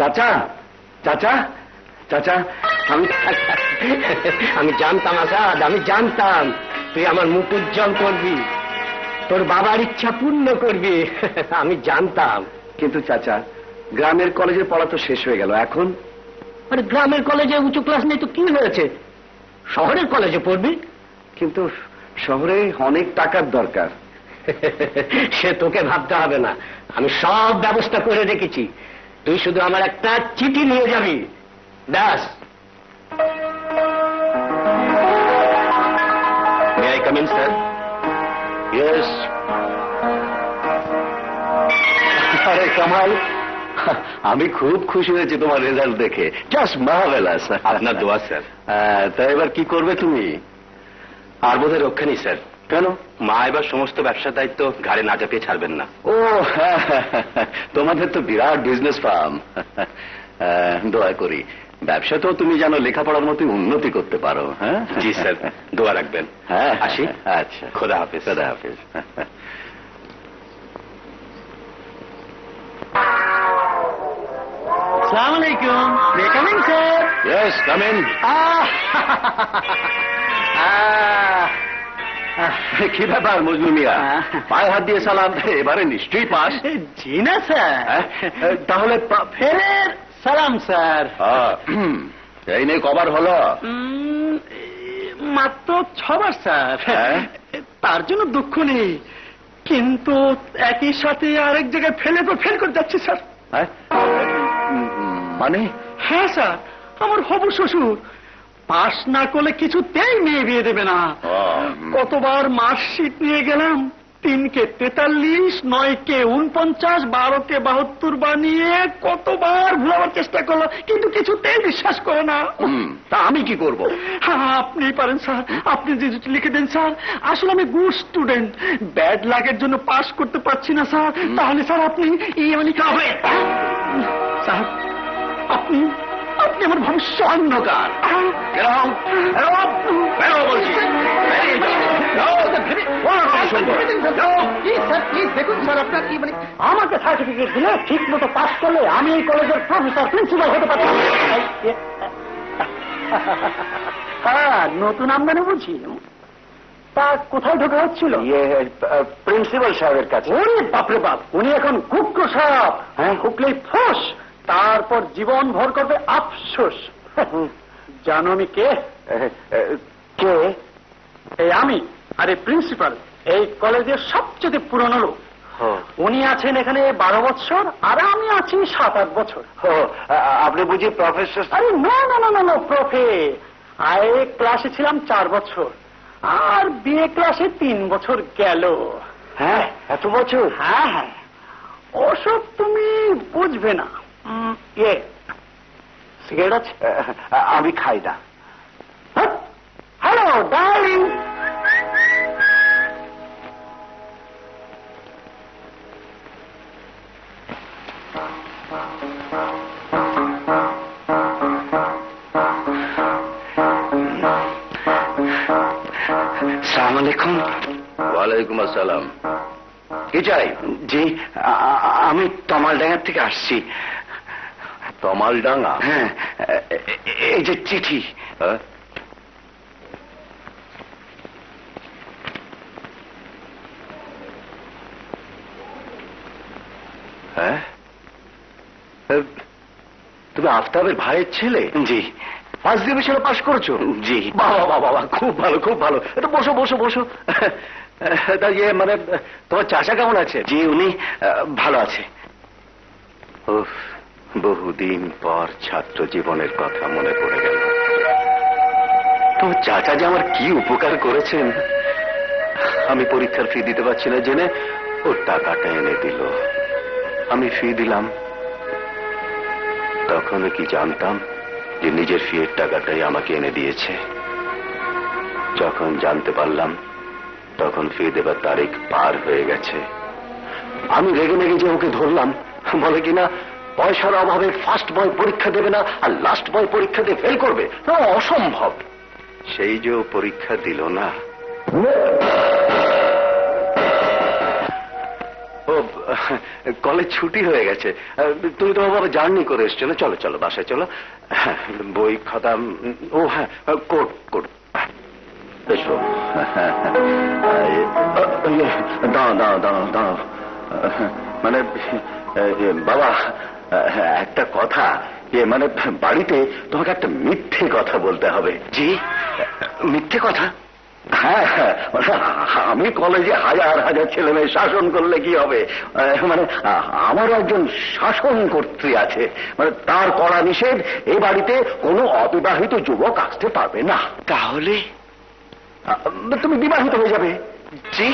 চাচা চাচা চাচা, আমি জানতাম আসাদ, আমি জানতাম তুই আমার মুখ উজ্জ্বল করবি, তোর বাবার ইচ্ছা পূর্ণ করবি, আমি জানতাম। কিন্তু চাচা, গ্রামের কলেজে পড়া তো শেষ হয়ে গেল, এখন? আরে গ্রামের কলেজে উঁচু ক্লাস নেই তো কি হয়েছে, শহরের কলেজে পড়বি। কিন্তু শহরে অনেক টাকার দরকার। সে তোকে ভাবতে হবে না, আমি সব ব্যবস্থা করে রেখেছি, তুই শুধু আমার একটা চিঠি নিয়ে যাবি, ব্যাস। May I come in sir? Yes. আরে কামাল, আমি খুব খুশি হয়েছি তোমার রেজাল্ট দেখে, জাস্ট মার্ভেলাস। আপনার দোয়া স্যার। তাই এবার কি করবে তুমি? আর বোধহয় রক্ষা নেই স্যার। কেন? মা এবার সমস্ত ব্যবসার দায়িত্ব ঘাড়ে না চাপিয়ে ছাড়বেন না। ও তোমাদের তো বিরাট বিজনেস ফার্ম। দোয়া করি ব্যবসা তো তুমি জানো লেখাপড়ার মতোই উন্নতি করতে পারো। হ্যাঁ জি স্যার, দোয়া রাখবেন। হ্যাঁ আসি। আচ্ছা, খোদা হাফেজ। খোদা হাফেজ। আসসালামু আলাইকুম। May come in sir? Yes, come in. কি ব্যাপার মজনু মিয়া, পায়ে হাত দিয়ে সালাম, এবারে নিশ্চয়ই পাস? জি না স্যার। তাহলে ফেরের সালাম স্যার। এই নিয়ে কবার হলো? মাত্র 6 বার স্যার। তার জন্য দুঃখ নেই, কিন্তু একই সাথে আরেক জায়গায় ফেল করে যাচ্ছি স্যার। মানে? হ্যাঁ স্যার, আমার হবু শ্বশুর পাস না করলে কিছুতেই মেয়ে বিয়ে দেবে না। কতবার মার্কশিট নিয়ে গেলাম, 3কে 43, 9কে 49, 12কে 72 বানিয়ে কতবার ভুলাবার চেষ্টা করলো, কিন্তু কিছুতেই বিশ্বাস করে না। তা আমি কি করব? হ্যাঁ আপনি পারেন স্যার, আপনি যদি লিখে দেন স্যার। আসলে আমি গুড স্টুডেন্ট, ব্যাড লাকের জন্য পাস করতে পারছি না স্যার। তাহলে স্যার আপনি লিখাবেন স্যার। আপনি আমার ভবিষ্য অন্ধকার। দেখুন স্যার, আপনার কি মানে আমাকে সার্টিফিকেট দিলে ঠিক মতো পাস করলে আমি এই কলেজের প্রফেসর প্রিন্সিপাল হতে পারতাম। হ্যাঁ, নতুন আমদানি বুঝি। তা কোথায় ঢোকা হচ্ছিল? প্রিন্সিপাল সাহেবের কাছে। ওরে বাপরে বাপ, উনি এখন কুকুর সাহেব। হ্যাঁ, হুকলেই ফোস, তারপর জীবন ভর করবে আফসোস। জানো আমি কে? কে? এই আমি, আরে প্রিন্সিপাল, এই কলেজের সবচেয়ে পুরনো লোক। উনি আছেন এখানে 12 বছর, আর আমি আছি 7-8 বছর। আপনি বুঝি প্রফেসর? আরে না না না না, প্রফে। আই ক্লাসে ছিলাম 4 বছর, আর বিএ ক্লাসে 3 বছর গেল। হ্যাঁ, এত বছর? হ্যাঁ হ্যাঁ, ওসব তুমি বুঝবে না। সিগারেট আছে? আমি খাই না। Hello darling. আসসালামু আলাইকুম। ওয়ালাইকুম আসসালাম। কি চাই? জি, আমি তমালডাঙ্গা থেকে আসছি। তমালডাঙ্গা? হ্যাঁ, এই যে চিঠি। হ্যাঁ, তুমি আফতাবের ভাইয়ের ছেলে? জি। ফার্স্ট ডিভিশনে পাস করেছো? জি। বাবা বাবা, খুব ভালো খুব ভালো। এটা বসো বসো বসো। তা ইয়ে মানে তোমার চাচা কেমন আছে? জি, উনি ভালো আছে। বহুদিন পর ছাত্র জীবনের কথা মনে পড়ে গেল। তোমার চাচা যে আমার কি উপকার করেছেন। আমি পরীক্ষার ফি দিতে পারছি না জেনে ওর টাকাটা এনে দিল, আমি ফি দিলাম। তখনও কি জানতাম যে নিজের ফিয়ের টাকাটাই আমাকে এনে দিয়েছে। যখন জানতে পারলাম তখন ফি দেবার তারিখ পার হয়ে গেছে। আমি রেগে মেগে যে ওকে ধরলাম, বলে কিনা পয়সার অভাবে ফার্স্ট বয় পরীক্ষা দেবে না আর লাস্ট বয় পরীক্ষা দিয়ে ফেল করবে। অসম্ভব। সেই যে ও পরীক্ষা দিল না, ও কলেজ ছুটি হয়ে গেছে, তুমি তোমার বাবা জার্নি করে এসছো না? চলো চলো বাসায় চলো। বই খাতা, ও হ্যাঁ কোট কোট এসো। দাও দাও দাও দাও। মানে বাবা একটা কথা, মানে বাড়িতে তোমাকে একটা মিথ্যে কথা বলতে হবে। জি? মিথ্যে কথা? হ্যাঁ হ্যাঁ, আমি কলেজে হাজার হাজার ছেলে মেয়ে শাসন করলে কি হবে, মানে আমার একজন শাসন কর্ত্রী আছে, মানে তার কড়া নিষেধ এ বাড়িতে কোনো অবিবাহিত যুবক আসতে পারবে না। তাহলে তুমি বিবাহিত হয়ে যাবে। জি?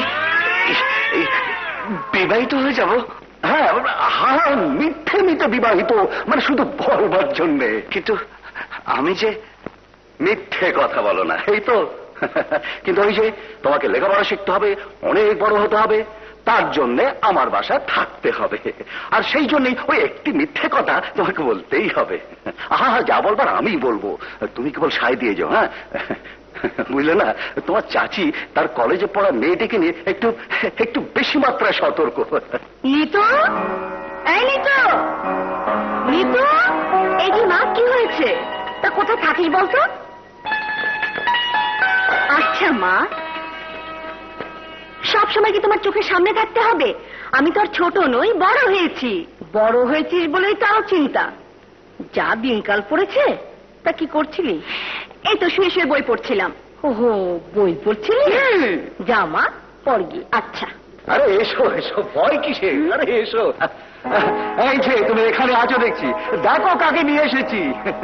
বিবাহিত হয়ে যাব? হ্যাঁ হ্যাঁ, মিথ্যে মিথ্যে বিবাহিত, মানে শুধু বলবার জন্যে। কিন্তু আমি যে মিথ্যে কথা বলো না, এই তো। কিন্তু ওই যে তোমাকে লেখাপড়া শিখতে হবে, অনেক বড় হতে হবে, তার জন্য আমার বাসায় থাকতে হবে, আর সেই জন্যই ওই একটি মিথ্যে কথা তোমাকে বলতেই হবে। আহা যা বলবার আমি বলবো, তুমি কেবল সায় দিয়ে যাও। হ্যাঁ বুঝলে না, তোমার চাচি তার কলেজে পড়া মেয়েটিকে নিয়ে একটু একটু বেশি মাত্রায় সতর্ক। নিতু, এই নিতু, নিতু, এই যে মা, কি হয়েছে? তা কোথায় থাকিস বলতো? আচ্ছা মা, সব সময় কি তোমার চোখের সামনে থাকতে হবে? আমি তো আর ছোট নই, বড় হয়েছি। বড় হয়েছিস বলেই তাও চিন্তা। যা দিনকাল পড়েছে। তা কি করছিলি? এই তো শুয়ে শুয়ে বই পড়ছিলাম। ওহো, বই পড়ছিলি? যা মা, পড় গিয়ে। আচ্ছা। আরে এসো এসো, ভয় কিসে? আরে এসো। এই যে তুমি এখানে আছো দেখছি, দেখো কাকে নিয়ে এসেছি।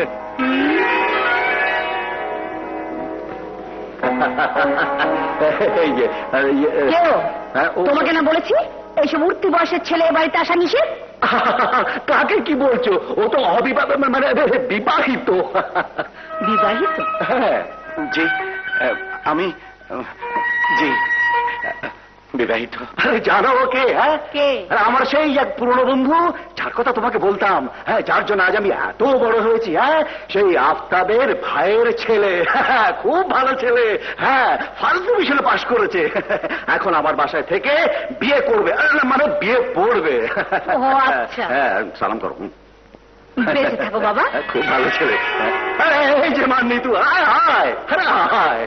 তোমাকে না বলেছি এইসব উঠতি বয়সের ছেলে বাড়িতে আসা নিষেধ? কাকে কি বলছো? ও তো অবিবাহিত, মানে বিবাহিত। বিবাহিত? হ্যাঁ জি, আমি জি বিবাহিত। আরে জানো ওকে? হ্যাঁ কে? আমার সেই এক পুরনো বন্ধু, যার কথা তোমাকে বলতাম, হ্যাঁ, যার জন্য আজ আমি এত বড় হয়েছি। হ্যাঁ, সেই আফতাবের ভাইয়ের ছেলে। খুব ভালো ছেলে। হ্যাঁ, ফার্স্ট ডিভিশনে পাশ করেছে। এখন আমার বাসায় থেকে বিয়ে করবে, মানে বিয়ে পড়বে। আচ্ছা। হ্যাঁ, সালাম করো। বেঁচে থাকো বাবা। খুব ভালো ছেলে। এই যে মান্নি, তুই আয় আয় আয়।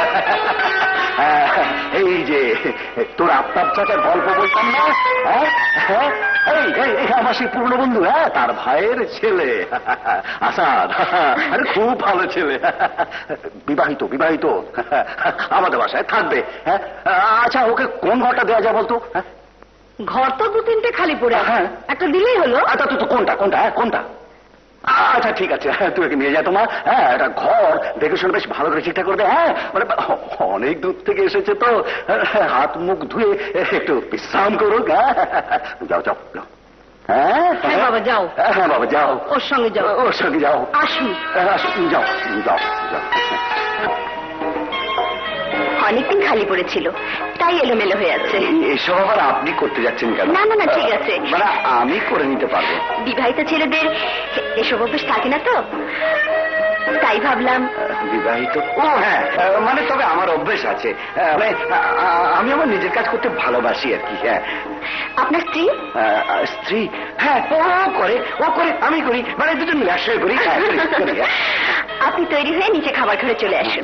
এই যে তোর আফতাব চাচার গল্প বলতাম না, এই আমার সেই পুরনো বন্ধু, হ্যাঁ, তার ভাইয়ের ছেলে আসাদ। আরে খুব ভালো ছেলে, বিবাহিত বিবাহিত, আমাদের বাসায় থাকবে। হ্যাঁ, আচ্ছা ওকে কোন ঘরটা দেওয়া যায় বলতো? ঘর তো 2-3টে খালি পড়ে। হ্যাঁ, একটা দিলেই হলো। আচ্ছা তো কোনটা কোনটা? হ্যাঁ কোনটা? আচ্ছা ঠিক আছে, তুই একে নিয়ে যা তোমার। হ্যাঁ, একটা ঘর দেখে শুনে বেশ ভালো করে ঠিকঠাক করবে। হ্যাঁ, মানে অনেক দূর থেকে এসেছে তো, হাত মুখ ধুয়ে একটু বিশ্রাম করুক। হ্যাঁ, যাও যাও যাও। হ্যাঁ হ্যাঁ বাবা যাও। হ্যাঁ বাবা যাও, ওর সঙ্গে যাও। ওর সঙ্গে যাও। আসুন আসুন, যাও যাও যাও। অনেকদিন খালি পড়েছিল, তাই এলোমেলো হয়ে আছে। এসব আবার আপনি করতে যাচ্ছেন কেন? না না না, ঠিক আছে, মানে আমি করে নিতে পারবো। বিবাহিত ছেলেদের এসব অভ্যেস থাকে না তো, তাই ভাবলাম। বিবাহিত? ও হ্যাঁ, মানে তবে আমার অভ্যেস আছে, আমি আমার নিজের কাজ করতে ভালোবাসি আর কি। হ্যাঁ। আপনার স্ত্রী? স্ত্রী? হ্যাঁ, ও করে ও করে, আমি করি, মানে দুজন মিলে একসঙ্গে করি। আপনি তৈরি হয়ে নিচে খাবার ঘরে চলে আসুন।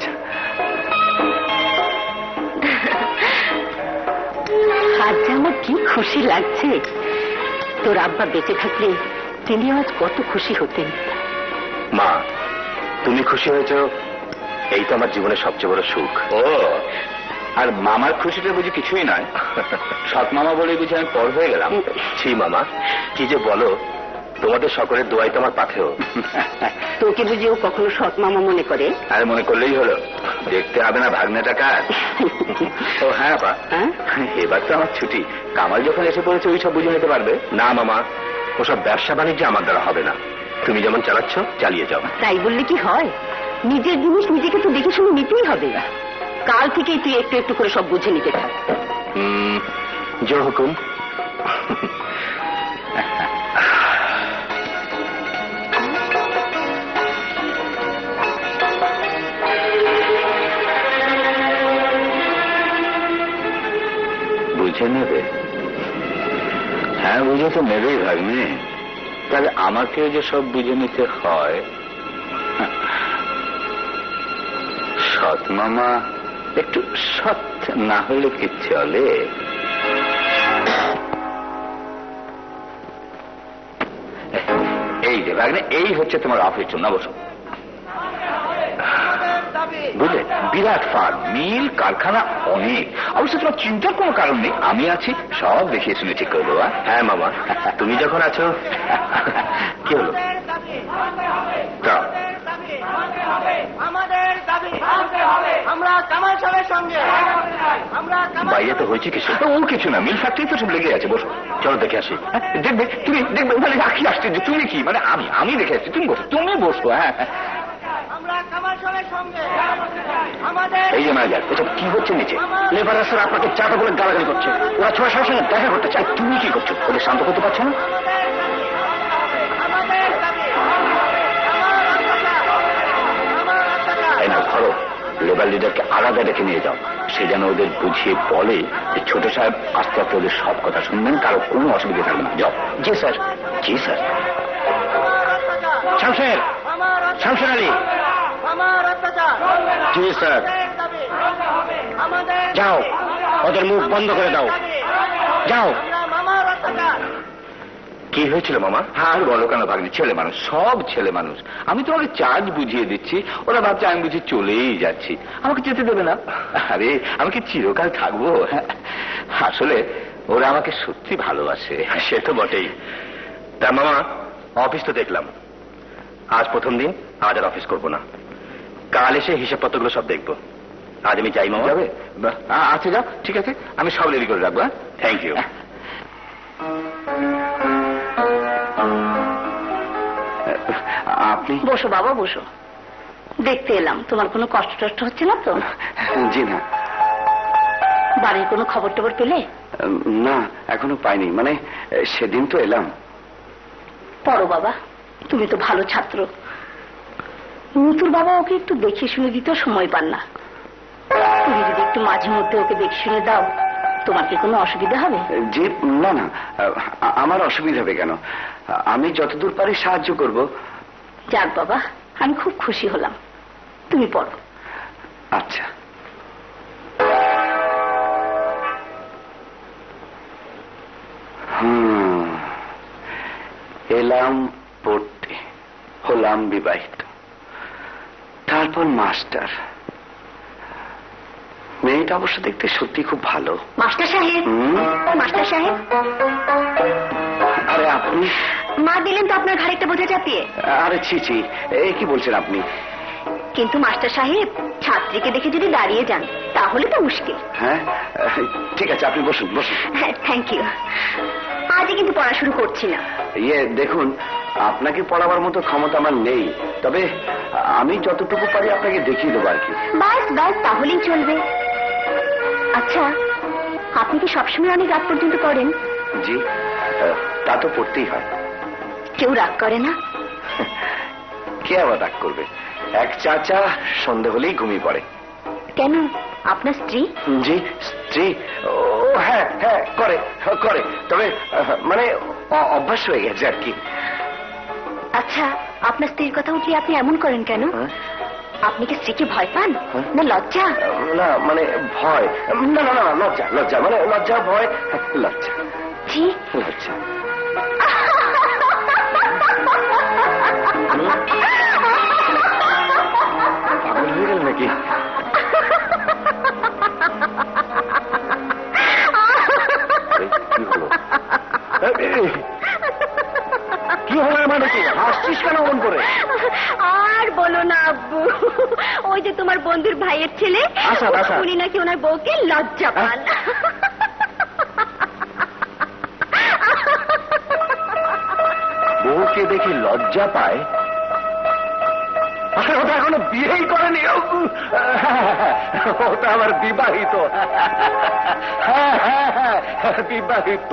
আজ আমার কি খুশি লাগছে। তোর আব্বা বেঁচে থাকলে তিনি আজ কত খুশি হতেন। মা, তুমি খুশি হয়েছ, এই তো আমার জীবনের সবচেয়ে বড় সুখ। ও, আর মামার খুশিটা বুঝি কিছুই নয়? সৎ মামা বলে বুঝি আমি পর হয়ে গেলাম? ছি মামা, কি যে বলো, তোমাদের সকলের দোয়াই তো আমার পাথেও। তোকে বুঝি ও কখনো সৎ মামা মনে করে? আরে মনে করলেই হলো, দেখতে হবে না ভাগ্নেটা কার। ও হ্যাঁ বা, এবার তো আমার ছুটি, কামাল যখন এসে পড়েছে ওই সব বুঝে নিতে পারবে। না মামা, ওসব ব্যবসা বাণিজ্য আমার দ্বারা হবে না, তুমি যেমন চালাচ্ছ চালিয়ে যাও। তাই বললে কি হয়? নিজের জিনিস নিজেকে তো দেখে শুনে নিতেই হবে। কাল থেকেই তুই একটু একটু করে সব বুঝে নিতে থাক। জোর হুকুম। বুঝে নেবে। হ্যাঁ, বুঝে তো নেবেই ভাগ্নে, তাহলে আমাকে যে সব বুঝে নিতে হয়। সৎ মামা একটু সৎ না হলে কি চলে? এই যে ভাগ্নে, এই হচ্ছে তোমার অফিস রুম, না বসো। বুঝলে, বিরাট ফার্ম, মিল, কারখানা অনেক। অবশ্য তোমার চিন্তার কোনো কারণ নেই, আমি আছি, সব দেখিয়ে শুনে ঠিক করে দেবো। হ্যাঁ মামা, তুমি যখন আছো। কি হলো? বাইরে তো হয়েছে কিছু? ও কিছু না, মিল ফ্যাক্টরি তো সব লেগে আছে। বসো, চলো দেখে আসি। দেখবে, তুমি দেখবে, মানে রাখি আসছে যে তুমি কি, মানে আমি দেখে আসছি। তুমি বসো, তুমি বসো। হ্যাঁ, এই যে ম্যানেজার, এসব কি হচ্ছে নিচে? লেবার স্যার আপনাকে চাটা বলে গালাগালি করছে, ওরা ছোড়া সবার সঙ্গে দেখা করতে চায়। তুমি কি করছো? ওদের শান্ত করতে পারছো না? এই না, ধরো লেবার লিডারকে আলাদা রেখে নিয়ে যাও, সে যেন ওদের বুঝিয়ে বলে যে ছোট সাহেব আস্তে আস্তে ওদের সব কথা শুনবেন, কারো কোনো অসুবিধা থাকবে না। যাও। জি স্যার। জি স্যার। শামশের, শামশের আলী। জি স্যার। যাও, ওদের মুখ বন্ধ করে দাও। যাও। কি হয়েছিল মামা? আর বলো কেন ভাগ্নি, ছেলে মানুষ, সব ছেলে মানুষ। আমি তোমাকে চার্জ বুঝিয়ে দিচ্ছি, ওরা ভাবছে আমি বুঝি চলেই যাচ্ছি, আমাকে যেতে দেবে না। আরে আমি কি চিরকাল থাকবো? আসলে ওরা আমাকে সত্যি ভালোবাসে। সে তো বটেই। তা মামা, অফিস তো দেখলাম, আজ প্রথম দিন, আজ আর অফিস করবো না, কাল এসে হিসাবপত্রগুলো সব দেখবো। আজ আমি যাই মামা? যাবে? আচ্ছা যাও, ঠিক আছে, আমি সব রেডি করে রাখবো। Thank you. আপনি বসো বাবা, বসো। দেখতে এলাম, তোমার কোনো কষ্ট টষ্ট হচ্ছে না তো? জি না। বাড়ির কোনো খবর টবর পেলে? না, এখনো পাইনি, মানে সেদিন তো এলাম। পড়ো বাবা, তুমি তো ভালো ছাত্র। নিতুর বাবা ওকে একটু দেখে শুনে দিতেও সময় পান না। তুমি যদি একটু মাঝে মধ্যে ওকে দেখে শুনে দাও, তোমার কি কোনো অসুবিধা হবে? জি না না, আমার অসুবিধা হবে কেন? আমি যতদূর পারি সাহায্য করব। যাক বাবা, আমি খুব খুশি হলাম। তুমি পড়ো। আচ্ছা। এলাম পড়তে, হলাম বিবাহিত, তারপর মাস্টার। মেয়েটা অবশ্য দেখতে সত্যি খুব ভালো। মাস্টার সাহেব, মাস্টার সাহেব। আরে আপনি? মা দিলেন তো আপনার ঘাড়ে একটা বোঝা চাপিয়ে। আরে ছি ছি, এই কি বলছেন আপনি? কিন্তু মাস্টার সাহেব, ছাত্রীকে দেখে যদি দাঁড়িয়ে যান তাহলে তো মুশকিল। হ্যাঁ, ঠিক আছে, আপনি বসুন বসুন। হ্যাঁ, থ্যাংক ইউ। আজই কিন্তু পড়া শুরু করছি না। দেখুন, আপনাকে পড়াবার মতো ক্ষমতা আমার নেই, তবে আমি যতটুকু পারি আপনাকে দেখিয়ে দেবো আর কি। বাস বাস, তাহলেই চলবে। আচ্ছা, আপনি কি সবসময় অনেক রাত পর্যন্ত পড়েন? জি, তা তো পড়তেই হয়। কেউ রাগ করে না? কে আবার রাগ করবে? এক চাচা সন্ধে হলেই ঘুমিয়ে পড়ে। কেন, আপনার স্ত্রী? জি, স্ত্রী? ও হ্যাঁ হ্যাঁ, করে করে, তবে মানে অভ্যাস হয়ে গেছে আর কি। আচ্ছা, আপনার স্ত্রীর কথা উঠলে আপনি এমন করেন কেন? আপনি কি স্ত্রীকে ভয় পান না লজ্জা? না মানে ভয় না, না না, লজ্জা, লজ্জা, মানে লজ্জা ভয়, লজ্জা। জি, লজ্জা। পাগল হয়ে গেল নাকি? কি হলো? মানে কি হাসছিস কেন মন করে? আর বলো না আব্বু, ওই যে তোমার বন্ধুর ভাইয়ের ছেলে, উনি নাকি ওনার বউকে লজ্জা পান। বউকে দেখে লজ্জা পায়? ওটা এখনো বিয়েই করেনি, ওটা আবার বিবাহিত। হ্যাঁ হ্যাঁ হ্যাঁ, বিবাহিত।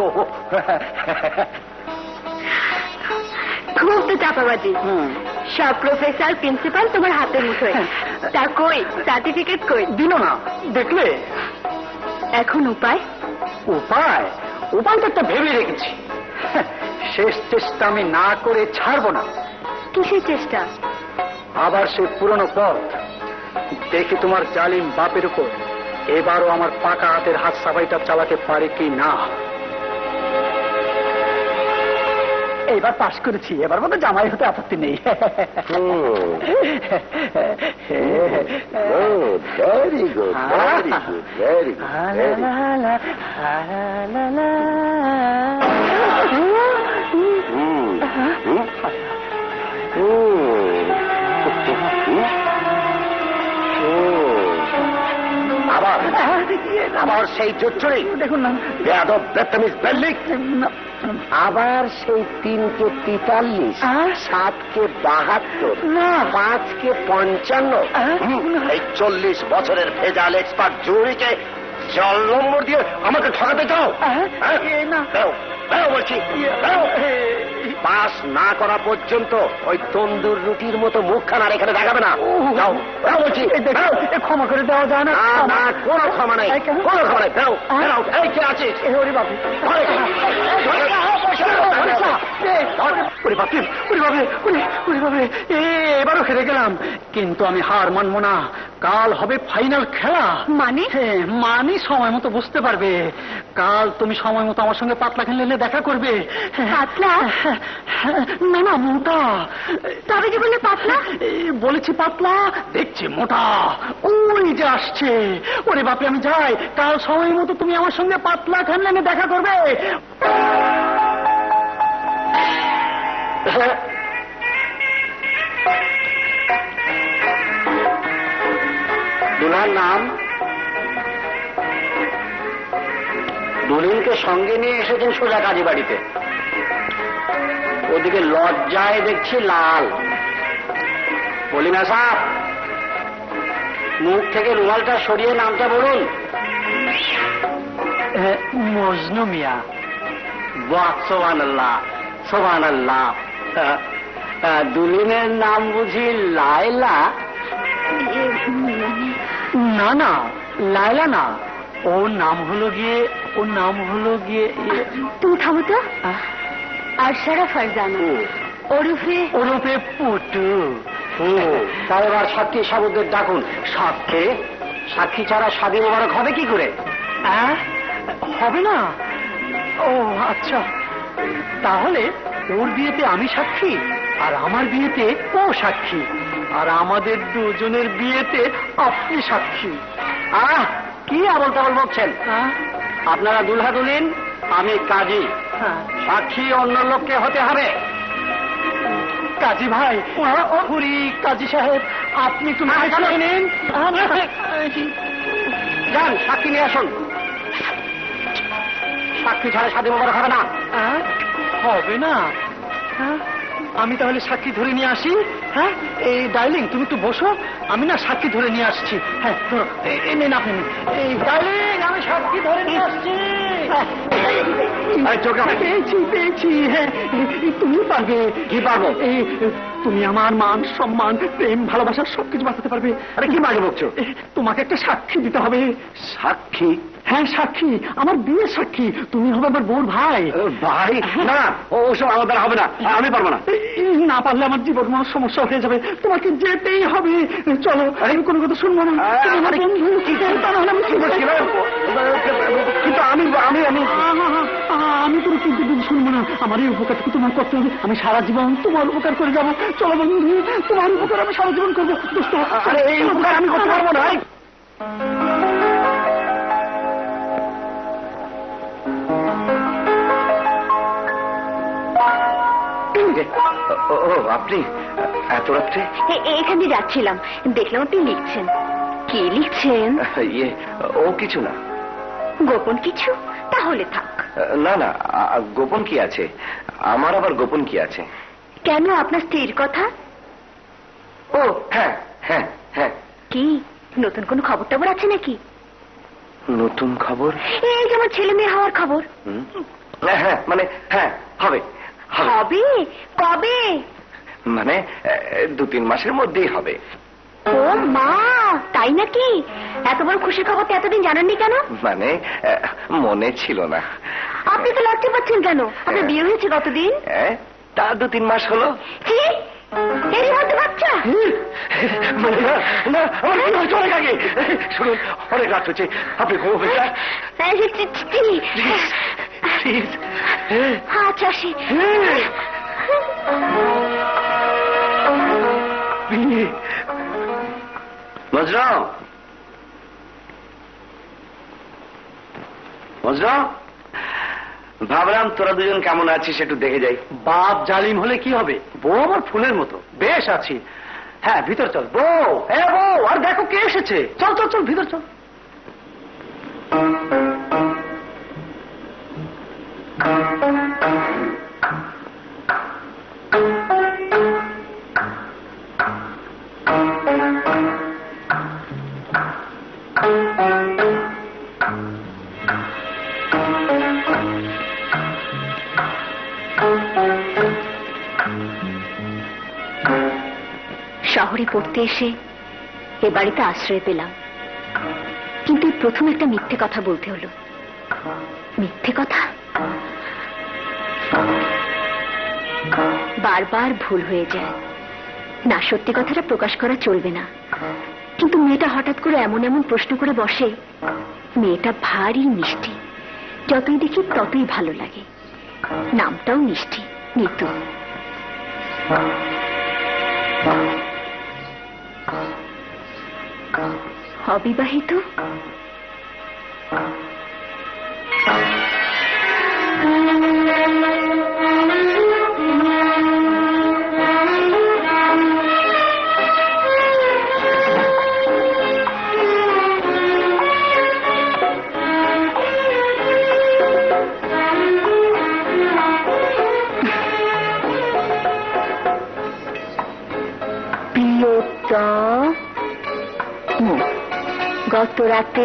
খুব তো চাপাবাজি। সব প্রফেসর প্রিন্সিপাল তোমার হাতের মুঠোয়। তা কই সার্টিফিকেট কই? দিল না, দেখলে? এখন উপায়? উপায়? উপায় তো একটা ভেবে রেখেছি। শেষ চেষ্টা আমি না করে ছাড়বো না। কিসের চেষ্টা? আবার সে পুরনো পথ। দেখি তোমার জালিম বাপের উপর এবারও আমার পাকা হাতের হাত সাফাইটা চালাতে পারে কি না। এবার পাশ করেছি, এবার মতো জামাই হতে আপত্তি নেই। Very good, very good, very আবার সেই চুচুড়ি, দেখুন না, বেয়াদব বেত্তামিজ বেল্লিক, আবার সেই 3কে 43, 7কে 72, 5কে 55, এই 40 বছরের ভেজাল এক্সপার্ট জুরিকে জল নম্বর দিয়ে আমাকে ঠকাতে চাও? বলছি পাস না করা পর্যন্ত ওই তন্দুর রুটির মতো মুখখানা আর এখানে দেখাবে না। যাও বলছি, ক্ষমা করে দেওয়া যায় না? না, কোনো ক্ষমা নাই, কোনো ক্ষমা নাই। বেরো, বেরো, এই কে আছিস? এবারও হেরে গেলাম, কিন্তু আমি হার মানবো না। কাল হবে ফাইনাল খেলা। মানে? মানে সময় মতো বুঝতে পারবে। কাল তুমি সময় মতো আমার সঙ্গে পাতলা খেলে দেখা করবে। পাতলা? না না, মোটা। তবে যে বললে পাতলা? বলেছি পাতলা, দেখছি মোটা। ওই যে আসছে। ওরে বাপরে, আমি যাই। কাল সময় মতো তুমি আমার সঙ্গে পাতলা খেলে দেখা করবে। দুলার নাম? দুলিনকে সঙ্গে নিয়ে এসেছেন সোজা কাজী বাড়িতে। ওদিকে লজ্জায় দেখছি লাল। বলি না সাহেব, মুখ থেকে রুমালটা সরিয়ে নামটা বলুন। মজনু মিয়া। বাহ, সোবহানাল্লাহ, সোবহানাল্লাহ। দুলিনের নাম বুঝি লায়লা? না না, লায়লা না, ওর নাম হলো গিয়ে তুমি থামো তো। আরশারা ফারজানা, ওরফে পুটু। তাই এবার সাক্ষী সাবুদের ডাকুন। সাক্ষী ছাড়া শাদী মোবারক হবে কি করে? হবে না? ও আচ্ছা, তাহলে ওর বিয়েতে আমি সাক্ষী, আর আমার বিয়েতে ও সাক্ষী, আর আমাদের দুজনের বিয়েতে আপনি সাক্ষী। কি আবল তাবল বলছেন? আপনারা দুলহা দুলিন, আমি কাজী। সাক্ষী অন্য লোককে হতে হবে। কাজী ভাই, কাজী সাহেব, আপনি একটু নিন। যান, সাক্ষী নিয়ে আসুন। সাক্ষী ছাড়া শাদী মোবারক হবে না। হবে না? আমি তাহলে সাক্ষী ধরে নিয়ে আসি। হ্যাঁ, এই ডার্লিং, তুমি একটু বসো, আমি না সাক্ষী ধরে নিয়ে আসছি। হ্যাঁ, না এই ডার্লিং, আমি সাক্ষী ধরে নিয়ে আসছি। পেয়েছি। হ্যাঁ, তুমি পারবে। কি পারবো? তুমি আমার মান, সম্মান, প্রেম, ভালোবাসার সবকিছু বাঁচাতে পারবে। আরে কি মাঝে বলছো? তোমাকে একটা সাক্ষী দিতে হবে। সাক্ষী? হ্যাঁ, সাক্ষী, আমার বিয়ের সাক্ষী। তুমি হবে আমার বোর ভাই। ভাই? না, ওসব আমাদের হবে না, আমি পারবো না। না পারলে আমার জীবন সমস্যা হয়ে যাবে। তোমাকে যেতেই হবে। চলো, আমি কোনো কথা শুনবো না। কিন্তু আমি কোনো কিন্তু শুনবো না। আমার এই উপকারটুকু তোমার করতে হবে। আমি সারা জীবন তোমার উপকার করে যাবো। চলো বন্ধু, তোমার উপকার আমি সারা জীবন করবো। এই উপকার আমি করতে পারবো না। আপনি এত রাত্রে? এখানে যাচ্ছিলাম, দেখলাম আপনি লিখছেন। কি লিখছেন? ও কিছু না। গোপন কিছু? তাহলে থাক। না না, গোপন কি আছে? আমার আবার গোপন কি আছে? কেন, আপনার স্ত্রীর কথা? ও হ্যাঁ হ্যাঁ হ্যাঁ। কি নতুন কোন খবর টবর আছে নাকি? নতুন খবর? এই যেমন ছেলে মেয়ে হওয়ার খবর। হ্যাঁ, মানে হ্যাঁ, হবে। হবে? কবে? মানে 2-3 মাসের মধ্যেই হবে। ও মা, তাই নাকি? এত বড় খুশির খবর তো এতদিন জানাননি কেন? মানে মনে ছিল না। আপনি তো লজ্জা পাচ্ছেন কেন? আপনার বিয়ে হয়েছে কতদিন? তা 2-3 মাস হলো। কি এরই মধ্যে বাচ্চা? মানে না আমার বিয়ে হয়েছে অনেক আগে। শুনুন, অনেক রাত হচ্ছে, আপনি ঘুমোবেন না। প্লিজ। আচ্ছা আসি। মজরা, মজরা, ভাবলাম তোরা দুজন কেমন আছিস একটু দেখে যাই। বাপ জালিম হলে কি হবে, বউ আমার ফুলের মতো, বেশ আছি। হ্যাঁ ভিতর চল। বউ, হ্যাঁ বউ, আর দেখো কে এসেছে। চল চল চল ভিতর চল। শহরে পড়তে এসে এ বাড়িতে আশ্রয় পেলাম, কিন্তু প্রথম একটা মিথ্যে কথা বলতে হলো। মিথ্যে কথা বারবার ভুল হয়ে যায় না, সত্যি কথাটা প্রকাশ করা চলবে না। কিন্তু মেয়েটা হঠাৎ করে এমন এমন প্রশ্ন করে বসে। মেয়েটা ভারী মিষ্টি, যতই দেখি ততই ভালো লাগে। নামটাও মিষ্টি, নিতু। অবিবাহিত। গত রাতে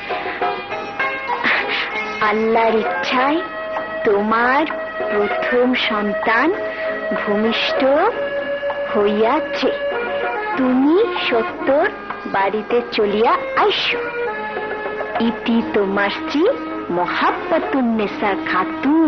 আল্লাহর ইচ্ছায় তোমার প্রথম সন্তান ভূমিষ্ঠ হইয়াছে। তুমি সত্তর বাড়িতে চলিয়া আইসো। ইতি তোমার স্ত্রী মোহাব্বতুন্নেসা খাতুন।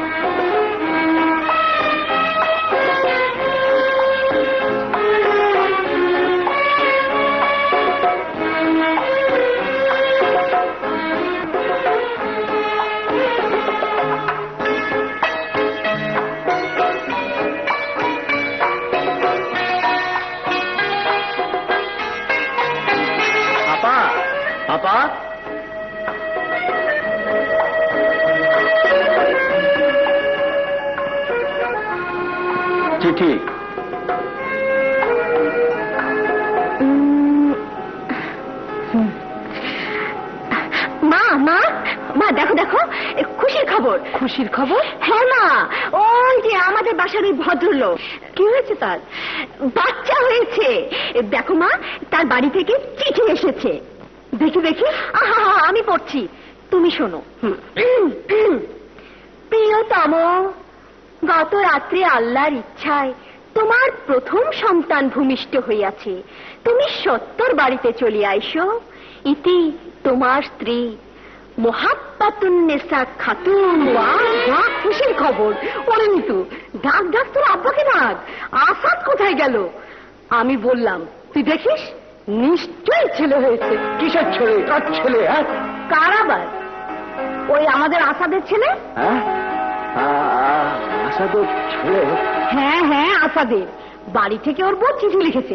আপা, চিঠি। মা মা মা, দেখো দেখো, খুশির খবর। খুশির খবর? হ্যাঁ মা, ওই যে আমাদের বাসার ওই ভদ্রলোক। কি হয়েছে তার? বাচ্চা হয়েছে। দেখো মা, তার বাড়ি থেকে চিঠি এসেছে। দেখি দেখি। আহা, আমি পড়ছি, তুমি শোনো। প্রিয়তম, গত রাত্রে আল্লাহর ইচ্ছায় তোমার প্রথম সন্তান ভূমিষ্ঠ হইয়াছে। তুমি সত্তর বাড়িতে চলিয়া আইসো। ইতি তোমার স্ত্রী মোহাব্বতুন্নেসা খাতুন। বাহ, খুশির খবর। ওরে নিতু, ডাক ডাক তোর আব্বাকে ডাক। আসাদ কোথায় গেল? আমি বললাম, তুই দেখিস নিশ্চয়ই ছেলে হয়েছে। কিসের ছেলে? কার ছেলে? হ্যাঁ, কার আবার? ওই আমাদের আসাদের ছেলে। হ্যাঁ, আসাদের ছেলে? হ্যাঁ হ্যাঁ, আসাদের। বাড়ি থেকে ওর বউ চিঠি লিখেছে।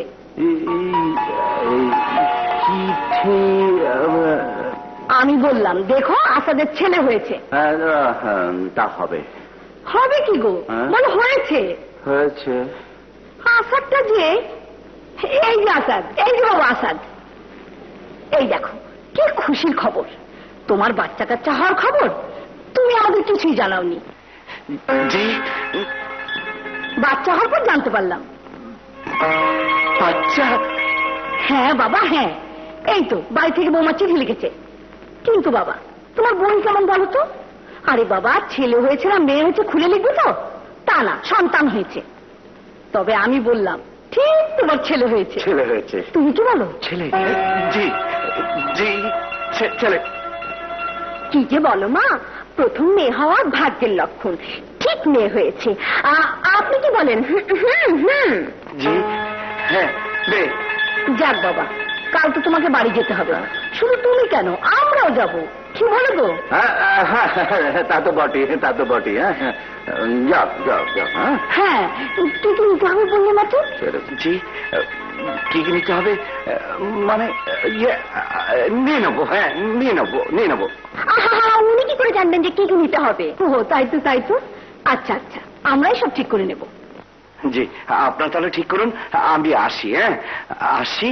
চিঠি? আমি বললাম, দেখো আসাদের ছেলে হয়েছে। তা হবে। হবে কি গো? বলো হয়েছে। হয়েছে। আসাদটা যে, এই যে আসাদ, এই যে বাবা আসাদ। এই দেখো কি খুশির খবর। তোমার বাচ্চা কাচ্চা হওয়ার খবর তুমি আমাদের কিছুই জানাওনি। জি, বাচ্চা হওয়ার পর জানতে পারলাম। বাচ্চা? হ্যাঁ বাবা, হ্যাঁ। এই তো বাড়ি থেকে বৌমা চিঠি লিখেছে। কিন্তু বাবা, তোমার বোন কেমন বলো তো? আরে বাবা, ছেলে হয়েছে না মেয়ে হয়েছে খুলে লিখবে তো? তা না, সন্তান হয়েছে। তবে আমি বললাম, ঠিক তোমার ছেলে হয়েছে। ছেলে হয়েছে? তুমি কি বলো? ছেলে? জি জি, ছেলে। কি যে বলো মা, প্রথম মেয়ে হওয়া ভাগ্যের লক্ষণ। ঠিক মেয়ে হয়েছে। আপনি কি বলেন? জি হ্যাঁ বে। যাক বাবা, কাল তো তোমাকে বাড়ি যেতে হবে। শুধু তুমি কেন, আমরাও যাব। কি বলো গো? তা তো বটে, তা তো বটে। হ্যাঁ যাও যাও যাও। হ্যাঁ, কি কি নিতে হবে বললে মাত্র? জি কি কি নিতে হবে মানে নিয়ে নেবো। হ্যাঁ নিয়ে নেবো। উনি কি করে জানবেন যে কি কি নিতে হবে? ও তাই তো, তাই তো। আচ্ছা আচ্ছা, আমরাই সব ঠিক করে নেব। জি আপনার তাহলে ঠিক করুন, আমি আসি। হ্যাঁ আসি।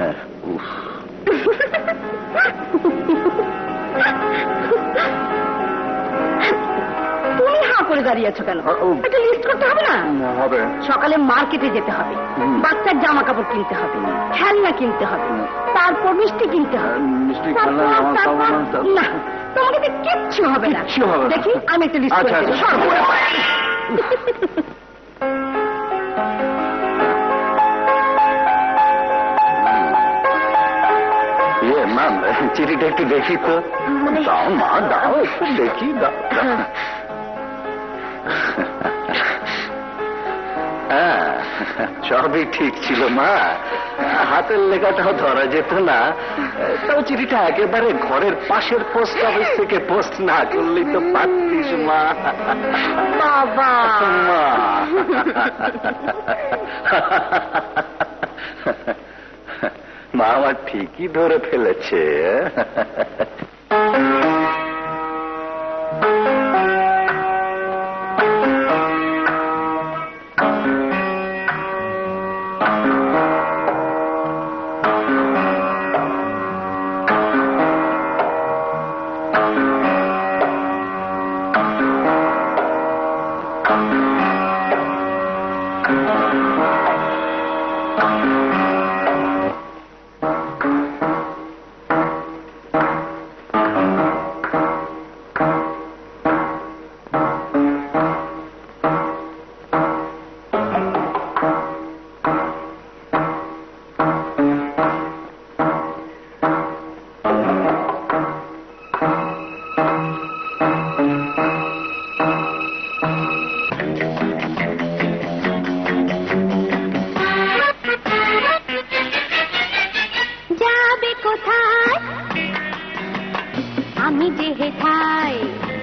তুমি হাঁ করে দাঁড়িয়ে আছো কেন? একটা লিস্ট করতে হবে না? হবে। সকালে মার্কেটে যেতে হবে, বাচ্চার জামা কাপড় কিনতে হবে, খেলনা কিনতে হবে, তারপর মিষ্টি কিনতে হবে। না, তোমাকে তো কিচ্ছু হবে না। দেখি আমি একটা লিস্ট করে দেবো। মা চিঠিটা একটু দেখি তো। দাও মা, দাও একটু দেখি, দাও। হ্যাঁ সবই ঠিক ছিল মা, হাতের লেখাটাও ধরা যেত না। তাও চিঠিটা একেবারে ঘরের পাশের পোস্ট অফিস থেকে পোস্ট না করলেই তো পারতিস মা। বাবা মা মা আমার ঠিকই ধরে ফেলেছে। আমি যে হেথায়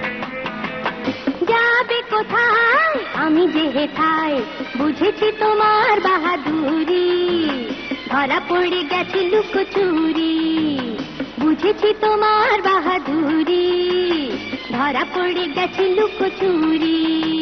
যাবে কোথায়, আমি যে হেথায় বুঝেছি তোমার বাহাদুরি, ধরা পড়ে গেছে লুকোচুরি। বুঝেছি তোমার বাহাদুরি, ধরা পড়ে গেছে লুকোচুরি।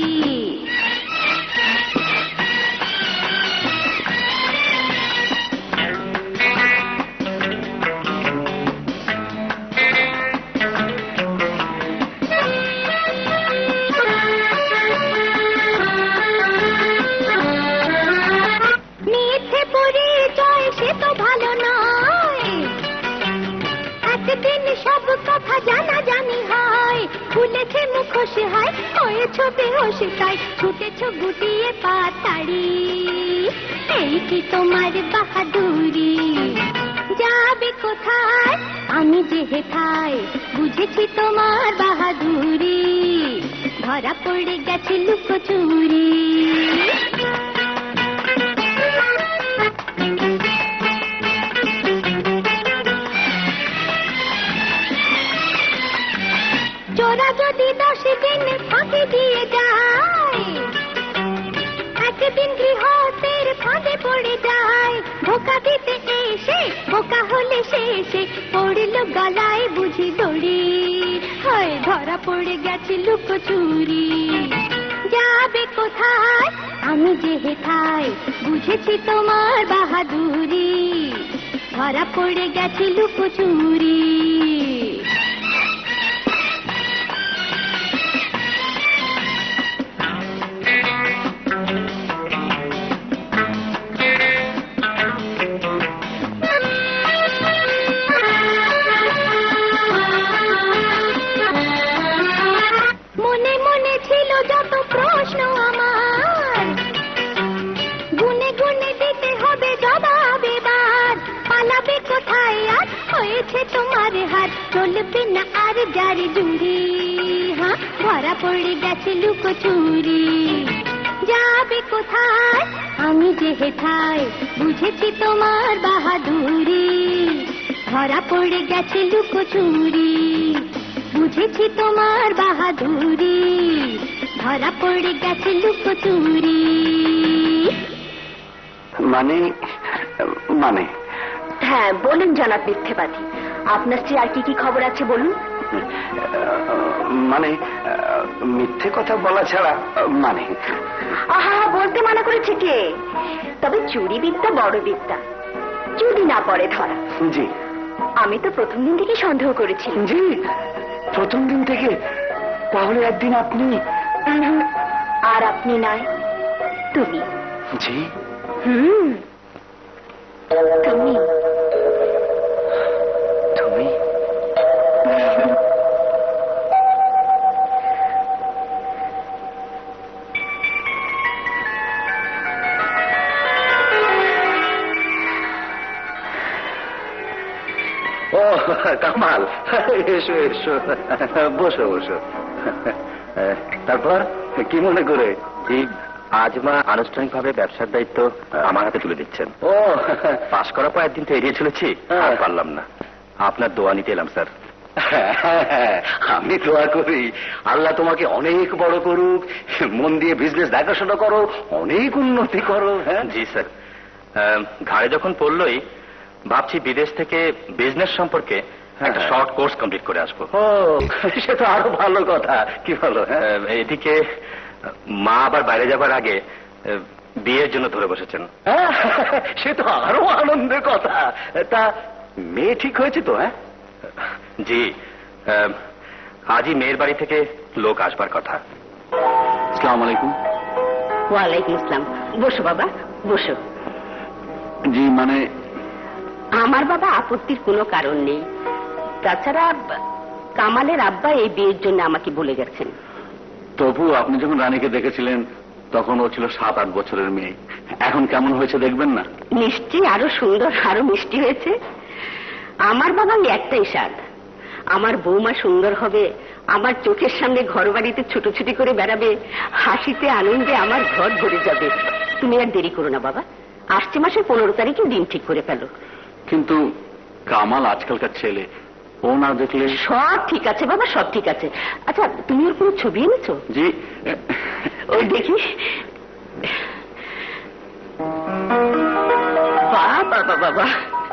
সব কথা জানা জানি হয়, খুলেছে মুখোশ হয়, হয়েছ বেহোশ তাই ছুটেছ গুটিয়ে পাতাড়ি। এই কি তোমার বাহাদুরি, যাবে কোথায়, আমি যে হেথায় বুঝেছি তোমার বাহাদুরি, ধরা পড়ে গেছে লুকোচুরি। চোরা যদি 10 দিন ফাঁকি দিয়ে যায়, একদিন গৃহস্থের ফাঁদে পড়ে যায়। ধোকা দিতে এসে বোকা হলে শেষে পড়ল গলায় বুঝি দড়ি, হয় ধরা পড়ে গেছে লুকোচুরি। যাবে কোথায়, আমি যে হেথায় বুঝেছি তোমার বাহাদুরি, ধরা পড়ে গেছে লুকোচুরি। মনে মনে ছিল যত প্রশ্ন আমার, গুনে গুনে দিতে হবে জবাব এবার। পালাবে কোথায় আর, হয়েছে তোমার চলবে না আর জারি জুড়ি, হ্যাঁ ধরা পড়ে গেছে লুকোচুরি। যাবে কোথায় আমি যে হেথায়, বুঝেছি তোমার বাহাদুরি। ধরা পড়ে গেছে লুকোচুরি, বুঝেছি তোমার বাহাদুরি। ধরা পড়ে গেছে লুকোচুরি। মানে মানে হ্যাঁ বলুন জনাব মিথ্যেবাদী, আপনার স্ত্রী আর কি কি খবর আছে বলুন। মানে মিথ্যে কথা বলা ছাড়া মানে আহা বলতে মানা করেছে কে? তবে চুরি বিদ্যা বড় বিদ্যা, যদি না পড়ে ধরা। জি আমি তো প্রথম দিন থেকে সন্দেহ করেছি। জি, প্রথম দিন থেকে? তাহলে একদিন আপনি? আর আপনি নয়, তুমি। জি তুমি তুমি ও কামাল, এসো এসো, বসো বসো। তারপর কি মনে করে? আজ মা আনুষ্ঠানিকভাবে ব্যবসার দায়িত্ব আমার হাতে তুলে দিচ্ছেন। ও পাশ করার পর একদিন তো এড়িয়ে চলেছি, আর পারলাম না। আপনার দোয়া নিতে এলাম স্যার। আমি দোয়া করি আল্লাহ তোমাকে অনেক বড় করুক, মন দিয়ে বিজনেস দেখাশোনা করো, অনেক উন্নতি করো। হ্যাঁ জি স্যার, ঘাড়ে যখন পড়লই ভাবছি বিদেশ থেকে বিজনেস সম্পর্কে একটা শর্ট কোর্স কমপ্লিট করে আসবো। ও সে তো আরো ভালো কথা। কি বলো? এদিকে মা আবার বাইরে যাবার আগে বিয়ের জন্য ধরে বসেছেন। সে তো আরো আনন্দের কথা। তা মেয়ে ঠিক হয়েছে তো? হ্যাঁ জি, আজই মেয়ের বাড়ি থেকে লোক আসবার কথা। আসসালামু আলাইকুম। ওয়ালাইকুম আসসালাম। বসো বাবা, বসো। জি মানে আমার বাবা আপত্তির কোনো কারণ নেই। তাছাড়া কামালের আব্বা এই বিয়ের জন্য আমাকে বলে গেছেন। তবু আপনি যখন রানীকে দেখেছিলেন তখন ও ছিল 7-8 বছরের মেয়ে। এখন কেমন হয়েছে দেখবেন না? নিশ্চয়ই আরো সুন্দর, আরো মিষ্টি হয়েছে। আমার বাবার একটাই স্বাদ, আমার বৌমা সুন্দর হবে, আমার চোখের সামনে ঘর বাড়িতে ছুটোছুটি করে বেড়াবে, হাসিতে আনন্দে আমার ঘর ভরে যাবে। তুমি আর দেরি করো না বাবা, আসছে মাসের 15 তারিখে দিন ঠিক করে ফেলো। কিন্তু কামাল আজকালকার ছেলে, ও না দেখলে। সব ঠিক আছে বাবা, সব ঠিক আছে। আচ্ছা তুমি ওর কোনো ছবি এনেছো? জি ওই দেখি। বাবা বাবা,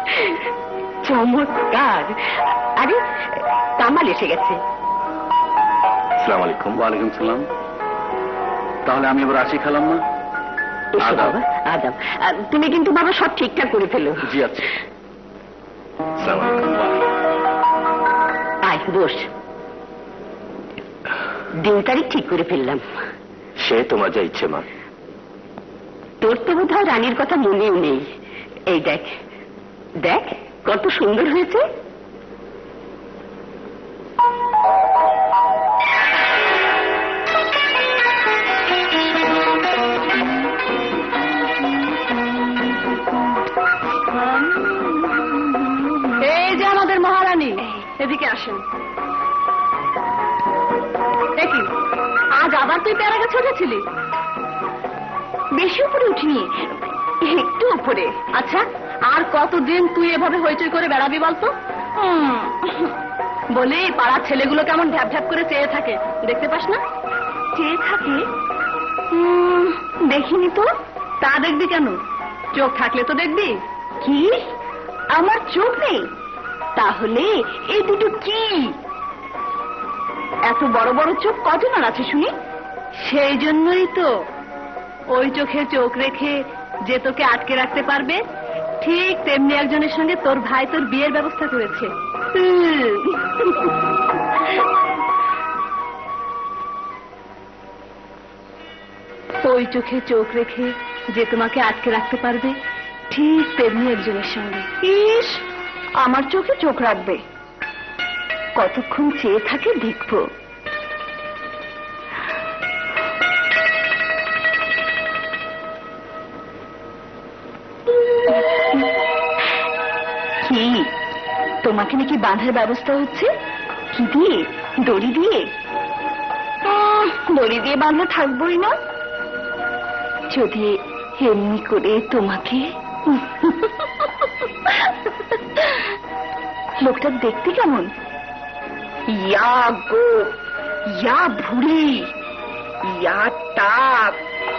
চমৎকার। আরে কামাল এসে গেছে। আসসালামু আলাইকুম। ওয়ালাইকুম সালাম। তাহলে আমি এবার আসি খালাম্মা। এসো বাবা, আদাব। তুমি কিন্তু বাবা সব ঠিকঠাক করে ফেলো। জি আচ্ছা। আসসালামু আলাইকুম। আয় বস। দিন তারিখ ঠিক করে ফেললাম। সে তোমার যা ইচ্ছে মা। তোর তো বোধহয় রানীর কথা মনেও নেই। এই দেখ দেখ কত সুন্দর হয়েছে। এই যে আমাদের মহারানী, এদিকে আসেন। দেখি আজ আবার তুই প্যারা গাছে উঠেছিলি? বেশি উপরে উঠিনি, একটু উপরে। আচ্ছা আর কতদিন তুই এভাবে হইচই করে বেড়াবি বলতো? বলি পাড়ার ছেলেগুলো কেমন ঢ্যাপ ঢ্যাপ করে চেয়ে থাকে, দেখতে পাস না? চেয়ে থাকে? দেখিনি তো। তা দেখবি কেন? চোখ থাকলে তো দেখবি। কি আমার চোখ নেই? তাহলে এই দুটো কি? এত বড় বড় চোখ কজনের আছে শুনি? সেই জন্যই তো ওই চোখে চোখ রেখে যে তোকে আটকে রাখতে পারবে, ঠিক তেমনি একজনের সঙ্গে তোর ভাই তোর বিয়ের ব্যবস্থা করেছে। ওই চোখে চোখ রেখে যে তোমাকে আটকে রাখতে পারবে, ঠিক তেমনি একজনের সঙ্গে। ইস, আমার চোখে চোখ রাখবে? কতক্ষণ চেয়ে থাকে দেখবো। কি তোমাকে নাকি বাঁধার ব্যবস্থা হচ্ছে? কি দিয়ে? দড়ি দিয়ে? দড়ি দিয়ে বাঁধা থাকবোই না, যদি এমনি করে তোমাকে। লোকটা দেখতে কেমন? ইয়া গো, ইয়া ভুড়ি, ইয়া টাক।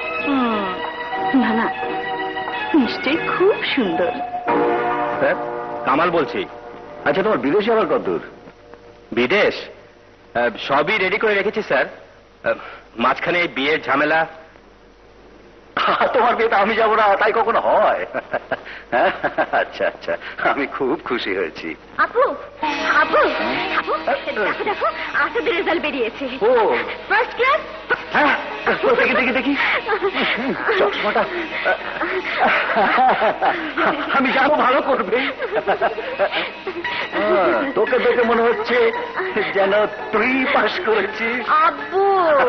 না না, নিশ্চয়ই খুব সুন্দর। স্যার, কামাল বলছি। আচ্ছা, তোমার বিদেশে আবার কতদূর? বিদেশ সবই রেডি করে রেখেছি স্যার। মাঝখানে এই বিয়ের ঝামেলা। তোমার বিয়েতে আমি যাবো না, তাই কখনো হয়? আচ্ছা আচ্ছা, আমি খুব খুশি হয়েছি। আপু, আপু, আপু, দেখো দেখো, আসাদের রেজাল্ট বেরিয়েছে। ও ফার্স্ট ক্লাস। হ্যাঁ, দেখি দেখি দেখি চশমাটা। আমি জানো ভালো করবে। তোকে দেখে মনে হচ্ছে যেন তুই পাস করেছিস। আব্বু,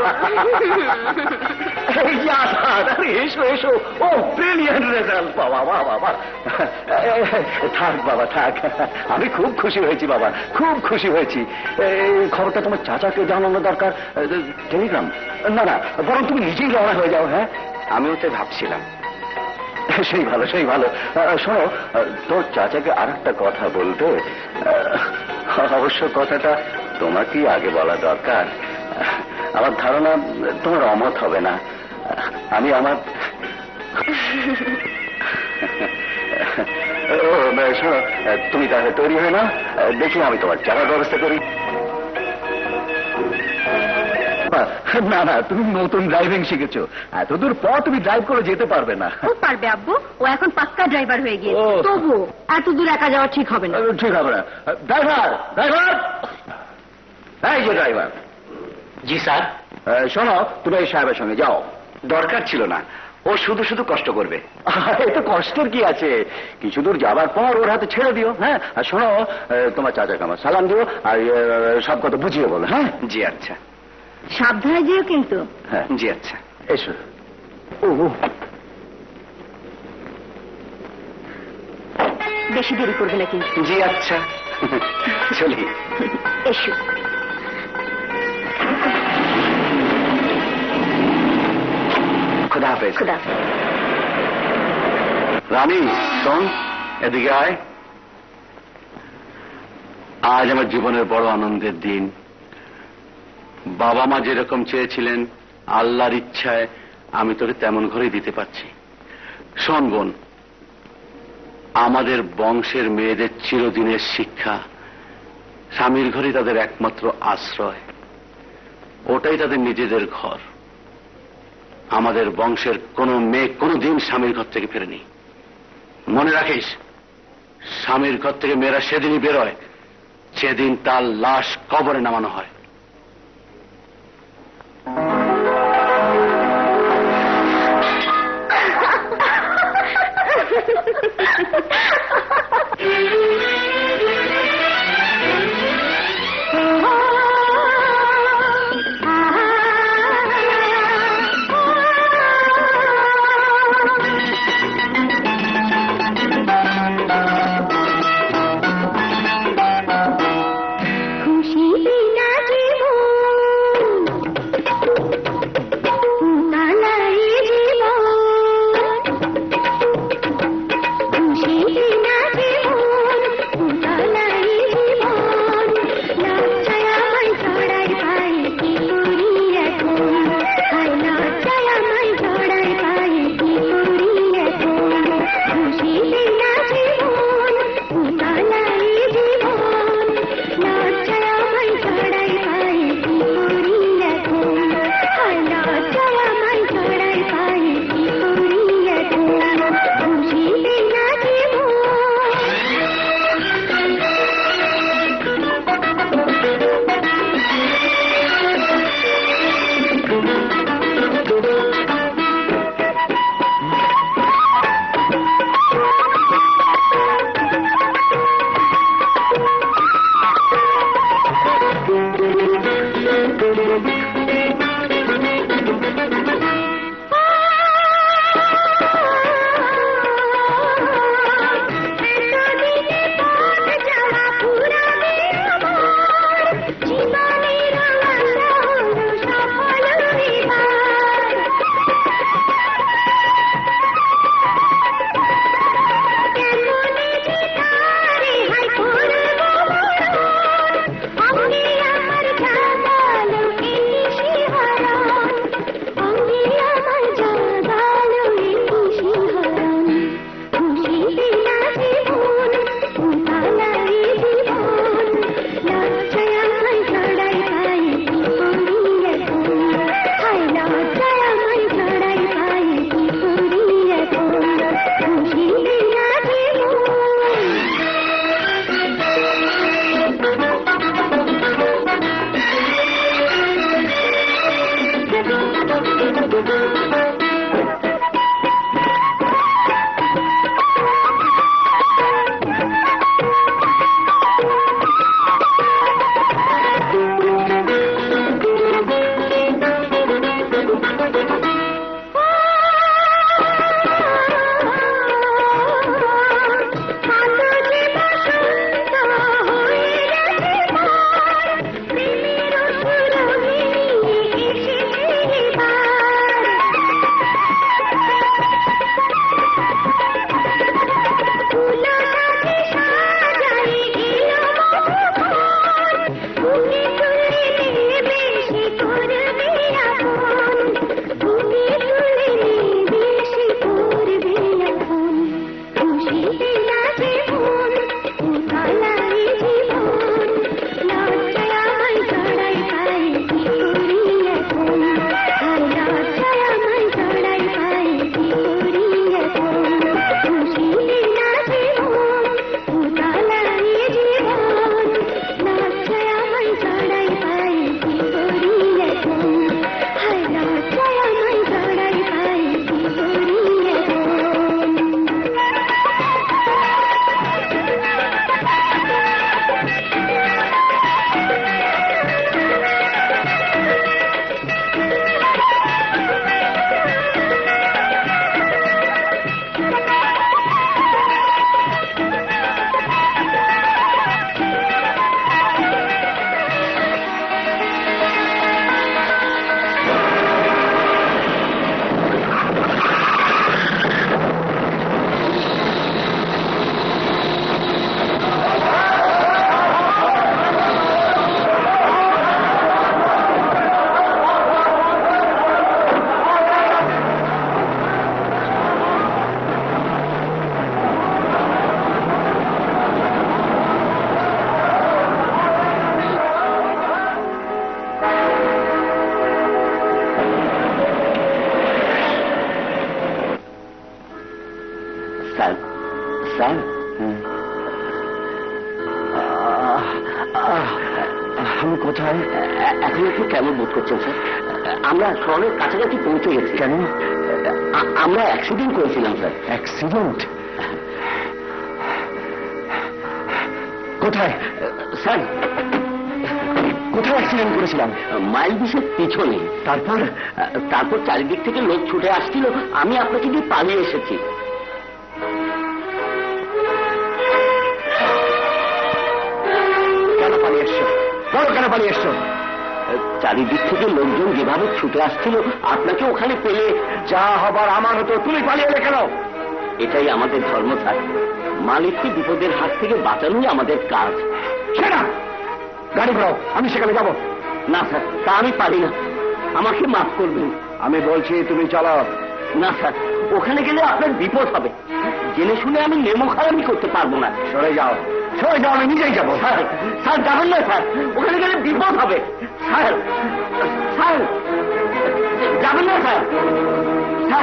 এই যে আসাদ, আরে এসো এসো। ও ব্রিলিয়ান্ট রেজাল্ট, বাবা বাবা বাবা। থাক বাবা থাক, আমি খুব খুশি হয়েছি বাবা, খুব খুশি হয়েছি। খবরটা তোমার চাচাকে জানানো দরকার। টেলিগ্রাম? না না, বরং তুমি নিজেই রওনা হয়ে যাও। হ্যাঁ, আমিও তো ভাবছিলাম। সেই ভালো, সেই ভালো। শোনো, তোর চাচাকে আর একটা কথা বলতে। অবশ্য কথাটা তোমাকেই আগে বলা দরকার। আমার ধারণা তোমার অমত হবে না। আমি আমার শোনো, তুমি তাহলে তৈরি হয়ে না, দেখি আমি তোমার যাওয়ার ব্যবস্থা করি। না না, তুমি নতুন ড্রাইভিং শিখেছো, এতদূর পর তুমি ড্রাইভ করে যেতে পারবে না। খুব পারবে আব্বু, ও এখন পাক্কা ড্রাইভার হয়ে গিয়েছে। ও। তবু এত দূর একা যাওয়া ঠিক হবে না। ঠিক হবে না। ড্রাইভার, ড্রাইভার, এই যে ড্রাইভার। জি স্যার। শোনো, তুমি এই সাহেবের সঙ্গে যাও। দরকার ছিল না, ও শুধু শুধু কষ্ট করবে। এতে কষ্টের কি আছে? কিছু দূর যাবার পর ওর হাতে ছেড়ে দিও। হ্যাঁ, আর শোনো, তোমার চাচাকে আমার সালাম দিও, আর সব কথা বুঝিয়ে বলো। হ্যাঁ জি আচ্ছা। সাবধানে যেও কিন্তু। হ্যাঁ, জি আচ্ছা। এসো। ও বেশি দেরি করবে না কিন্তু। জি আচ্ছা, চলি। এসো। খুদা হাফেজ। খুদা। রানী, শোন, এদিকে আয়। আজ আমার জীবনের বড় আনন্দের দিন। বাবা মা যেরকম চেয়েছিলেন, আল্লাহর ইচ্ছায় আমি তোকে তেমন ঘরেই দিতে পারছি। শোন বোন, আমাদের বংশের মেয়েদের চিরদিনের শিক্ষা, স্বামীর ঘরই তাদের একমাত্র আশ্রয়, ওটাই তাদের নিজেদের ঘর। আমাদের বংশের কোনো মেয়ে কোনোদিন স্বামীর ঘর থেকে ফেরেনি। মনে রাখিস, স্বামীর ঘর থেকে মেয়েরা সেদিনই বেরোয় যেদিন তার লাশ কবরে নামানো হয়। আমি কোথায়? এখন একটু কেমন বোধ করছেন স্যার? আমরা শহরের কাছাকাছি পৌঁছে গেছি। কেন? আমরা অ্যাক্সিডেন্ট করেছিলাম স্যার। অ্যাক্সিডেন্ট? কোথায় স্যার? কোথায় অ্যাক্সিডেন্ট করেছিলাম? মাইল 20 পিছনে। তারপর চারিদিক থেকে লোক ছুটে আসছিল, আমি আপনাকে দিয়ে পালিয়ে এসেছি। কেন পালিয়ে এসছো? বলো কেন পালিয়ে এসছো? চারিদিক থেকে লোকজন যেভাবে ছুটে আসছিল, আপনাকে ওখানে পেলে যা হবার আমার হতো। তুমি পালিয়ে এলে কেন? এটাই আমাদের ধর্ম স্যার। মালিককে বিপদের হাত থেকে বাঁচানোই আমাদের কাজ। সেটা গাড়ি ঘোরাও, আমি সেখানে যাব না স্যার। তা আমি পারি না, আমাকে মাফ করবেন। আমি বলছি তুমি চালাও। না স্যার, ওখানে গেলে আপনার বিপদ হবে। জেনে শুনে আমি নেমোখারামি করতে পারবো না। সরে যাও, সরে যাও, আমি নিজেই যাবো। স্যার, স্যার যাবেন না স্যার, ওখানে গেলে বিপদ হবে। স্যার, স্যার যাবেন না স্যার। স্যার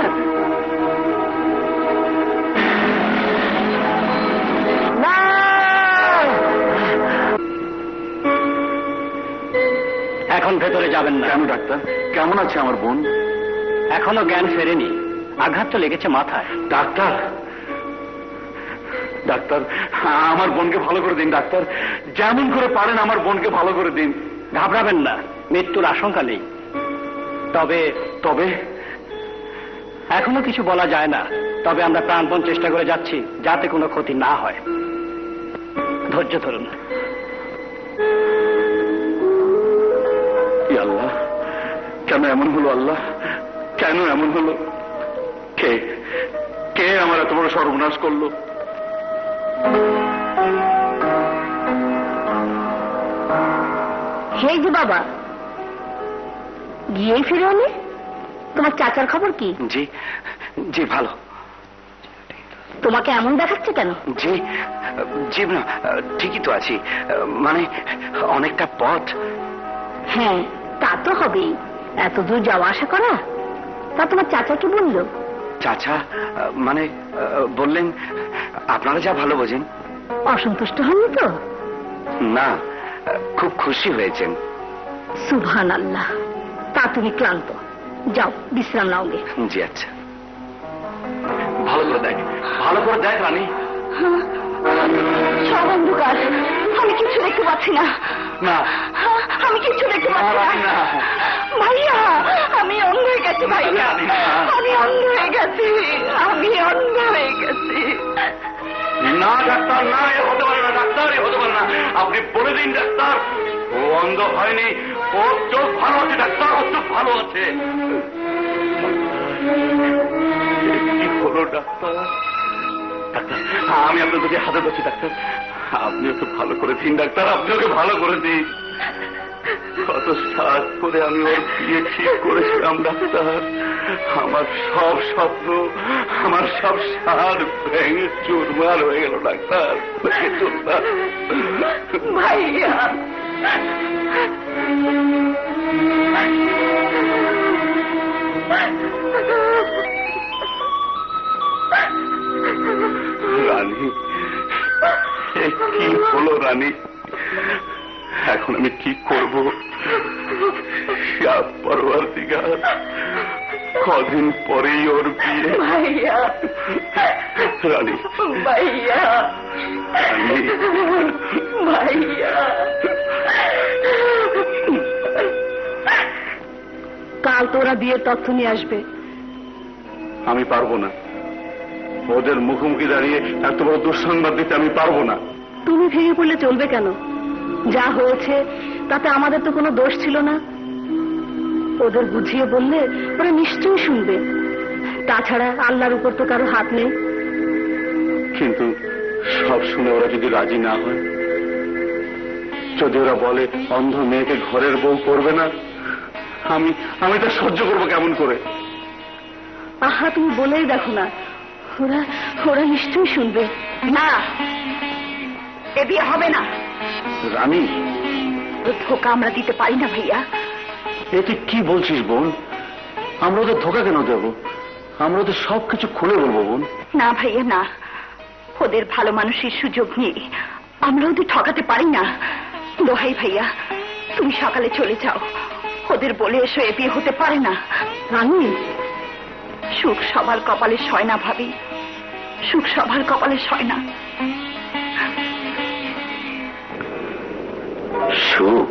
এখন ভেতরে যাবেন না। কেন ডাক্তার? কেমন আছে আমার বোন? এখনো জ্ঞান ফেরেনি, আঘাত তো লেগেছে মাথায়। ডাক্তার, ডাক্তার আমার বোনকে ভালো করে দিন ডাক্তার। যেমন করে পারেন আমার বোনকে ভালো করে দিন। ঘাবড়াবেন না, মৃত্যুর আশঙ্কা নেই। তবে তবে এখনো কিছু বলা যায় না। তবে আমরা প্রাণপণ চেষ্টা করে যাচ্ছি যাতে কোনো ক্ষতি না হয়। ধৈর্য ধরুন। আল্লাহ, কেন এমন হলো? আল্লাহ, কেন এমন হলো? কে কে আমার এত বড় সর্বনাশ করলো? সেই যে বাবা, গিয়ে ফিরে এলে। তোমার চাচার খবর কি? জি জি ভালো। তোমাকে এমন দেখাচ্ছে কেন? জি জি না, ঠিকই তো আছি। মানে অনেকটা পথ। হ্যাঁ, তা তো হবেই। এত দূর যাওয়া আসা করা। তা তোমার চাচা কি বললো? চাচা মানে বললেন আপনারা যা ভালো বোঝেন। অসন্তুষ্ট হননি তো? না, খুব খুশি হয়েছেন। সুবহানাল্লাহ। তা তুমি ক্লান্ত, যাও বিশ্রাম নাও গে। জি আচ্ছা। ভালো করে দেখ, ভালো করে দেখ রানী। সব অন্ধকার, আমি কিছু দেখতে পাচ্ছি না। না, আমি কিছু দেখতে পাচ্ছি না। ভাইয়া, আমি অন্ধ হয়ে গেছি। ভাইয়া, আমি অন্ধ হয়ে গেছি। আমি অন্ধ হয়ে গেছি। না ডাক্তার, না, এ হতে পারে না ডাক্তার, এ হতে পারে না। আপনি বলে দিন ডাক্তার, ও অন্ধ হয়নি, ওর চোখ ভালো আছে ডাক্তার, ওর চোখ ভালো আছে। কি হলো ডাক্তার? ডাক্তার, আমি আপনার দুটি হাতে ধরছি ডাক্তার, আপনি ওকে ভালো করে দিন ডাক্তার, আপনি ওকে ভালো করে দিন। কত সাজ করে আমি ওর বিয়ে ঠিক করেছিলাম ডাক্তার। আমার সব স্বপ্ন, আমার সব সাজ ভেঙে চুরমার হয়ে গেল ডাক্তার। ভাইয়া, রানী, কি হলো রানী? এখন আমি কি করব? পরওয়ারদিগার, কদিন পরেই ওর বিয়ে। ভাইয়া, রানী, ভাইয়া, রানী, ভাইয়া। কাল তোরা বিয়ের তথ্য নিয়ে আসবে। আমি পারবো না। ওদের মুখোমুখি দাঁড়িয়ে এত বড় দুঃসংবাদ দিতে আমি পারবো না। তুমি ভেঙে পড়লে চলবে কেন? যা হয়েছে তাতে আমাদের তো কোনো দোষ ছিল না। ওদের বুঝিয়ে বললে ওরা নিশ্চয়ই শুনবে। তাছাড়া আল্লাহর উপর তো কারো হাত নেই। কিন্তু সব শুনে ওরা যদি রাজি না হয়, যদি ওরা বলে অন্ধ মেয়েকে ঘরের বউ করবে না, আমি তা সহ্য করবো কেমন করে? আহা, তুমি বলেই দেখো না, ওরা ওরা নিশ্চয়ই শুনবে। না, এ বিয়ে হবে না। রানী, ধোকা আমরা দিতে পারি না ভাইয়া। এতে কি বলছিস বোন? আমরা ওদের ধোকা কেন দেব? আমরা ওদের সবকিছু খুলে বলবো বোন। না ভাইয়া, না। ওদের ভালো মানুষের সুযোগ নিয়ে আমরা ওদের ঠকাতে পারি না। দোহাই ভাইয়া, তুমি সকালে চলে যাও, ওদের বলে এসো এ বিয়ে হতে পারে না। রানী, সুখ সবার কপালে সয় না ভাবি, সুখ সবার কপালে সয় না। সুখ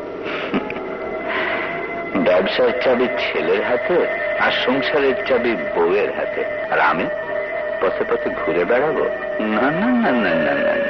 ব্যবসার চাবি ছেলের হাতে, আর সংসারের চাবি বউয়ের হাতে, আর আমি পথে পথে ঘুরে বেড়াবো? না না না না না না না,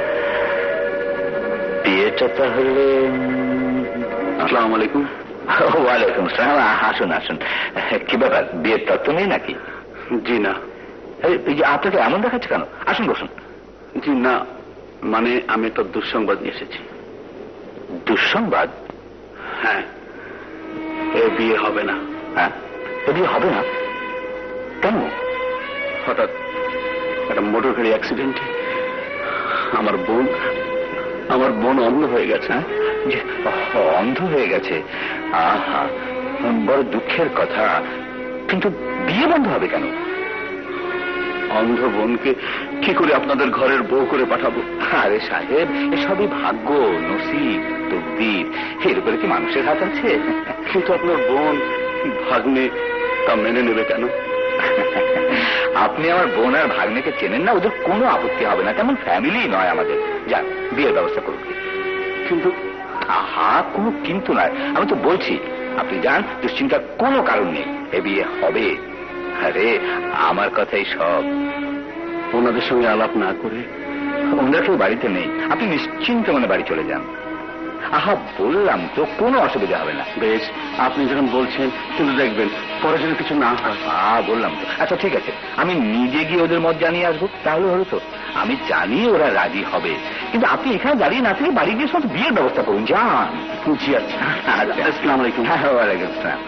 বিয়েটা তাহলে। আসসালামু আলাইকুম। ওয়ালাইকুম আসসালাম। আসুন আসুন। কি ব্যাপার, বিয়ের তত্ত্ব নেই নাকি? জি না। এই যে আপনাকে এমন দেখাচ্ছে কেন? আসুন বসুন। জি না, মানে আমি একটা দুঃসংবাদ নিয়ে এসেছি। দুঃসংবাদ? হ্যাঁ, এ বিয়ে হবে না। হ্যাঁ, এ বিয়ে হবে না কেন? হঠাৎ একটা মোটর গাড়ি অ্যাক্সিডেন্টে আমার বোন অন্ধ হয়ে গেছে। হ্যাঁ, যে অন্ধ হয়ে গেছে? আহা, বড় দুঃখের কথা। কিন্তু বিয়ে বন্ধ হবে কেন? অন্ধ বোনকে কি করে আপনাদের ঘরের বউ করে পাঠাবো? আরে সাহেব, এসবই ভাগ্য, নসিব, তকদির, এর উপরে কি মানুষের হাত আছে? কিন্তু আপনার বোন ভাগ্নে তা মেনে নেবে কেন? আপনি আমার বোন আর ভাগ্নেকে চেনেন না, ওদের কোনো আপত্তি হবে না, তেমন ফ্যামিলি নয় আমাদের। যাক, বিয়ের ব্যবস্থা করুন। কিন্তু আহা, কোনো কিন্তু নয়, আমি তো বলছি আপনি যান, দুশ্চিন্তার কোনো কারণ নেই, এ বিয়ে হবে। আরে আমার কথাই সব। ওনাদের সঙ্গে আলাপ না করে? ওনারা কেউ বাড়িতে নেই, আপনি নিশ্চিন্ত মনে বাড়ি চলে যান। আহা, বললাম তো, কোনো অসুবিধা হবে না। বেশ, আপনি যখন বলছেন, কিন্তু দেখবেন পরে যেন কিছু না হয়। বললাম তো। আচ্ছা ঠিক আছে, আমি নিজে গিয়ে ওদের মত জানিয়ে আসবো, তাহলে হলো তো। আমি জানি ওরা রাজি হবে, কিন্তু আপনি এখানে দাঁড়িয়ে না থেকে বাড়ি গিয়ে সব বিয়ের ব্যবস্থা করুন, যান। জি আচ্ছা। আসসালামু আলাইকুম। হ্যাঁ, ওয়ালাইকুম আসসালাম।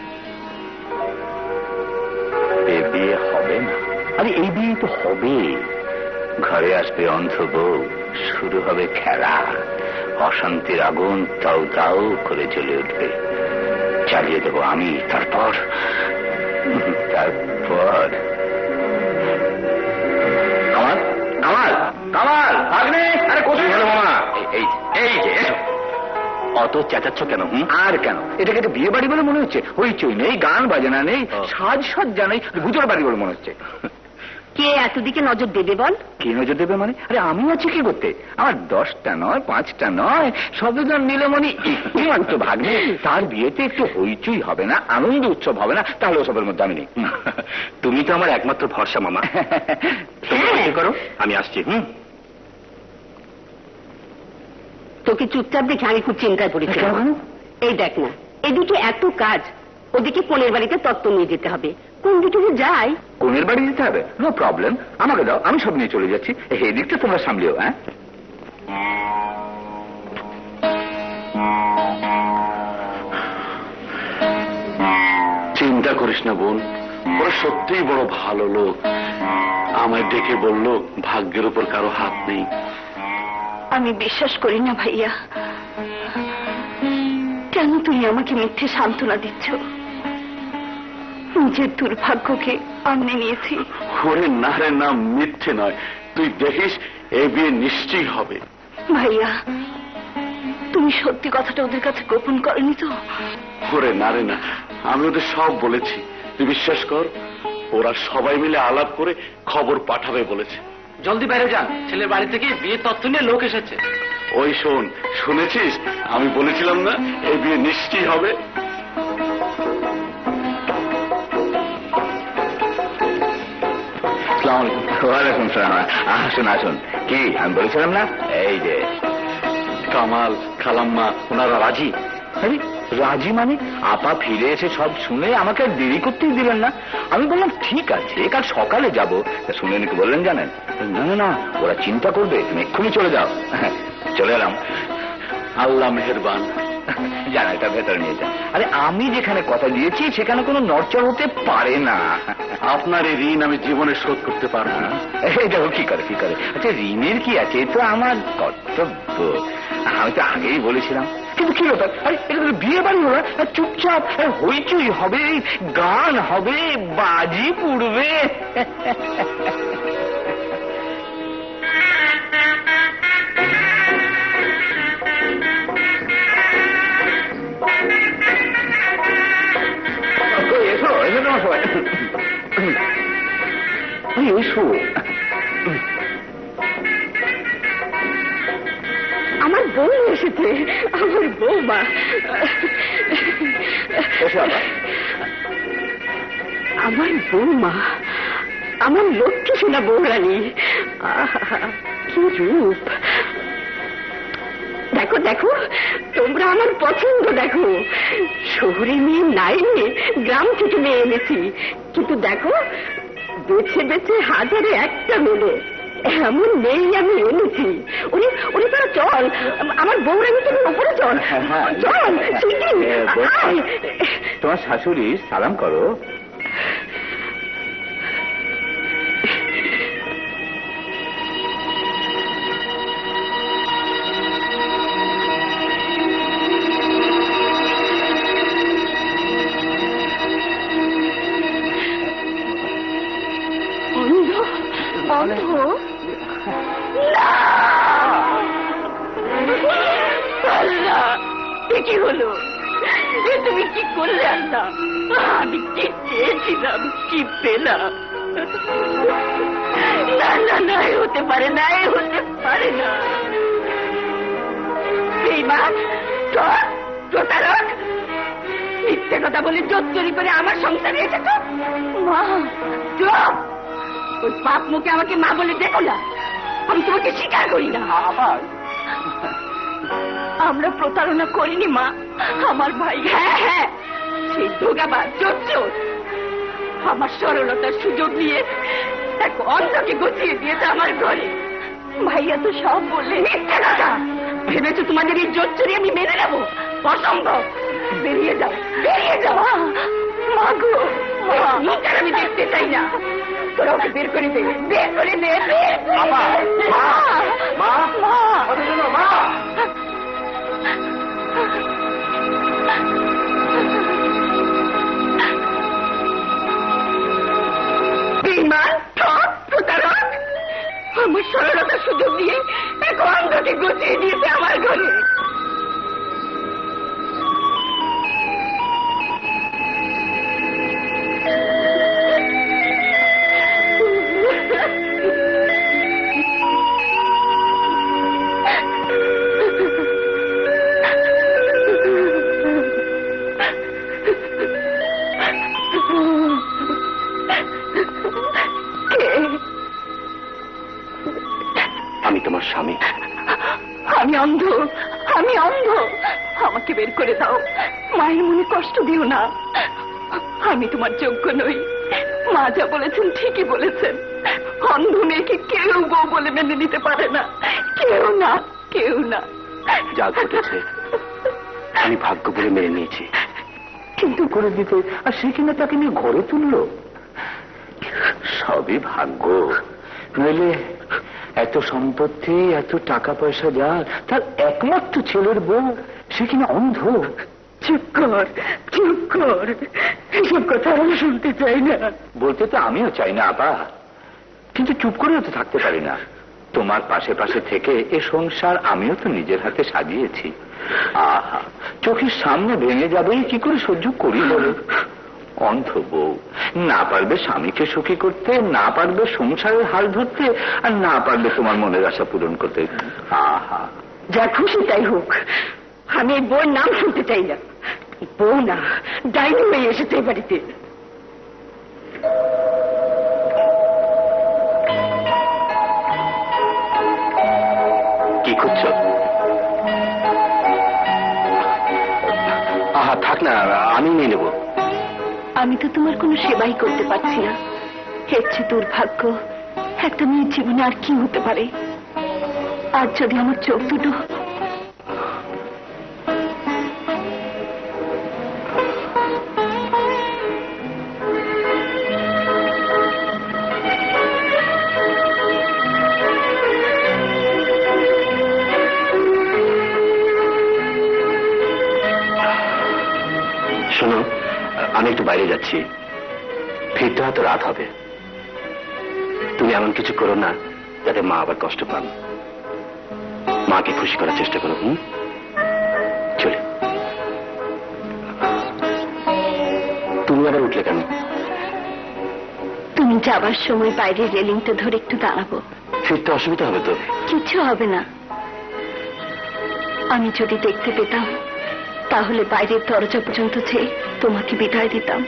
এ বিয়ে হবে না? আরে এই বিয়ে তো হবে। ঘরে আসবে অন্ধ বউ, শুরু হবে খেলা, অশান্তির আগুন তাও তাও করে জ্বলে উঠবে, চালিয়ে দেবো আমি। তারপর কামাল, কামাল, কামাল, ভাগ্নে, আরে কোথায় গেল মামা? এই এই যে এসো। অত চেঁচাচ্ছ কেন? আর কেন, এটাকে একটা বিয়ে বাড়ি বলে মনে হচ্ছে? হইচই নেই, গান বাজনা নেই, সাজসজ্জা নেই, ভূতের বাড়ি বলে মনে হচ্ছে। কে এতদিকে নজর দেবে বল? কি নজর দেবে মানে? আরে আমি আছি কি করতে? আমার 10টা নয়, 5টা নয়, সবজন মিলে মনে একটু মাত্র ভাগ্নে, তার বিয়েতে একটু হইচই হবে না, আনন্দ উৎসব হবে না, তাহলে ওসবের মধ্যে আমি নেই। তুমি তো আমার একমাত্র ভরসা মামা। তুমি করো, আমি আসছি। তোকে চুপচাপ দেখে আমি খুব চিন্তায় পড়েছি। এই দেখ না, এদিকে এত কাজ, ওদিকে কোনের বাড়িতে তত্ত্ব নিয়ে যেতে হবে, কোন দিকে যে যাই। কোনের বাড়ি যেতে হবে? নো প্রবলেম, আমাকে দাও, আমি সব নিয়ে চলে যাচ্ছি। এই দিকটা তোমরা সামলিও। হ্যাঁ, চিন্তা করিস না বোন, ওরা সত্যিই বড় ভালো লোক। আমায় ডেকে বলল ভাগ্যের উপর কারো হাত নেই। আমি বিশ্বাস করি না ভাইয়া, কেন তুমি আমাকে মিথ্যে সান্ত্বনা দিচ্ছ? নিজের দুর্ভাগ্যকে আননে নিয়েছি। ওরে না রে না, মিথ্যে নয়, তুই দেখিস এ বিয়ে নিশ্চয়ই হবে। ভাইয়া, তুমি সত্যি কথাটা ওদের কাছে গোপন করনি তো? ওরে না রে না, আমি ওদের সব বলেছি, তুই বিশ্বাস কর। ওরা সবাই মিলে আলাপ করে খবর পাঠাবে বলেছে। জলদি বাইরে যান, ছেলের বাড়ি থেকে বিয়ের তথ্য নিয়ে লোক এসেছে। ওই শোন, শুনেছিস আমি বলেছিলাম না এই বিয়ে নিশ্চয়ই হবে? ওয়ালাইকুম সালাম। আসুন আসুন। কি আমি বলেছিলাম না? এই যে কামাল, খালাম্মা, ওনারা রাজি। আরে রাজি মানে? আপা ফিরে এসে সব শুনে আমাকে আর দেরি করতেই দিলেন না। আমি বললাম ঠিক আছে, কাল সকালে যাবো। শুনে নাকি বললেন জানেন, না না না, ওরা চিন্তা করবে, তুমি এক্ষুনি চলে যাও। চলে এলাম। আল্লাহ মেহেরবান। জানা, এটা ভেতরে নিয়ে যান। আরে আমি যেখানে কথা দিয়েছি সেখানে কোনো নড়চড় হতে পারে না। আপনার এই ঋণ আমি জীবনে শোধ করতে পারবো না। এই দেখো কি করে কি করে। আচ্ছা ঋণের কি আছে, এ তো আমার কর্তব্য। আমি তো আগেই বলেছিলাম। কিন্তু কি ব্যাপার, আরে এটা তো বিয়ে বাড়ি হলো, চুপচাপ হইচই হবে, গান হবে, বাজি পুড়বে। এসো। আমার বউ এসেছে, আমার বৌমা। আমার বৌমা, আমার লক্ষ্মী সোনা বৌরানী। কি রূপ! দেখো দেখো, তোমরা আমার পছন্দ দেখো। শহরে মেয়ে নাই, গ্রাম থেকে মেয়ে এনেছি, কিন্তু দেখো বেছে বেছে হাজারে একটা মেলে এমন মেয়ে আমি এনেছি। ওরে ওরে তারা চল, আমার বৌরানী তুমি ওপরে চল, চল শিগগির আয়। তোমার শাশুড়ি সালাম করো। অন্ধ? কি হলো? তুমি কি করলে? আল্লাহ, আমি কি চেয়েছিলাম কি পেলাম? না না না, হতে পারে না, হতে পারে না। প্রতারক, মিথ্যে কথা বলে জোর চুরি করে আমার সংসারে এসেছ। মা চুপ! ওই পাপ মুখে আমাকে মা বলে দেখো না, আমি তোমাকে স্বীকার করি না। আমরা প্রতারণা করিনি মা, আমার ভাই। হ্যাঁ হ্যাঁ, সেই ধোঁকাবাজ চোর আমার সরলতার সুযোগ নিয়ে এক অন্ধকে গুছিয়ে দিয়েছে আমার ঘরে। ভাইয়া তো সব বললে। মিথ্যে কথা! ভেবেছো তোমাদের এই জোর চুরি আমি মেনে নেবো? অসম্ভব। বেরিয়ে যাও, বেরিয়ে যাও। মা গো, মুখটা আমি দেখতে চাই না। তোরা ওকে বের করে দে, বের করে দে। বেঈমান, ঠক, প্রতারক, আমার সরলতার সুযোগ দিয়ে এক অন্ধকে গুছিয়ে দিয়েছে আমার ঘরে। আমি তোমার স্বামী। আমি অন্ধ, আমি অন্ধ। আমাকে বের করে দাও, মায়ের মনে কষ্ট দিও না। আমি তোমার যোগ্য নই। মা যা বলেছেন ঠিকই বলেছেন, অন্ধ মেয়েকে কেউ বউ বলে মেনে নিতে পারে না, কেউ না, কেউ না। যা ঘটেছে আমি ভাগ্য বলে মেনে নিয়েছি, কিন্তু করে দিতে আর সে কিনা তাকে নিয়ে ঘরে তুললো। সবই ভাগ্য। নইলে এত সম্পত্তি, এত টাকা পয়সা, যা তার একমাত্র ছেলের বউ, সে কিনা অন্ধ। চুপ কর, চুপ কর, এসব কথা আমি শুনতে চাই না। বলতে তো আমিও চাই না আপা, কিন্তু চুপ করেও তো থাকতে পারি না। তোমার পাশে পাশে থেকে এ সংসার আমিও তো নিজের হাতে সাজিয়েছি। আহা, চোখের সামনে ভেঙে যাবে, কি করে সহ্য করি বলো? অন্ধ বউ না পারবে স্বামীকে সুখী করতে, না পারবে সংসারের হাল ধরতে, আর না পারবে তোমার মনের আশা পূরণ করতে। আহা, যা খুশি তাই হোক, আমি এই বউয়ের নাম শুনতে চাই না। বউ না, ডাইনি হয়ে এসেছে এই বাড়িতে। কি করছো? আহা থাক না, আমি নিয়ে নেবো। আমি তো তোমার কোনো সেবাই করতে পারছি না। এর চেয়ে দুর্ভাগ্য একটা মেয়ের জীবনে আর কি হতে পারে? আর যদি আমার চোখ দুটো শোনো, আমি একটু বাইরে যাচ্ছি, ফিরতে হয়তো রাত হবে। তুমি এমন কিছু করো না যাতে মা আবার কষ্ট পান। মাকে খুশি করার চেষ্টা করো। চলে। তুমি আবার উঠলে কেন? তুমি যাবার সময় বাইরে রেলিংটা ধরে একটু দাঁড়াবো। ফিরতে অসুবিধা হবে তো? কিছু হবে না। আমি যদি দেখতে পেতাম তাহলে বাইরের দরজা পর্যন্ত যেয়ে তোমাকে বিদায় দিতাম।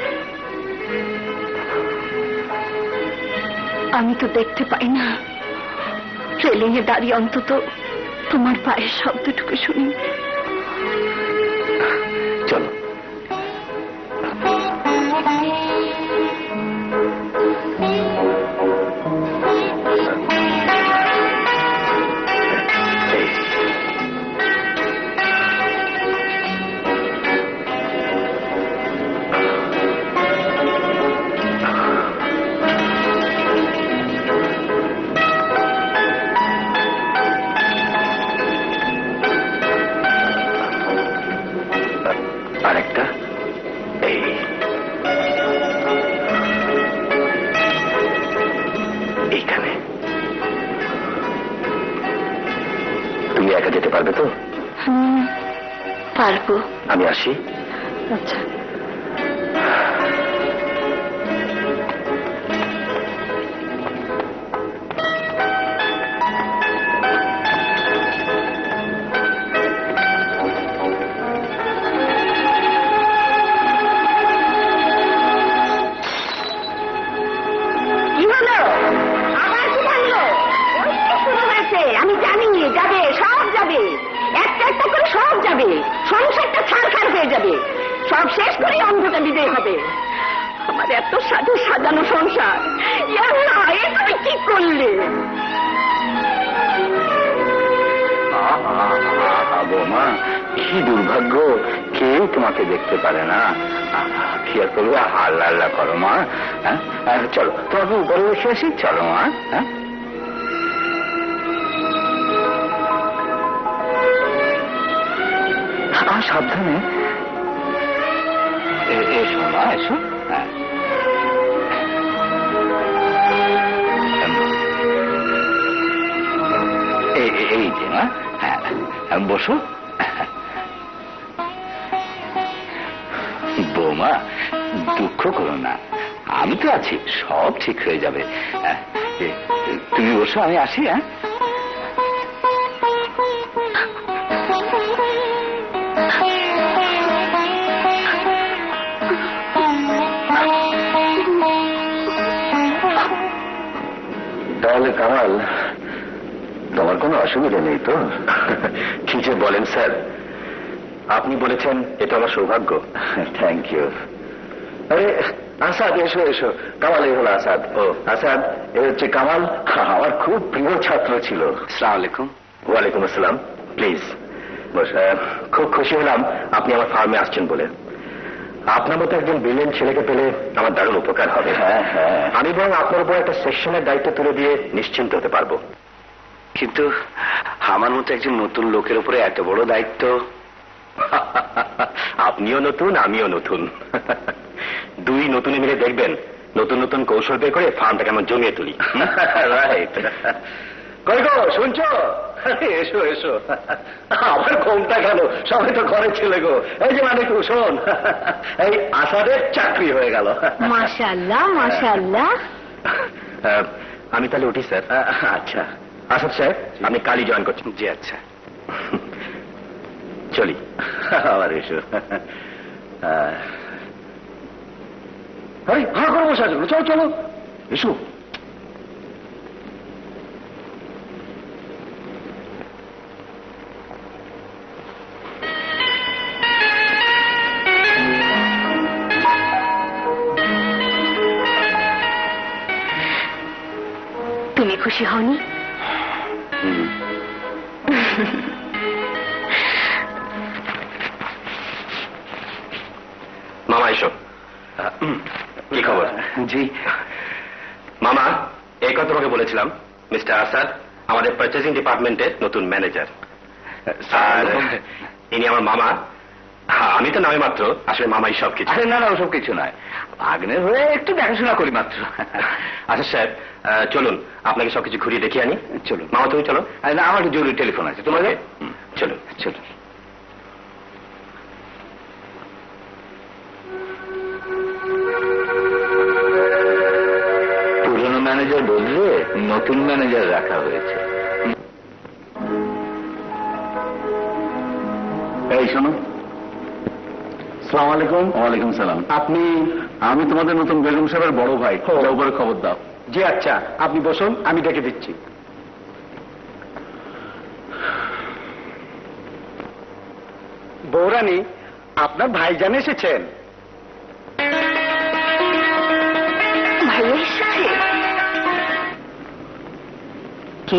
আমি তো দেখতে পাই না, রেলিং এ দাঁড়িয়ে অন্তত তোমার পায়ের শব্দটুকু শুনি। চলো। আরেকটা এই এইখানে। তুমি একা যেতে পারবে তো? পারবো। আমি আসি। আচ্ছা। আমি জানি যাবে, সব যাবে, একটা একটা করে সব যাবে, সংসারটা ছাড়খাড় হয়ে যাবে, সব শেষ করে অন্ধটা বিদায় হবে। আমার এত সাজে সাজানো সংসার, এ তুমি কি করলে? বৌমা, কি দুর্ভাগ্য, কেউ তোমাকে দেখতে পারে না। কি আর করবে, হাল্লা হাল্লা করো মা। হ্যাঁ চলো, তোমাকে উপরে বসে আসি। চলো মা। হ্যাঁ সাবধানে। এসো মা, এসো। হ্যাঁ এই যে মা। হ্যাঁ বসো। বৌমা, দুঃখ করো না, আমি তো আছি, সব ঠিক হয়ে যাবে। তুমি বসো, আমি আসি। হ্যাঁ তাহলে কামাল, তোমার কোনো অসুবিধা নেই তো? কি যে বলেন স্যার, আপনি বলেছেন এটা আমার সৌভাগ্য। Thank you. আরে আসাদ, এসো এসো। কামাল এই হলো আসাদ। ও আসাদ, এ হচ্ছে কামাল, আমার খুব প্রিয় ছাত্র ছিল। আসসালামু আলাইকুম। ওয়ালাইকুম আসসালাম। প্লিজ খুব খুশি হলাম আপনি আমার ফার্মে আসছেন বলে। আপনার মতো একজন ব্রিলিয়েন্ট ছেলেকে পেলে আমার দারুণ উপকার হবে। আমি বরং আপনার উপর একটা সেকশনের দায়িত্ব তুলে দিয়ে নিশ্চিন্ত হতে পারবো। কিন্তু আমার মতো একজন নতুন লোকের উপরে এত বড় দায়িত্ব। আপনিও নতুন, আমিও নতুন। দুই নতুনে মিলে দেখবেন নতুন নতুন কৌশল বের করে ফার্মটা কেমন জমিয়ে তুলি। রাইট। কই গো, শুনছো? এসো এসো। আবার ঘুমটা গেল, সবাই তো ঘরে ছেলে গো। এই যে মানে শোন, এই আসাদের চাকরি হয়ে গেল। মাশাআল্লাহ মাশাআল্লাহ। আমি তাহলে উঠি স্যার। আচ্ছা আসাদ সাহেব, আমি কালই জয়েন করছি। জি আচ্ছা, চলি। আবার এসো। ভালো করে বসে আছো, চলো চলো এসো। তুমি খুশি হওনি? মামা এসো। কি খবর? জি মামা, এই কথা তোমাকে বলেছিলাম, মিস্টার আসাদ আমাদের পারচেজিং ডিপার্টমেন্টের নতুন ম্যানেজার। আর ইনি আমার মামা। আমি তো নামে মাত্র, আসলে মামাই সব কিছু। না না, ওসব কিছু নয়, আগ্নের হয়ে একটু দেখাশোনা করি মাত্র। আচ্ছা সাহেব, চলুন আপনাকে সবকিছু ঘুরিয়ে দেখিয়ে আনি। চলুন। মামা তুমি চলো। না, আমার একটু জরুরি টেলিফোন আছে। তোমাদের চলুন চলুন। নতুন ম্যানেজার রাখা হয়েছে। এই শোনো। সালাম আলাইকুম। ওয়ালাইকুম সালাম। আপনি? আমি তোমাদের নতুন বেগম সাহেবের বড় ভাই। যাও উপরে খবর দাও। জি আচ্ছা, আপনি বসুন, আমি ডেকে দিচ্ছি। বৌরানী, আপনার ভাইজান এসেছেন। ভাইয়া এসেছে? কে?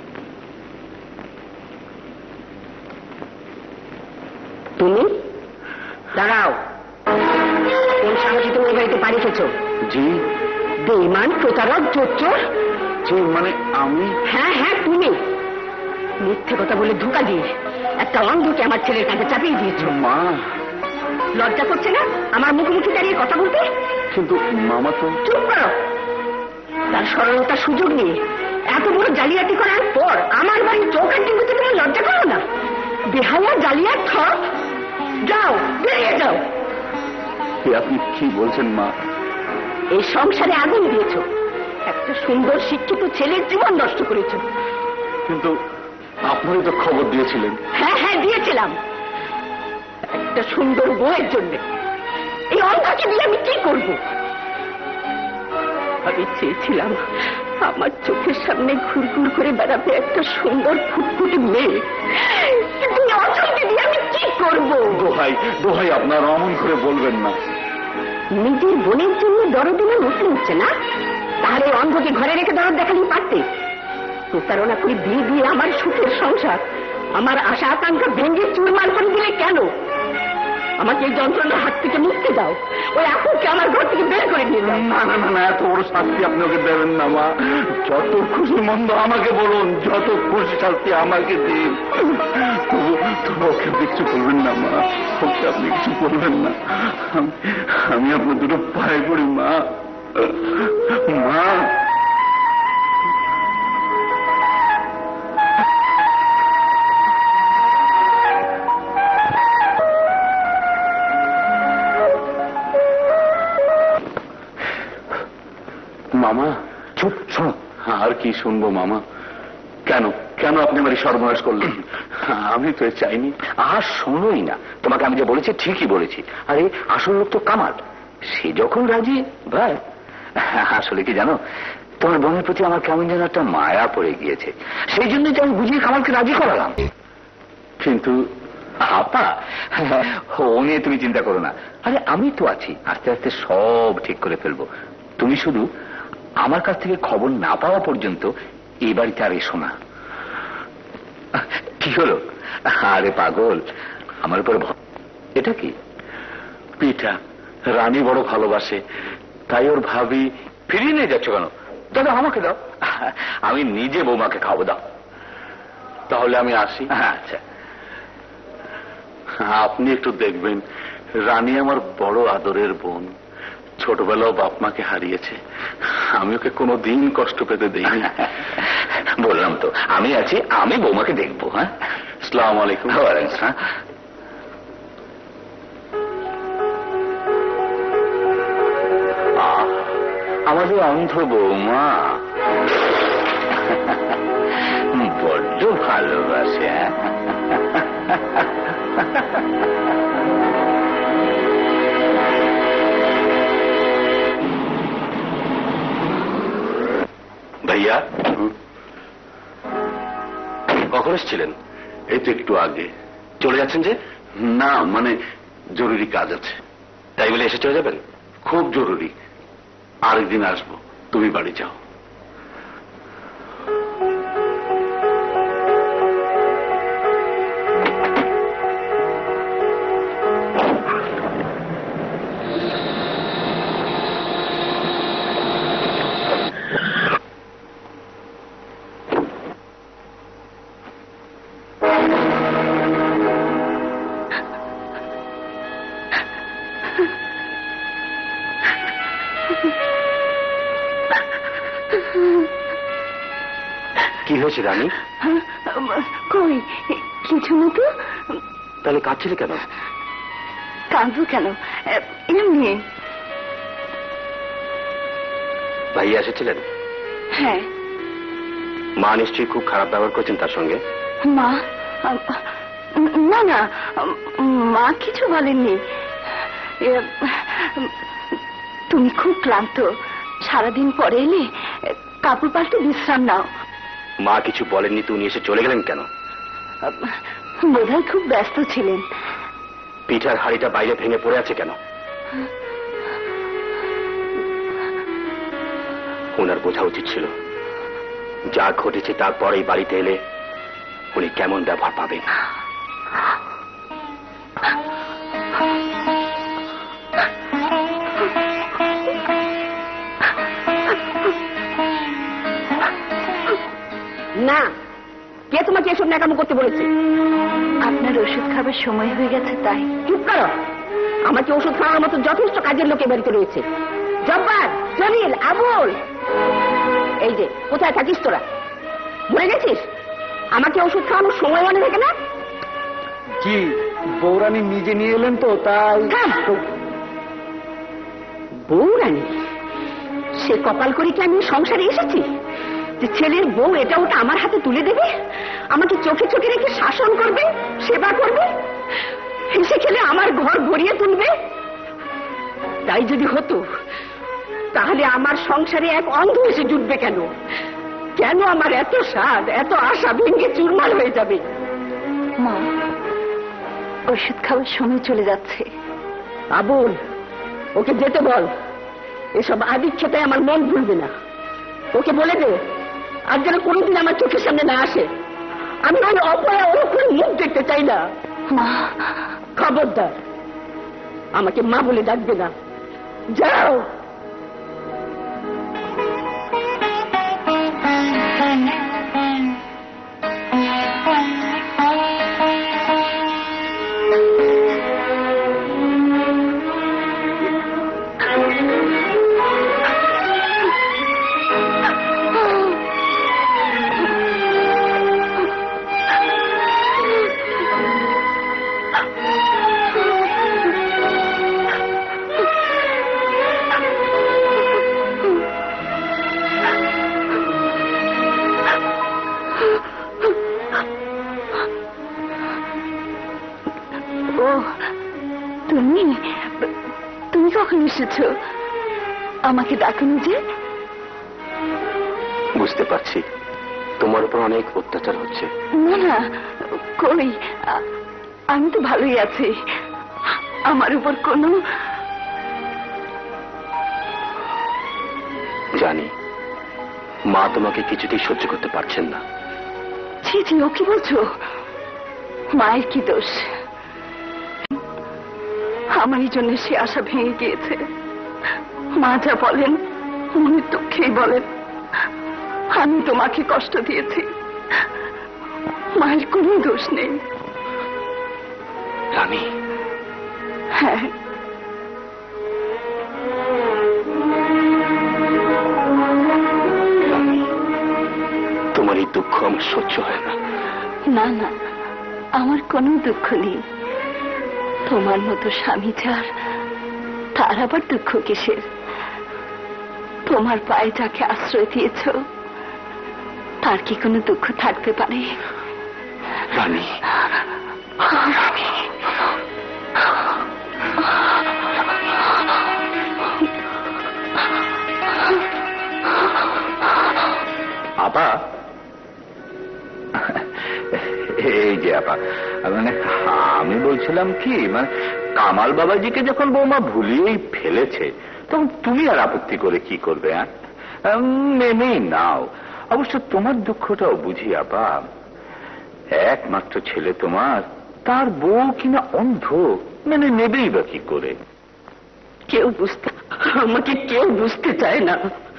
তুমি? দাঁড়াও। কোন সাহসে তুমি এই বাড়িতে পাড়ি খেছো? জি। বেঈমান, প্রতারক, চোর। জি মানে আমি? হ্যাঁ হ্যাঁ, তুমি মিথ্যে কথা বলে ধোঁকা দিয়ে একটা অন্ধকে আমার ছেলের কাছে চাপিয়ে দিয়েছো। মা। লজ্জা করছে না আমার মুখোমুখি দাঁড়িয়ে কথা বলতে? কিন্তু মামা তো। চুপ করো। তার সরলতার সুযোগ নিয়ে এত বড় জালিয়াতি করার পর আমার বাড়ির চৌকাঠ ডিঙ্গুতে তোমার লজ্জা করো না? বেহায়া, জালিয়াত, ঠক। যাও, বেরিয়ে যাও। আপনি কি বলছেন মা? এই সংসারে আগুন দিয়েছো, একটা সুন্দর শিক্ষিত ছেলের জীবন নষ্ট করেছো। কিন্তু আপনারই তো খবর দিয়েছিলেন। হ্যাঁ হ্যাঁ, দিয়েছিলাম, একটা সুন্দর বউয়ের জন্য। এই অন্ধকে দিয়ে আমি কি করব? আমি চেয়েছিলাম আমার চোখের সামনে ঘুরঘুর করে বেড়াবে একটা সুন্দর ফুটফুটে মেয়ে, কিন্তু এই অন্ধকে দিয়ে আমি কি করব? দোহাই দোহাই, আপনার অমন করে বলবেন না। নিজের বোনের জন্য দরদিনে উঠে উঠছে না? তাহলে অন্ধকে ঘরে রেখে দরদ দেখালেই পারতে। প্রতারণা করে বিয়ে দিয়ে আমার সুখের সংসার, আমার আশা আকাঙ্ক্ষা ভেঙে চুরমার করে দিলে কেন? আমাকে এই যন্ত্রণার হাত থেকে মুক্তি দাও। ওই আপুকে আমার ঘর থেকে বের করে দিয়ে দাও। না না না না, এত বড় শাস্তি আপনি ওকে দেবেন না মা। যত খুশি মন্দ আমাকে বলুন, যত খুশি শাস্তি আমাকে দিন। তবু ওকে আপনি কিছু বলবেন না মা, ওকে আপনি কিছু বলবেন না। আমি আপনার দুটো পায়ে পড়ি মা। মা। মামা চুপ, শোনো। আর কি শুনবো মামা? কেন কেন আপনি আমার সর্বনাশ করলেন? আমি তো চাইনি। আর শোনোই না, তোমাকে আমি যে বলেছি ঠিকই বলেছি। আরে আসল লোক তো কামাল, সে যখন রাজি ভাই। আসলে কি জানো, তোমার বোনের প্রতি আমার কেমন যেন একটা মায়া পড়ে গিয়েছে, সেই জন্যই তো আমি বুঝিয়ে কামালকে রাজি করালাম। কিন্তু আপা, ও নিয়ে তুমি চিন্তা করো না। আরে আমি তো আছি, আস্তে আস্তে সব ঠিক করে ফেলবো। তুমি শুধু আমার কাছ থেকে খবর না পাওয়া পর্যন্ত এই বাড়িতে আর এসো না। কি হলো? আরে পাগল, আমার উপর এটা কি পিঠা রানী বড় ভালোবাসে, তাই ওর ভাবি। ফিরিয়ে নিয়ে যাচ্ছ কেন? দাদা আমাকে দাও, আমি নিজে বৌমাকে খাবো। দাও তাহলে আমি আসি। আচ্ছা, আপনি একটু দেখবেন, রানী আমার বড় আদরের বোন, ছোটবেলাও বাপ মাকে হারিয়েছে। আমি ওকে কোনোদিন কষ্ট পেতে দেইনি। বললাম তো আমি আছি, আমি বৌমাকে দেখবো। হ্যাঁ, আসসালামু আলাইকুম। আমাদের অন্ধ বৌমা বড্ড ভালোবাসে। ভাইয়া কখন এসেছিলেন? এই তো একটু আগে। চলে যাচ্ছেন যে? না মানে জরুরি কাজ আছে। তাই বলে এসে চলে যাবেন? খুব জরুরি, আরেকদিন আসবো, তুমি বাড়ি যাও। কি হয়েছে রানী? কই কিছু না তো। তাহলে কাঁদছিলে কেন? কাঁদবো কেন, এমনি। ভাইয়া এসেছিলেন? হ্যাঁ, মা নিশ্চয়ই খুব খারাপ ব্যবহার করছেন তার সঙ্গে। মা, না না, মা কিছু বলেননি। তুমি খুব ক্লান্ত, সারাদিন পরে এলে কাপড় পাল্টে বিশ্রাম নাও। মা কিছু বলেননি তো উনি এসে চলে গেলেন কেন? বোধহয় খুব ব্যস্ত ছিলেন। পিঠার হাড়িটা বাইরে ভেঙে পড়ে আছে কেন? ওনার বোঝা উচিত ছিল যা ঘটেছে তারপরে এই বাড়িতে এলে উনি কেমন ব্যবহার পাবেন। না, কে তোমাকে এসব ন্যাকামো করতে বলেছে? আপনার ওষুধ খাবার সময় হয়ে গেছে তাই। চুপ করো, আমাকে ওষুধ খাওয়ার মতো যথেষ্ট কাজের লোকে বাড়িতে রয়েছে। জব্বার, জলিল, আবুল, এই যে কোথায় থাকিস তোরা? ভুলে গেছিস আমাকে ওষুধ খাওয়ানোর সময় মনে থাকে না? জি, বৌরানী নিজে নিয়ে এলেন তো তাই। বৌরানী? সে কপাল করে কি আমি সংসারে এসেছি যে ছেলের বউ এটা ওটা আমার হাতে তুলে দেবে, আমাকে চোখে চোখে রেখে শাসন করবে, সেবা করবে, হেসে খেলে আমার ঘর ভরিয়ে তুলবে? তাই যদি হতো তাহলে আমার সংসারে এক অন্ধ এসে জুটবে কেন? কেন আমার এত স্বাদ, এত আশা ভেঙে চুরমার হয়ে যাবে? মা, ওষুধ খাওয়ার সময় চলে যাচ্ছে। আবুল, ওকে যেতে বল। এসব আদিক্ষেতে আমার মন ভুলবে না। ওকে বলে দে আর যেন কোনোদিন আমার চোখের সামনে না আসে। আমি ওই অপয়া ওরকম মুখ দেখতে চাই না। মা, খবরদার আমাকে মা বলে ডাকবে না। যাও। তুমি কখন এসেছো? আমাকে ডাকুনি যে? বুঝতে পারছি তোমার উপর অনেক অত্যাচার হচ্ছে। না না, কই, আমি তো ভালোই আছি। আমার উপর কোনো... জানি মা তোমাকে কিছুতেই সহ্য করতে পারছেন না। ছি ছি, ও কি বলছো? মায়ের কি দোষ? আমারই জন্য সে আশা ভেঙে গিয়েছে। মা যা বলেন মনের দুঃখেই বলেন। আমি তোমাকে কষ্ট দিয়েছি, মায়ের কোনো দোষ নেই। রানী? হ্যাঁ, তোমার এই দুঃখ আমার সহ্য হয় না। না না, আমার কোনো দুঃখ নেই। তোমার মতো স্বামী যার, তার আবার দুঃখ কিসের? তোমার পায়ে যাকে আশ্রয় দিয়েছ তার কি কোনো দুঃখ থাকতে পারে? রানী, আপা, এই যে আপা, মানে আমি বলছিলাম কি, মানে কামাল বাবাজিকে যখন বৌমা ভুলিয়েই ফেলেছে তখন তুমি আর আপত্তি করে কি করবে? মেনেই নাও। অবশ্য তোমার দুঃখটাও বুঝি আপা। একমাত্র ছেলে তোমার, তার বউ কিনা অন্ধ, মানে নেবেই বা কি করে? আমাকে কেউ বুঝতে চায় না।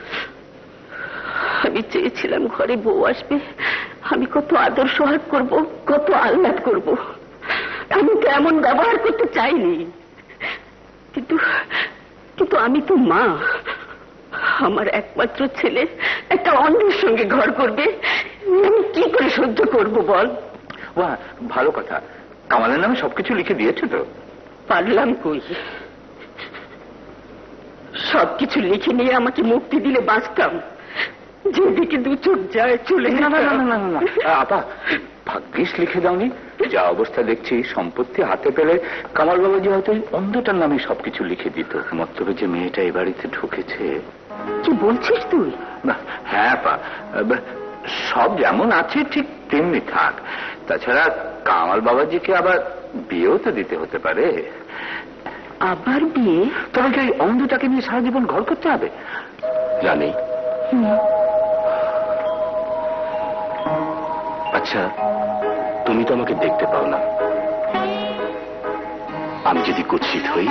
আমি চেয়েছিলাম ঘরে বউ আসবে, আমি কত আদর সোহাগ করব, কত আহ্লাদ করব। আমি তো এমন ব্যবহার করতে চাইনি, কিন্তু কিন্তু আমি তো মা। আমার একমাত্র ছেলে একটা অন্যের সঙ্গে ঘর করবে, আমি কি করে সহ্য করব বল? বাহ, ভালো কথা। কামালের নামে সবকিছু লিখে দিয়েছে তো? পারলাম কই? সবকিছু লিখে নিয়ে আমাকে মুক্তি দিলে বাঁচতাম, যেদিকে দু চোখ যায় চলে না না না না না না আপা, ভাগ্যিস লিখে দাওনি। যা অবস্থা দেখছি সম্পত্তি হাতে পেলে কামাল বাবাজি হয়তো এই অন্ধটার নামে সবকিছু লিখে দিত। মতলবে যে মেয়েটা এ বাড়িতে ঢুকেছে। কি বলছিস তুই? না, হ্যাঁ আপা, সব যেমন আছে ঠিক তেমনি থাক। তাছাড়া কামাল বাবাজিকে আবার বিয়েও তো দিতে হতে পারে। আবার বিয়ে? তবে কি এই অন্ধটাকে নিয়ে সারা জীবন ঘর করতে হবে? জানি। আচ্ছা, তুমি তো আমাকে দেখতে পাও না। আমি যদি কুৎসিত হই?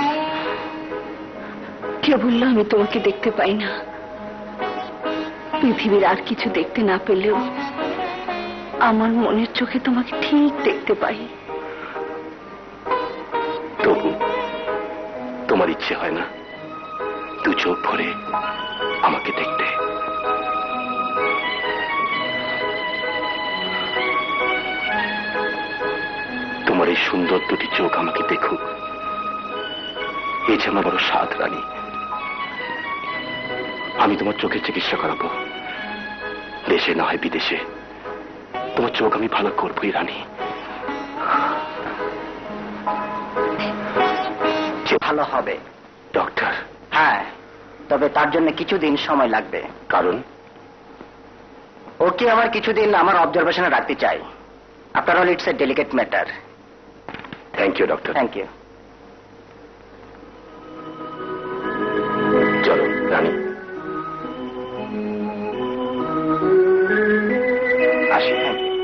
কে বললো আমি তোমাকে দেখতে পাই না? পৃথিবীর আর কিছু দেখতে না পেলেও আমার মনের চোখে তোমাকে ঠিক দেখতে পাই। তবু তোমার ইচ্ছে হয় না দু চোখ ভরে আমাকে দেখতে? তোমার এই সুন্দর দুটি চোখ আমাকে দেখুক, এই যে আমার বড় স্বাদ রানী। আমি তোমার চোখের চিকিৎসা করাবো, দেশে না হয় বিদেশে। তোমার চোখ আমি ভালো করবোই রানী। ভালো হবে ডক্টর। হ্যাঁ, তবে তার জন্য কিছুদিন সময় লাগবে। কারণ? ওকে আমার কিছুদিন আমার অবজারভেশনে রাখতে চাই। After all it's a delicate matter. Thank you doctor. Thank you. চলো রানী, আসি। Thank you.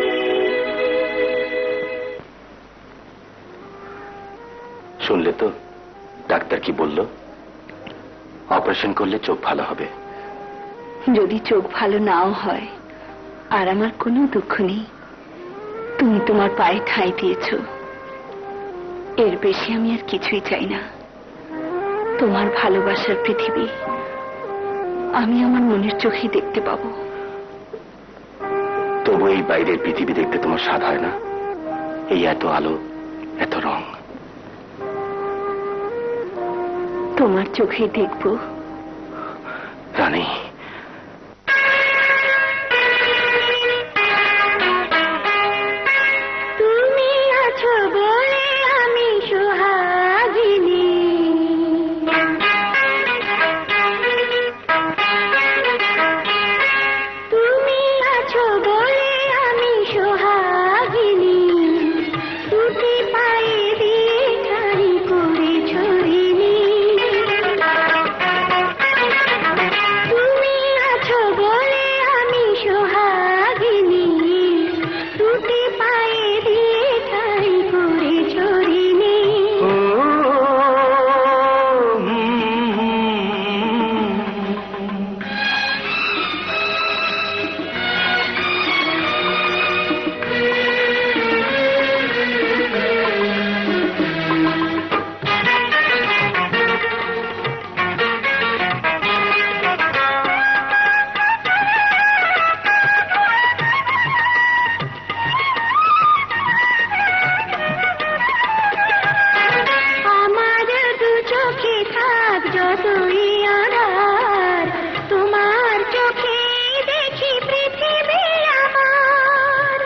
শুনলে তো ডাক্তার কি বলল? অপারেশন করলে চোখ ভালো হবে। যদি চোখ ভালো নাও হয় আর আমার কোনো দুঃখ নেই, তুমি তোমার পায়ে ঠাঁই দিয়েছ, এর বেশি আমি আর কিছুই চাই না। তোমার ভালোবাসার পৃথিবী আমি আমার মনের চোখেই দেখতে পাবো। তবু এই বাইরের পৃথিবী দেখতে তোমার স্বাদ হয় না? এই এত আলো, এত রং। তোমার চোখেই দেখবো রানী। তুমি আছো বলে আমি সোহাগিনী, তুমি আছো বলে আমি সোহাগিনী, দুটি পায়ে দিয়ে ঠাড়ি করে ছড়িনি। তুমি আছো বলে আমি সোহাগিনী, দুটি পায়ে দিয়ে ঠাড়ি করে ছড়িনি। আমার দু চোখে থাক যতই আঁধার, তোমার চোখে দেখি পৃথিবী আমার।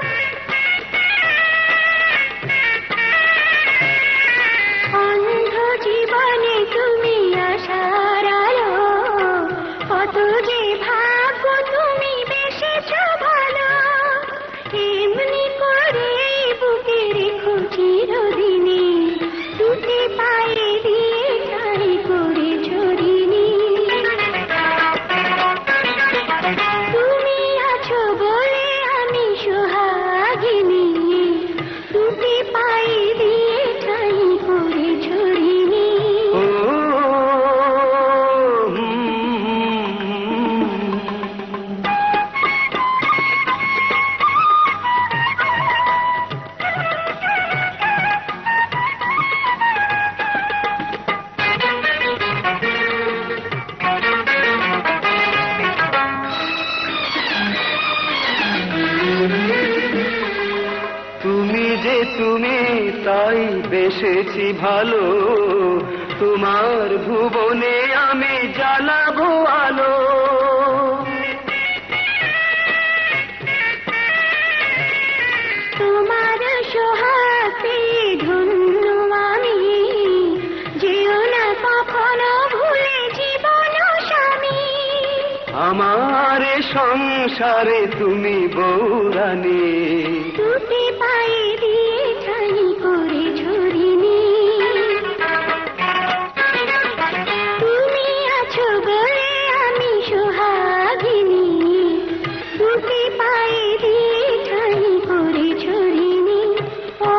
অন্ধ জীবনে তুমি আশার আলো, কত যে ভাগ্য তুমি বেসেছ ভালো। এমনি করে বুকে রেখো চিরদিনই, দুটি পায়ে দিয়ে ঠাঁই করে ছড়িনি। তুমি আছো বলে আমি সোহাগিনী, দুটি পায়ে দিয়ে ঠাঁই করে ছড়িনি। তুমি যে তুমি তাই বেসেছি ভালো, তোমার ভুবনে আমি জ্বালাবো আলো। আমার সংসারে তুমি বৌরানী, দুটি পায়ে দিয়ে ঠাই করে ঝরিনি, তুমি আছো বলে আমি সোহাগিনী, দুটি পায়ে দিয়ে ঠাই করে ঝরিনি। ও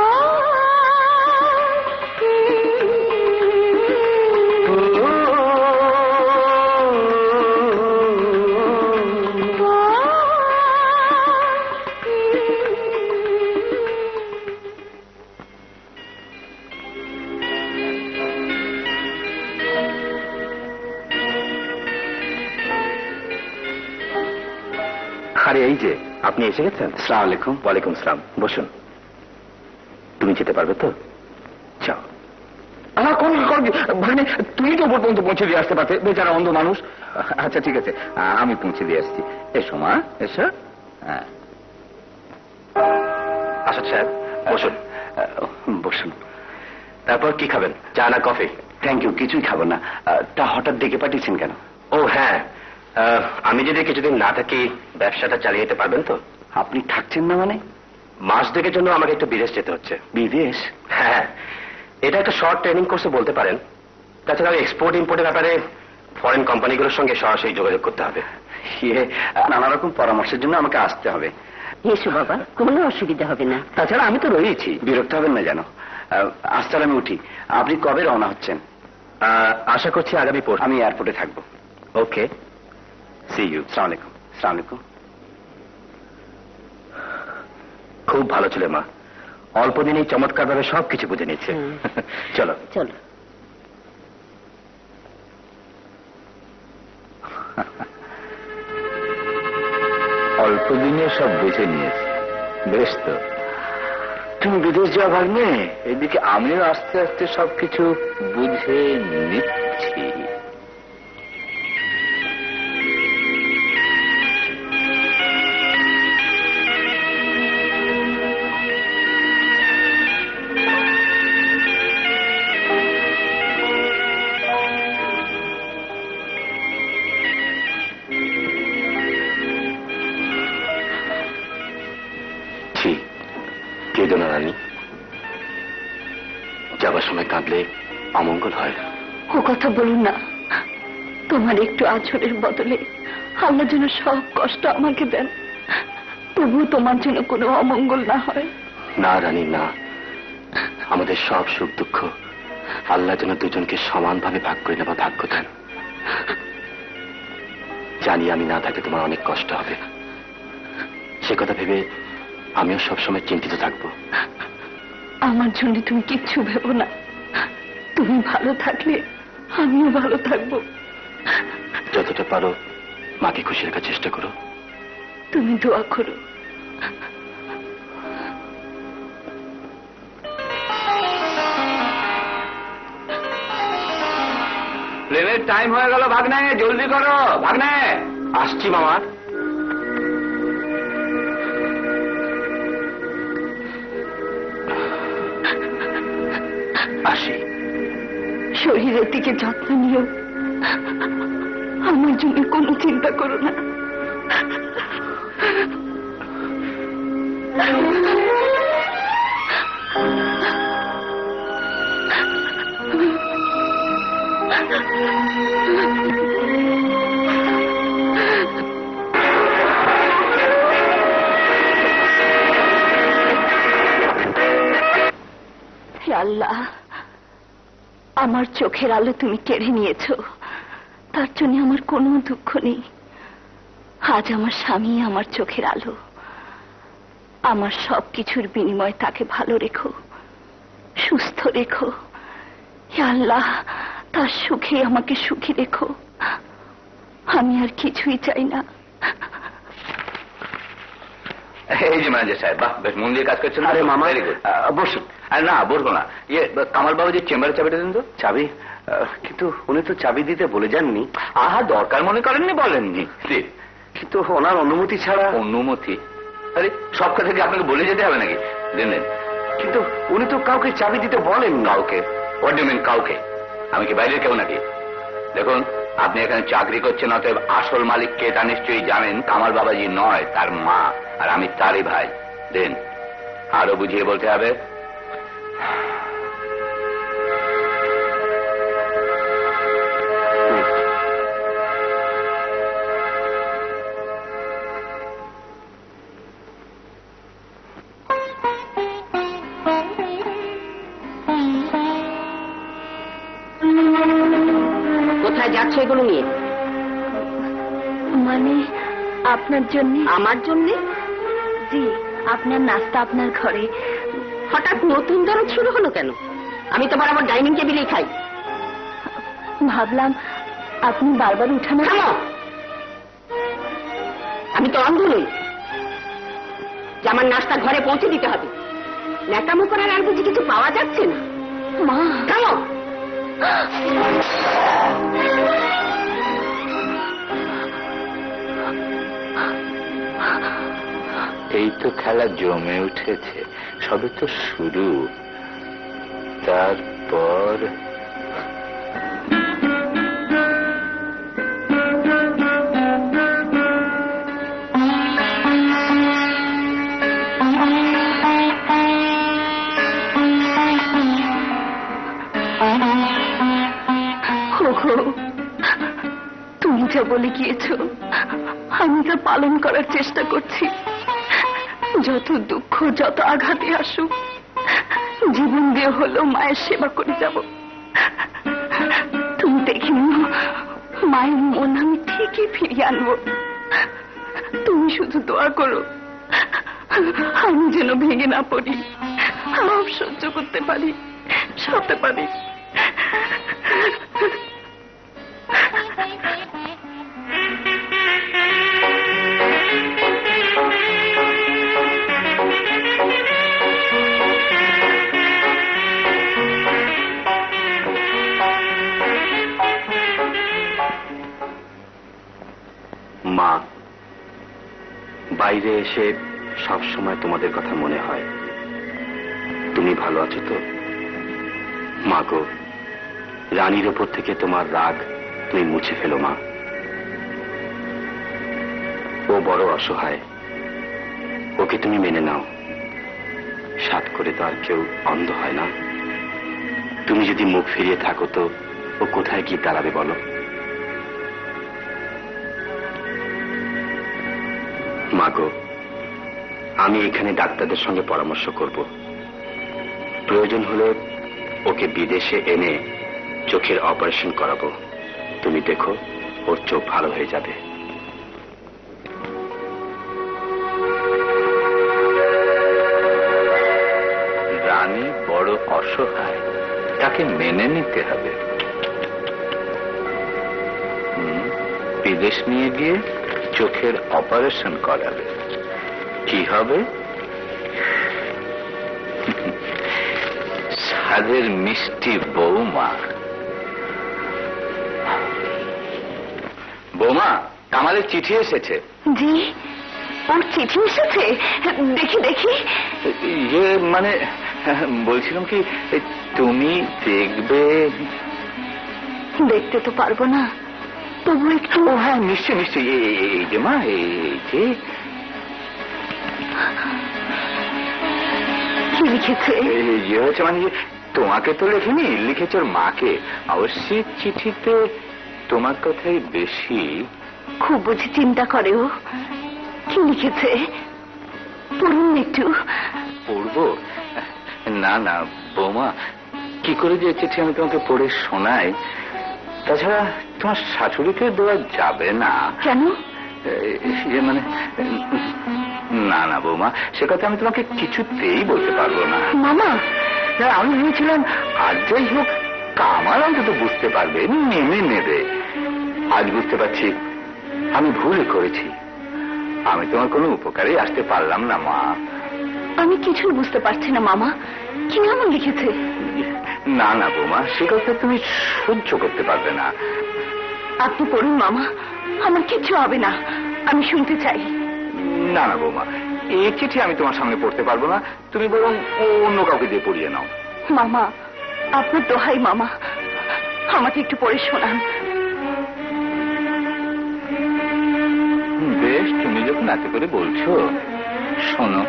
আরে এই যে আপনি এসে গেছেন। আসসালামু আলাইকুম। ওয়ালাইকুম সালাম, বসুন। তুমি যেতে পারবে তো? যাও। মানে তুমি তো উপর পর্যন্ত পৌঁছে দিয়ে আসতে পারতে, বেচারা অন্ধ মানুষ। আচ্ছা ঠিক আছে, আমি পৌঁছে দিয়ে আসছি। এসো মা, এসো। হ্যাঁ আসাদ সাহেব বসুন। বসুন। তারপর কি খাবেন, চা না কফি? থ্যাংক ইউ, কিছুই খাবো না। তা হঠাৎ ডেকে পাঠিয়েছেন কেন? ও হ্যাঁ, আমি যদি কিছুদিন না থাকি ব্যবসাটা চালিয়ে যেতে পারবেন তো? আপনি থাকছেন না মানে? মাস দুয়েকের জন্য আমাকে একটু বিদেশ যেতে হচ্ছে। বিদেশ? হ্যাঁ, এটা একটা শর্ট ট্রেনিং কোর্সে বলতে পারেন। তাছাড়া এক্সপোর্ট ইম্পোর্টের ব্যাপারে ফরেন কোম্পানিগুলোর সঙ্গে সরাসরি যোগাযোগ করতে হবে। নানা রকম পরামর্শের জন্য আমাকে আসতে হবে। এসো বাবা, কোনো অসুবিধা হবে না। তাছাড়া আমি তো রয়েছি, বিরক্ত হবেন না যেন। আজ তাহলে আমি উঠি। আপনি কবে রওনা হচ্ছেন? আশা করছি আগামী পরশু। আমি এয়ারপোর্টে থাকবো। Okay, see you. আসসালামু আলাইকুম। আসসালামু আলাইকুম। খুব ভালো ছিল মা, অল্প দিনেই চমৎকার ভাবে সবকিছু বুঝে নিচ্ছে। চলো চলো। অল্প দিনে সব বুঝে নিয়েছি, বেশ তো। তুমি বিদেশ যাওয়া ভাগ্নে, এদিকে আমিও আস্তে আস্তে সবকিছু বুঝে নিচ্ছি। কেঁদো না রানী, যাবার সময় কাঁদলে অমঙ্গল হয়। ও কথা বলুন না, তোমার একটু আঁচড়ের বদলে আল্লাহ যেন সব কষ্ট আমাকে দেন, তবু তোমার জন্য কোনো অমঙ্গল না হয়। না রানী না, আমাদের সব সুখ দুঃখ আল্লাহ যেন দুজনকে সমানভাবে ভাগ করে নেবার ভাগ্য দেন। জানি আমি না থাকলে তোমার অনেক কষ্ট হবে, সে কথা ভেবে আমিও সবসময় চিন্তিত থাকবো। আমার জন্য তুমি কিচ্ছু ভেবো না, তুমি ভালো থাকলে আমিও ভালো থাকবো। যতটা পারো মাকে খুশি রাখার চেষ্টা করো। তুমি দোয়া করো। প্লেনের টাইম হয়ে গেল ভাগ্নে, জলদি করো ভাগ্নে। আসছি মামা। আসি। শরীরের দিকে যত্ন নিও, আমার জন্য কোনো চিন্তা করো না। হে আল্লাহ, আমার চোখের আলো তুমি কেড়ে নিয়েছো, তার জন্য আমার কোনো দুঃখ নেই। আজ আমার স্বামী আমার চোখের আলো, আমার সবকিছুর বিনিময়ে তাকে ভালো রেখো, সুস্থ রেখো। হে আল্লাহ, তার সুখে আমাকে সুখী রেখো। আমি আর কিছুই চাই না। এই যে ম্যানেজার সাহেব, বাহ, বেশ মন দিয়ে কাজ করছেন। আরে মামা, বসুন। আরে না, বসবো না। কামাল বাবু যে চেম্বারের চাবিটা দিন তো। চাবি? কিন্তু উনি তো চাবি দিতে বলে যাননি। আহা, দরকার মনে করেননি, বলেননি। কিন্তু ওনার অনুমতি ছাড়া। অনুমতি? আরে সব কথা কি আপনাকে বলে যেতে হবে নাকি? দেন। কিন্তু উনি তো কাউকে চাবি দিতে বলেন। কাউকে? হোয়াট ডু মিন কাউকে? আমি কি বাইরের কেউ নাকি? দেখুন, আপনি এখানে চাকরি করছেন, অতএব আসল মালিক কে তা নিশ্চয়ই জানেন। কামাল বাবাজি নয়, তার মা, আর আমি তারই ভাই। দেন, আরো বুঝিয়ে বলতে হবে। কোথায় যাচ্ছে এগুলো নিয়ে? মানে আপনার জন্য। আমার জন্য? জি, আপনার নাস্তা আপনার ঘরে। হঠাৎ নতুন দরদ শুরু হলো কেন? আমি তো বরাবর ডাইনিং টেবিলেই খাই। ভাবলাম আপনি বারবার উঠানো। থামো! আমি তো অন্ধ নই যে আমার নাস্তা ঘরে পৌঁছে দিতে হবে। ন্যাকামো করার আর বুঝি কিছু পাওয়া যাচ্ছে না? মা, থামো! এই তো খেলা জমে উঠেছে, সবে তো শুরু। তারপর তুমি যা বলে গিয়েছ আমি তা পালন করার চেষ্টা করছি। যত দুঃখ, যত আঘাতে আসুক, জীবন দিয়ে হলেও মায়ের সেবা করে যাব। তুমি দেখে নিও, মায়ের মন আমি ঠিকই ফিরিয়ে আনবো। তুমি শুধু দোয়া করো আমি যেন ভেঙে না পড়ি, সব সহ্য করতে পারি, সতে পারি। মা, বাইরে এসে সব সময় তোমাদের কথা মনে হয়। তুমি ভালো আছো তো? মা গো, রানীর ওপর থেকে তোমার রাগ তুমি মুছে ফেলো মা। ও বড় অসহায়, ওকে তুমি মেনে নাও। সাত করে তো আর কেউ অন্ধ হয় না। তুমি যদি মুখ ফিরিয়ে থাকো তো ও কোথায় গিয়ে দাঁড়াবে বলো? মাগো, আমি এখানে ডাক্তারদের সঙ্গে পরামর্শ করব। প্রয়োজন হলে ওকে বিদেশে এনে চোখের অপারেশন করাবো। তুমি দেখো ওর চোখ ভালো হয়ে যাবে। রানী বড় অসহায়, তাকে মেনে নিতে হবে। বিদেশ নিয়ে গিয়ে চোখের অপারেশন করাবে। কি হবে? সাধের মিষ্টি বৌমা। বৌমা, আমাদের চিঠি এসেছে। জি, ওর চিঠি এসেছে? দেখি দেখি। ইয়ে মানে বলছিলাম কি, তুমি দেখবে? দেখতে তো পারবো না, তবু একটু। ও হ্যাঁ, নিশ্চয় নিশ্চয়ই। এই যে মা, এই যে কি লিখেছে? ইয়ে হয়েছে মানে তোমাকে তো লেখেনি, লিখেছে ওর মাকে। অবশ্যই চিঠিতে তোমার কথাই বেশি। খুব বুঝি চিন্তা করে ও। কি লিখেছে পড়ুন একটু। পড়বো? না না বৌমা, কি করে যে চিঠি আমি তোমাকে পড়ে শোনাই। তাছাড়া তোমার শাশুড়িকে দেওয়া যাবে না। কেন? মানে না না বৌমা, সে কথা আমি তোমাকে কিছুতেই বলতে পারবো না। মামা, আমি ভেবেছিলাম আর যাই হোক কামাল অন্তত বুঝতে পারবে, নেমে নেবে। আজ বুঝতে পারছি আমি ভুল করেছি। আমি তোমার কোনো উপকারেই আসতে পারলাম না মা। আমি কিছুই বুঝতে পারছি না মামা, কি এমন লিখেছে? না না বৌমা, সে কথা তুমি সহ্য করতে পারবে না। আপনি পড়ুন মামা, আমার কিছু হবে না, আমি শুনতে চাই। না না বৌমা, এই চিঠি আমি তোমার সামনে পড়তে পারবো না। তুমি বরং অন্য কাউকে দিয়ে পড়িয়ে নাও। মামা, আপনার দোহাই মামা, আমাকে একটু পড়ে শোনান। বেশ, তুমি যখন এত করে বলছো, শোনো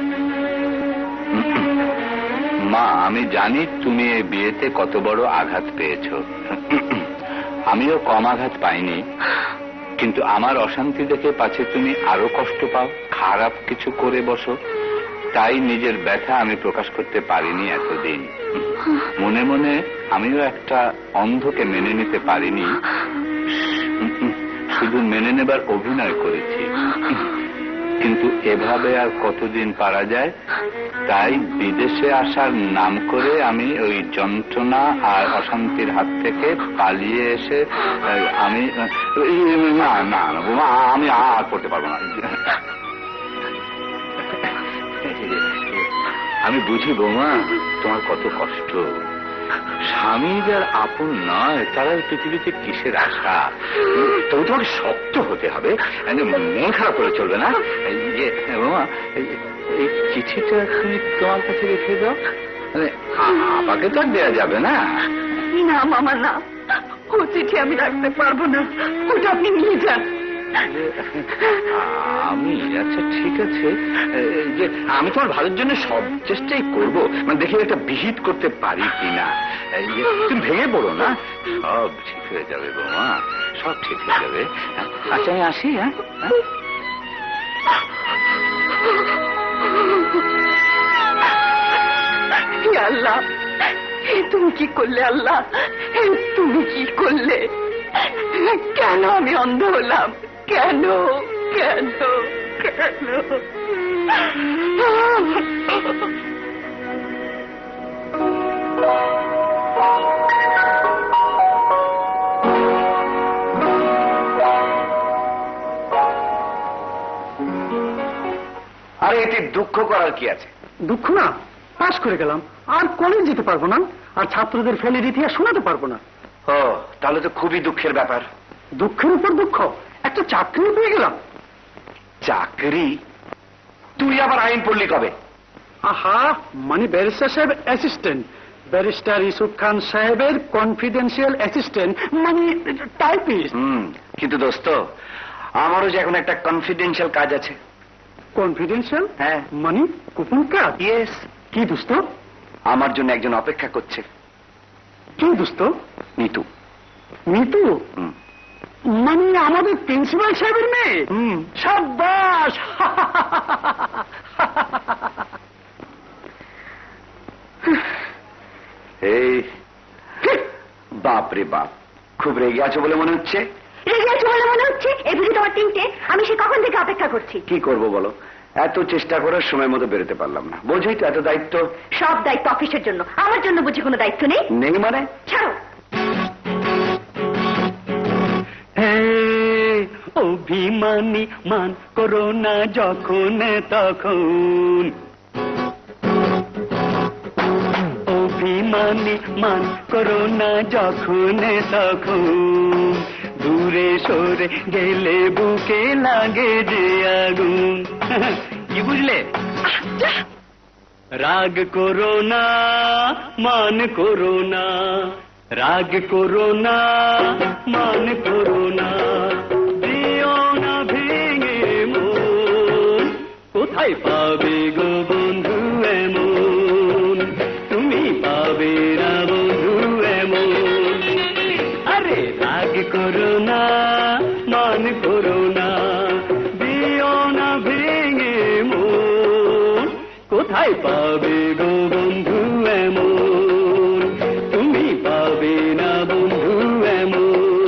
মা, আমি জানি তুমি এই বিয়েতে কত বড় আঘাত পেয়েছো। আমিও কম আঘাত পাইনি, কিন্তু আমার অশান্তি দেখে পাছে তুমি আরো কষ্ট পাও, খারাপ কিছু করে বসো, তাই নিজের ব্যথা আমি প্রকাশ করতে পারিনি এতদিন। মনে মনে আমিও একটা অন্ধকে মেনে নিতে পারিনি, শুধু মেনে নেবার অভিনয় করেছি। কিন্তু এভাবে আর কতদিন পারা যায়, তাই বিদেশে আসার নাম করে আমি ওই যন্ত্রণা আর অশান্তির হাত থেকে পালিয়ে এসে আমি না না বোমা, আমি আর করতে পারবো না। আমি বুঝি বৌমা তোমার কত কষ্ট। স্বামী যার আপন নয় তারা পৃথিবীতে কিসের আশা। তবু তোমাকে শক্ত হতে হবে, মন খারাপ করে চলবে না। বৌমা, এই চিঠিটা তুমি তোমার কাছে রেখে দাও, আপাকে তো আর দেওয়া যাবে না। না মামা না, ও চিঠি আমি রাখতে পারবো না, ওটা আপনি নিয়ে যান। আমি আচ্ছা ঠিক আছে, যে আমি তোমার ভালোর জন্য সব চেষ্টাই করবো, মানে দেখি একটা বিহিত করতে পারি কিনা। তুমি ভেঙে পড়ো না, সব ঠিক হয়ে যাবে বৌমা, সব ঠিক হয়ে যাবে। আচ্ছা আমি আসি। হ্যাঁ, আল্লাহ, তুমি কি করলে? আল্লাহ, তুমি কি করলে? কেন আমি অন্ধ হলাম? কেন কেন কেন? আরে এতে দুঃখ করার কি আছে? দুঃখ না, পাশ করে গেলাম, আর কলেজ যেতে পারবো না, আর ছাত্রদের ফেলের ইতিহাস শোনাতে পারবো না। ও, তাহলে তো খুবই দুঃখের ব্যাপার। দুঃখের উপর দুঃখ, একটা চাকরি পেয়ে গেলাম। চাকরি? তুই আবার আইন পড়লি কবে? আহা, মানে ব্যারিস্টার সাহেব অ্যাসিস্ট্যান্ট, ব্যারিস্টার ইউসুফ খান সাহেবের কনফিডেন্সিয়াল অ্যাসিস্ট্যান্ট, মানে টাইপিস্ট। কিন্তু দোস্ত, আমারও যে এখন একটা কনফিডেন্সিয়াল কাজ আছে। কনফিডেন্সিয়াল? হ্যাঁ। মানে গোপন কাজ? ইয়েস। কি দোস্ত? আমার জন্য একজন অপেক্ষা করছে। কি দোস্ত? নিতু। নিতু? মানে আমাদের প্রিন্সিপাল সাহেবের মেয়ে? সাব্বাস! এই বাপ রে বাপ, খুব রেগে আছো বলে মনে হচ্ছে। রেগে আছো বলে মনে হচ্ছে? এই বুঝি তোমার তিনটে? আমি সে কখন থেকে অপেক্ষা করছি। কি করব বলো, এত চেষ্টা করার সময় মতো বেরোতে পারলাম না। বোঝই তো এত দায়িত্ব। সব দায়িত্ব অফিসের জন্য, আমার জন্য বুঝি কোনো দায়িত্ব নেই? নেই মানে? ছাড়ো। অভিমানী মান করো না যখন তখন, অভিমানী মান করো না যখন তখন, দূরে সরে গেলে বুকে লাগে যে আগুন। কি বুঝলে? রাগ করো না, মান করো না, রাগ করো না, মান করো না, দিও না ভেঙে মন, কোথায় পাবে গো বন্ধু এমন, তুমি পাবে না বন্ধু এমন। আরে রাগ করো না, মান করো না, দিও না ভেঙে মন, কোথায় পাবে গো বন্ধু এমন, তুমি পাবে না বন্ধু এমন।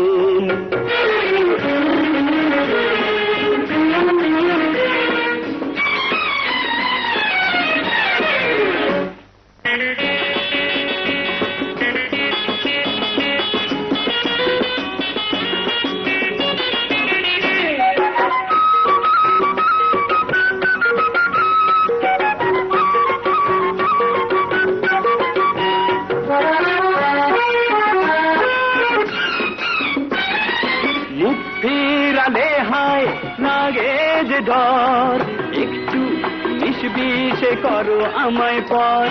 মুখ ফিরালে হায় লাগে যে ডর, একটু নিষ্বিষে করো আমায় পর।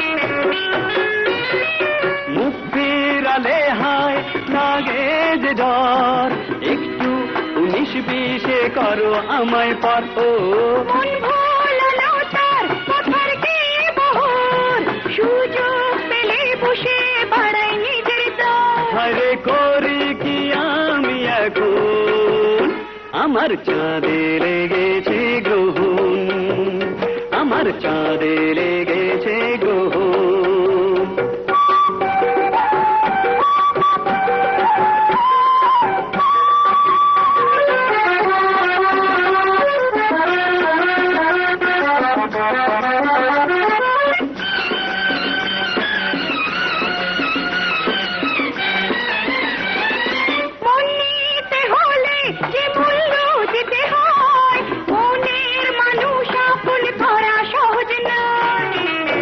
মুখ ফিরালে হায় লাগে যে ডর, একটু পিস পিসে করো আমায় পর ও মন ভোলানো তার কথার কি বহর, সুযোগ পেলে বসে বাড়াই নিজের দর। হরে করি কি আমি এখন, আমার চাঁদে লেগেছে গ্রহণ, আমার চাঁদে লেগেছে গ্রহণ। মন নিতে হলে যে মূল্য দিতে হয়, মনের মানুষ আপন করা সহজ নয়।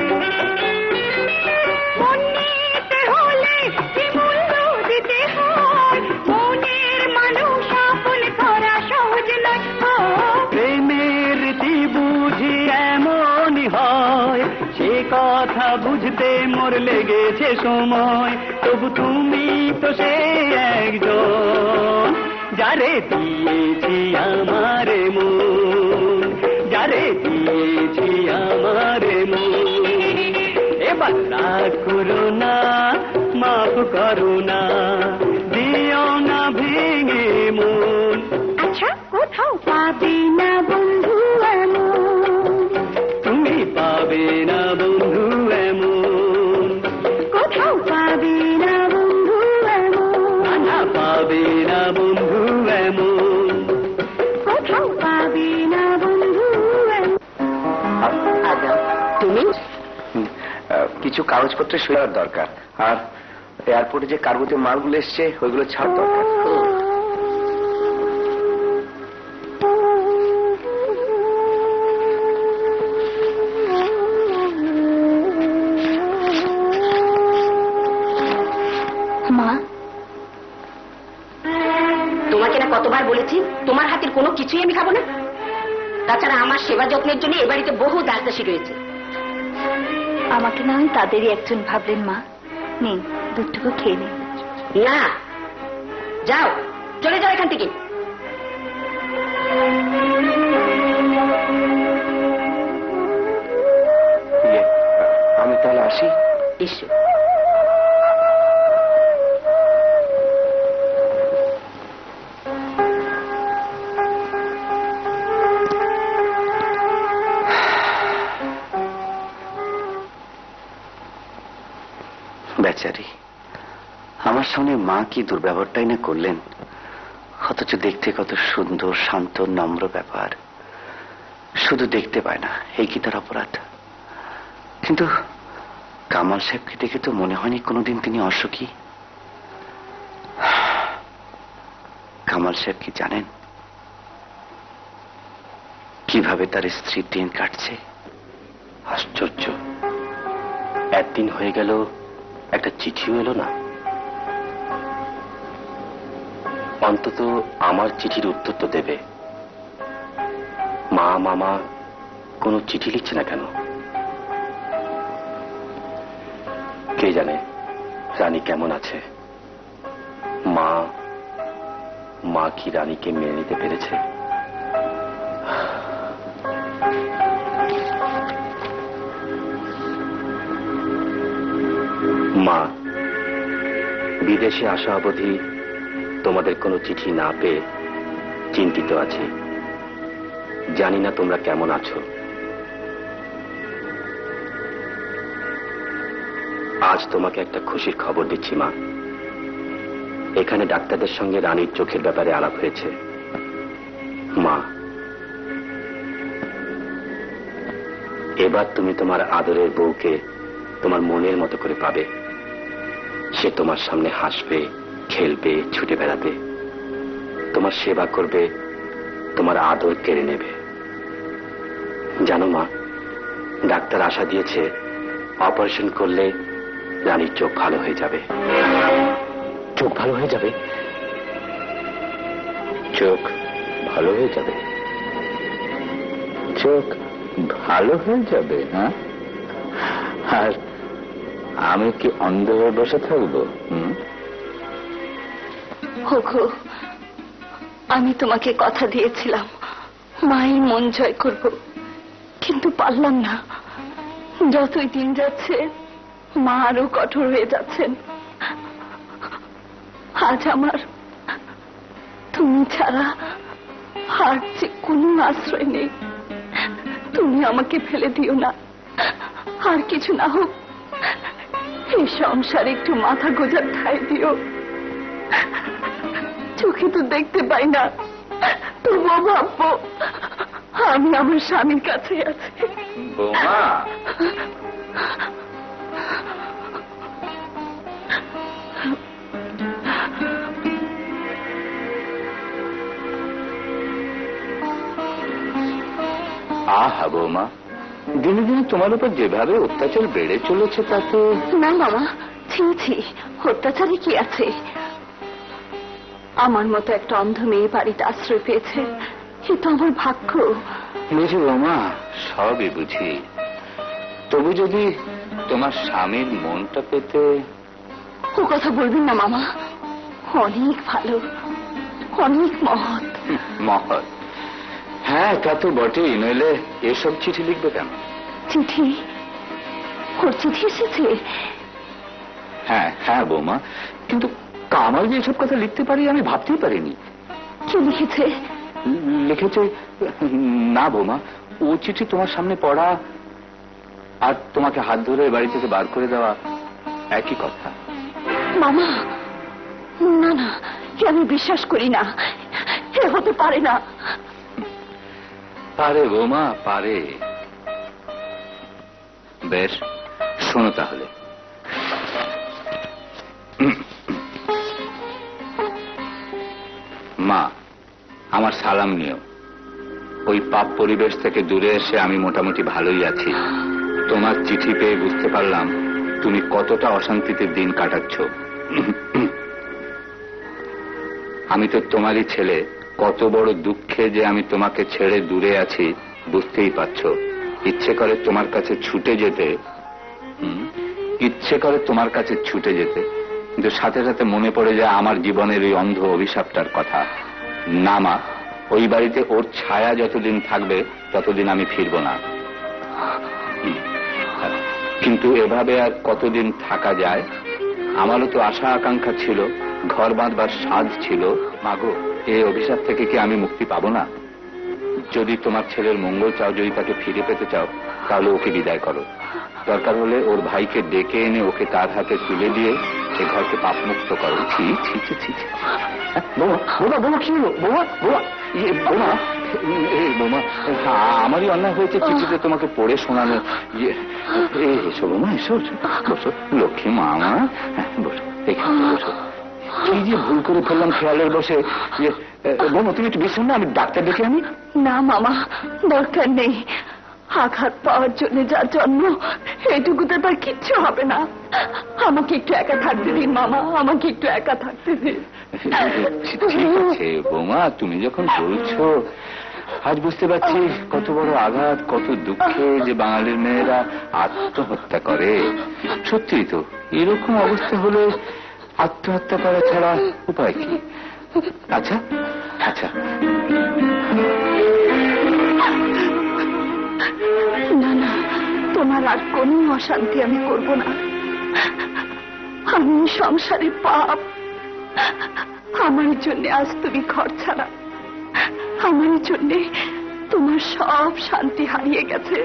মন নিতে হলে যে মূল্য দিতে হয়, মনের মানুষ আপন করা সহজ নয়। ও প্রেমের রীতি বুঝি এমনই হয়, সে কথা বুঝতে মোর লেগেছে সময়। তবু তুমি তো সে একজন, যারে দিয়েছি আমারে মন, যারে দিয়েছি আমারে মন। এবার রাগ করো না, মাফ করো না, দিও না ভেঙে মন। আচ্ছা, কোথাও পাবে না বন্ধু এমন, তুমি পাবে না বন্ধু এমন, কোথাও পাবে না বন্ধু এমন, না পাবে না বন্ধু এমন। কোথাও পাবে না বন্ধু এমন। তুমি কিছু কাগজপত্রে সই করার দরকার, আর এয়ারপোর্টে যে কার্গোতে মালগুলো এসছে ওইগুলো ছাড় দরকার। মা, তোমাকে না কতবার বলেছি তোমার হাতের কোনো কিছুই আমি খাবো না। তাছাড়া আমার সেবা যত্নের জন্য এ বাড়িতে বহু দাসদাসী রয়েছে। আমাকে না হয় তাদেরই একজন ভাবলেন মা। নিন, দুধটুকু খেয়ে নিন। না, যাও, চলে যাও এখান থেকে। আমি তাহলে আসি। ঈশ্বর, বেচারি, আমার সামনে মা কি দুর্ব্যবহারটাই না করলেন, অথচ দেখতে কত সুন্দর, শান্ত, নম্র ব্যাপার। শুধু দেখতে পায় না, এই কি তার অপরাধ? কিন্তু কামাল সাহেবকে দেখে তো মনে হয়নি কোনোদিন তিনি অসুখী। কামাল সাহেব কি জানেন কিভাবে তার স্ত্রীর দিন কাটছে? আশ্চর্য, একদিন হয়ে গেল একটা চিঠিও এলো না। অন্তত আমার চিঠির উত্তর তো দেবে। মা, মামা কোনো চিঠি লিখছে না কেন? কে জানে রানী কেমন আছে? মা কি রানীকে মেনে নিতে পেরেছে? মা, বিদেশে আসা অবধি তোমাদের কোনো চিঠি না পেয়ে চিন্তিত আছি। জানি না তোমরা কেমন আছো। আজ তোমাকে একটা খুশির খবর দিচ্ছি মা। এখানে ডাক্তারদের সঙ্গে রানীর চোখের ব্যাপারে আলাপ হয়েছে। মা, এবার তুমি তোমার আদরের বউকে তোমার মনের মতো করে পাবে। সে তোমার সামনে হাসবে, খেলবে, ছুটে বেড়াবে, তোমার সেবা করবে, তোমার আদর কেড়ে নেবে। জানো মা, ডাক্তার আশা দিয়েছে অপারেশন করলে রানীর চোখ ভালো হয়ে যাবে। চোখ ভালো হয়ে যাবে? চোখ ভালো হয়ে যাবে? চোখ ভালো হয়ে যাবে? হ্যাঁ, আর আমি কি অন্ধ হয়ে বসে থাকবো? ওগো, আমি তোমাকে কথা দিয়েছিলাম মায়ের মন জয় করব, কিন্তু পারলাম না। যতই দিন যাচ্ছে মা আরো কঠোর হয়ে যাচ্ছেন। আজ আমার তুমি ছাড়া আর যে কোনো আশ্রয় নেই। তুমি আমাকে ফেলে দিও না, আর কিছু না হোক এই সংসারে একটু মাথা গোজার ঠাঁই দিও। চোখে তো দেখতে পাই না, তবুও ভাববো আমি আমার স্বামীর কাছে আছি। বৌমা, আহা বৌমা, দিনে দিনে তোমার উপর যেভাবে অত্যাচার বেড়ে চলেছে তাতে। না মামা, ছি ছি, অত্যাচারে কি আছে? আমার মতো একটা অন্ধ মেয়ে বাড়িতে আশ্রয় পেয়েছে, এ তো আমার ভাগ্য। বুঝি বৌমা, সবই বুঝি। তবু যদি তোমার স্বামীর মনটা পেতে। ও কথা বলবেন না মামা, অনেক ভালো, অনেক মহৎ। মহৎ? হ্যাঁ, তা তো বটেই, নইলে এসব চিঠি লিখবে কেন? চিঠি? ওর চিঠি এসেছে? হ্যাঁ হ্যাঁ বৌমা, কিন্তু কামাল যে এসব কথা লিখতে পারি আমি ভাবতেই পারিনি। কি লিখেছে? লিখেছে, না বৌমা, ও চিঠি তোমার সামনে পড়া আর তোমাকে হাত ধরে বাড়ি থেকে বার করে দেওয়া একই কথা। মামা, না না, এ আমি বিশ্বাস করি না, এ হতে পারে না। পারে বৌমা, পারে। বেশ, শোনো তাহলে। মা, আমার সালাম নিও। ওই পাপ পরিবেশ থেকে দূরে এসে আমি মোটামুটি ভালোই আছি। তোমার চিঠি পেয়ে বুঝতে পারলাম তুমি কতটা অশান্তিতে দিন কাটাচ্ছ। আমি তো তোমারই ছেলে, কত বড় দুঃখে যে আমি তোমাকে ছেড়ে দূরে আছি বুঝতেই পারছো। ইচ্ছে করে তোমার কাছে ছুটে যেতে, কিন্তু সাথে সাথে মনে পড়ে যায় আমার জীবনের ওই অন্ধ অভিশাপটার কথা। না মা, ওই বাড়িতে ওর ছায়া যতদিন থাকবে ততদিন আমি ফিরব না। কিন্তু এভাবে আর কতদিন থাকা যায়? আমারও তো আশা আকাঙ্ক্ষা ছিল, ঘর বাঁধবার সাজ ছিল। মাগো, এই অভিশাপ থেকে কি আমি মুক্তি পাবো না? যদি তোমার ছেলের মঙ্গল চাও, যদি তাকে ফিরে পেতে চাও, তাহলে ওকে বিদায় করো। দরকার হলে ওর ভাইকে ডেকে এনে ওকে তার হাতে তুলে দিয়ে এ ঘরকে পাপ মুক্ত করো। ছি ছি ছি ছি। বোমা কি হলো? বোমা, আমারই অন্যায় হয়েছে চিঠিতে তোমাকে পড়ে শোনানো। এসো বোমা, এসো, বসো। লক্ষ্মী মা আমার, বসো, এখানে বসো। কি যে ভুল করে ফেললাম খেয়ালের বসে। বোমা, তুমি একটু বিশ্রাম না, আমি ডাক্তার ডেকে আনি। না মামা, দরকার নেই। আঘাত পাওয়ার জন্য যা জন্ম, এইটুকুতে তার কিচ্ছু হবে না। আমাকে একটু একা থাকতে দিন মামা, আমাকে একটু একা থাকতে দিন। ঠিক আছে বোমা, তুমি যখন বলছো, আজ বুঝতে পারছি কত বড় আঘাত, কত দুঃখে যে বাঙালির মেয়েরা আত্মহত্যা করে। সত্যি তো, এরকম অবস্থা হলে আত্মহত্যা করা ছাড়া উপায় কি? আচ্ছা আচ্ছা, না না, তোমার আর কোনো অশান্তি আমি করব না। আমি সংসারে পাপ। আমার জন্য আজ তুমি ঘর ছাড়া, আমার জন্য তোমার সব শান্তি হারিয়ে গেছে।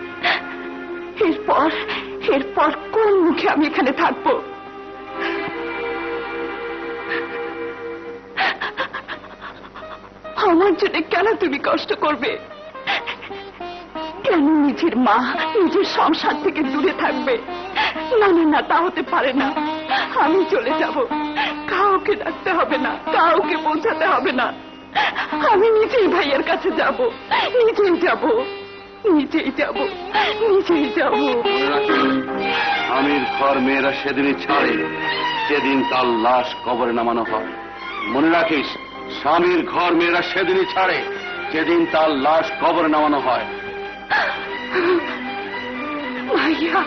এরপর কোন মুখে আমি এখানে থাকবো? আমার জন্য কেন তুমি কষ্ট করবে? কেন নিজের মা নিজের সংসার থেকে দূরে থাকবে? না না না, তা হতে পারে না। আমি চলে যাব, কাউকে ডাকতে হবে না, কাউকে পৌঁছাতে হবে না। আমি নিজেই ভাইয়ের কাছে যাব, নিজেই যাব, নিজেই যাব, নিজেই যাব। স্বামীর ঘর মেয়েরা সেদিনই ছাড়ে যেদিন তার লাশ কবরে নামানো হয়। মনে রাখিস, স্বামীর ঘর মেয়েরা সেদিনই ছাড়ে যেদিন তার লাশ কবরে নামানো হয়। ভাইয়া,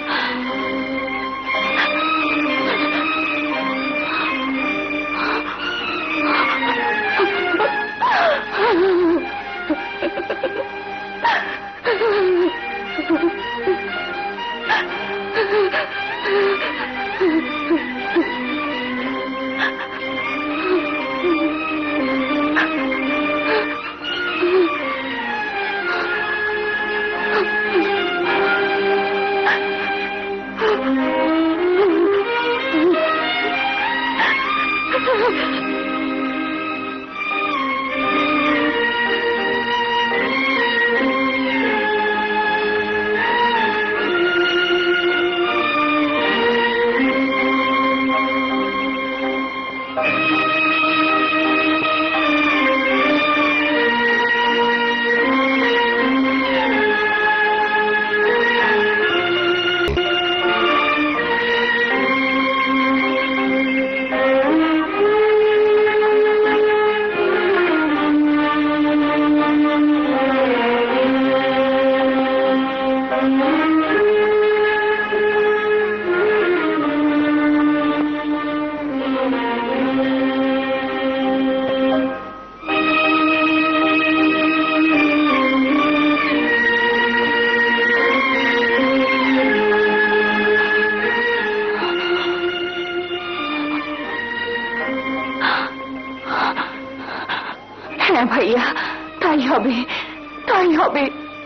হ্যাঁ ভাইয়া, তাই হবে, তাই হবে।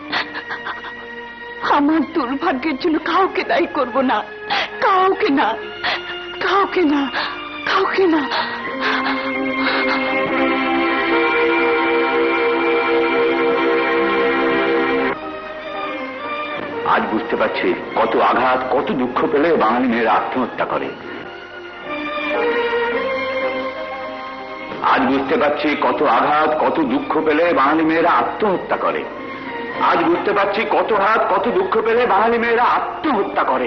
আমার দুর্ভাগ্যের জন্য কাউকে দায়ী করব না, কাউকে না, কাউকে না, কাউকে না। আজ বুঝতে পারছি কত আঘাত, কত দুঃখ পেলে বাঙালি মেয়েরা আত্মহত্যা করে। আজ বুঝতে পারছি কত আঘাত, কত দুঃখ পেলে বাঙালি মেয়েরা আত্মহত্যা করে। আজ বুঝতে পারছি কত আঘাত, কত দুঃখ পেলে বাঙালি মেয়েরা আত্মহত্যা করে।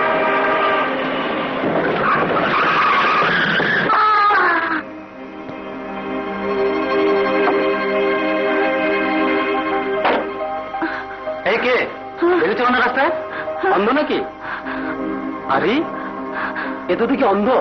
এই কে বেরোচ্ছে না রাস্তায়? অন্ধ নাকি? আরে এ তো দেখি অন্ধ।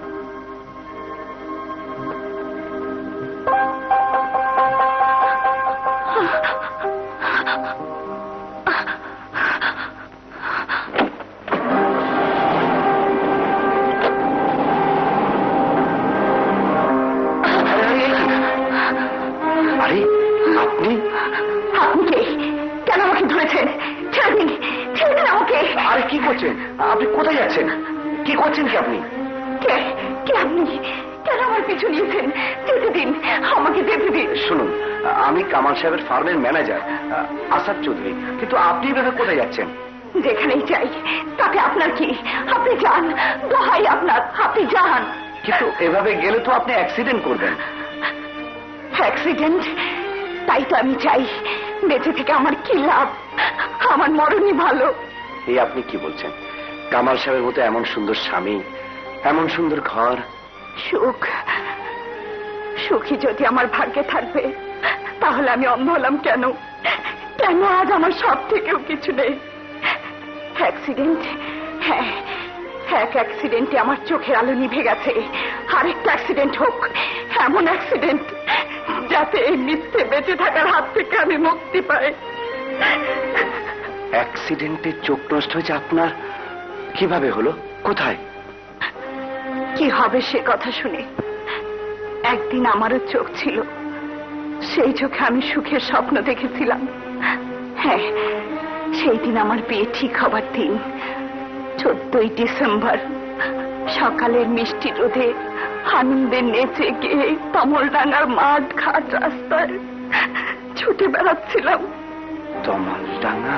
আরে আপনি আপনি কে? কেন আমাকে ধরেছেন? ছেড়ে দিন, ছেড়ে দিন আমাকে। আরে কি করছেন আপনি? কোথায় যাচ্ছেন? কি করছেন কি আপনি? কে? কে আপনি? কেন আমার পিছু নিয়েছেন? যেতে দিন, আমাকে যেতে দিন। শুনুন, আমি কামাল সাহেবের ফার্মের ম্যানেজার আসাদ চৌধুরী, কিন্তু আপনি এভাবে কোথায় যাচ্ছেন? যেখানেই যাই তাতে আপনার কি? আপনি যান, দোহাই আপনার, আপনি যান। কিন্তু এভাবে গেলে তো আপনি অ্যাক্সিডেন্ট করবেন। অ্যাক্সিডেন্ট? তাই তো আমি চাই। বেঁচে থেকে আমার কি লাভ? আমার মরণই ভালো। এই আপনি কি বলছেন? কামাল সাহেবের মতো এমন সুন্দর স্বামী, এমন সুন্দর ঘর। সুখ, সুখী যদি আমার ভাগ্যে থাকবে তাহলে আমি অন্ধ হলাম কেন? কেন আজ আমার সব থেকেও কিছু নেই? অ্যাক্সিডেন্ট? হ্যাঁ, এক অ্যাক্সিডেন্টে আমার চোখের আলো নিভে গেছে। আরেকটা অ্যাক্সিডেন্ট হোক, এমন অ্যাক্সিডেন্ট যাতে এই মিথ্যে বেঁচে থাকার হাত থেকে আমি মুক্তি পাই। অ্যাক্সিডেন্টে চোখ নষ্ট হয়েছে আপনার? কিভাবে হলো? কোথায়? কি হবে সে কথা শুনে? একদিন আমারও চোখ ছিল, সেই চোখে আমি সুখের স্বপ্ন দেখেছিলাম। হ্যাঁ, সেই দিন আমার বিয়ে ঠিক হবার দিন, 14ই ডিসেম্বর। সকালের মিষ্টি রোদে আনন্দে নেচে গিয়ে তমলডাঙ্গার মাঠ ঘাট রাস্তায় ছুটে বেড়াচ্ছিলাম। তমলডাঙ্গা?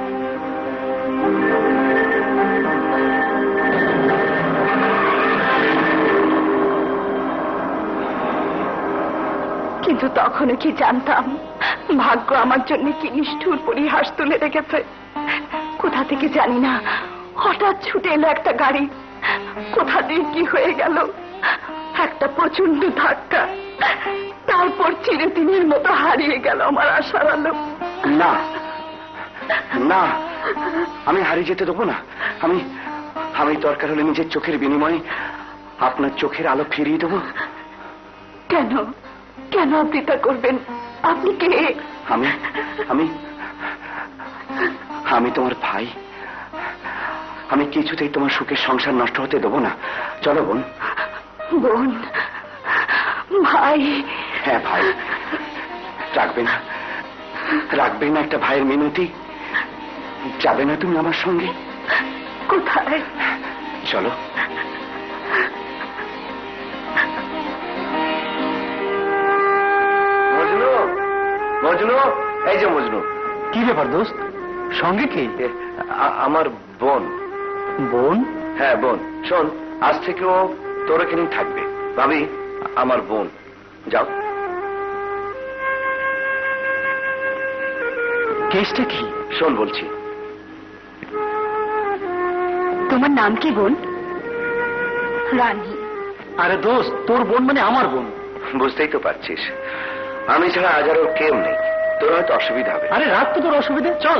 কিন্তু তখনও কি জানতাম ভাগ্য আমার জন্য কি নিষ্ঠুর পরিহাস তুলে রেখেছে। কোথা থেকে জানি না হঠাৎ ছুটে এলো একটা গাড়ি। কোথা দিয়ে কি হয়ে গেল, একটা প্রচন্ড ধাক্কা, তারপর চিরদিনের মতো হারিয়ে গেল আমার আশার আলো। না না, আমি হারিয়ে যেতে দেবো না। আমি আমি দরকার হলে নিজের চোখের বিনিময়ে আপনার চোখের আলো ফিরিয়ে দেবো। কেন? কেন আপনি তা করবেন? আপনি কে? আমি আমি আমি তোমার ভাই। আমি কিছুতেই তোমার সুখের সংসার নষ্ট হতে দেবো না। চলো বোন। বোন? ভাই? হ্যাঁ ভাই। রাখবে না, রাখবে না একটা ভাইয়ের মিনতি? যাবে না তুমি আমার সঙ্গে? কোথায়? চলো। মজনু, এই যে মজনু। কি ব্যাপার দোস্ত, সঙ্গে কি? আমার বোন। বোন? হ্যাঁ বোন। শোন, আজ থেকে ও তোর এখানেই থাকবে। ভাবি, আমার বোন। যাও। কেসটা কি? শোন বলছি। তোমার নাম কি বোন? রানী। আরে দোস্ত, তোর বোন মানে আমার বোন। বুঝতেই তো পারছিস, আমি ছাড়া আজ আর ওর কেউ নেই। তোর হয়তো অসুবিধা হবে। আরে রাত তো তোর অসুবিধে, চল।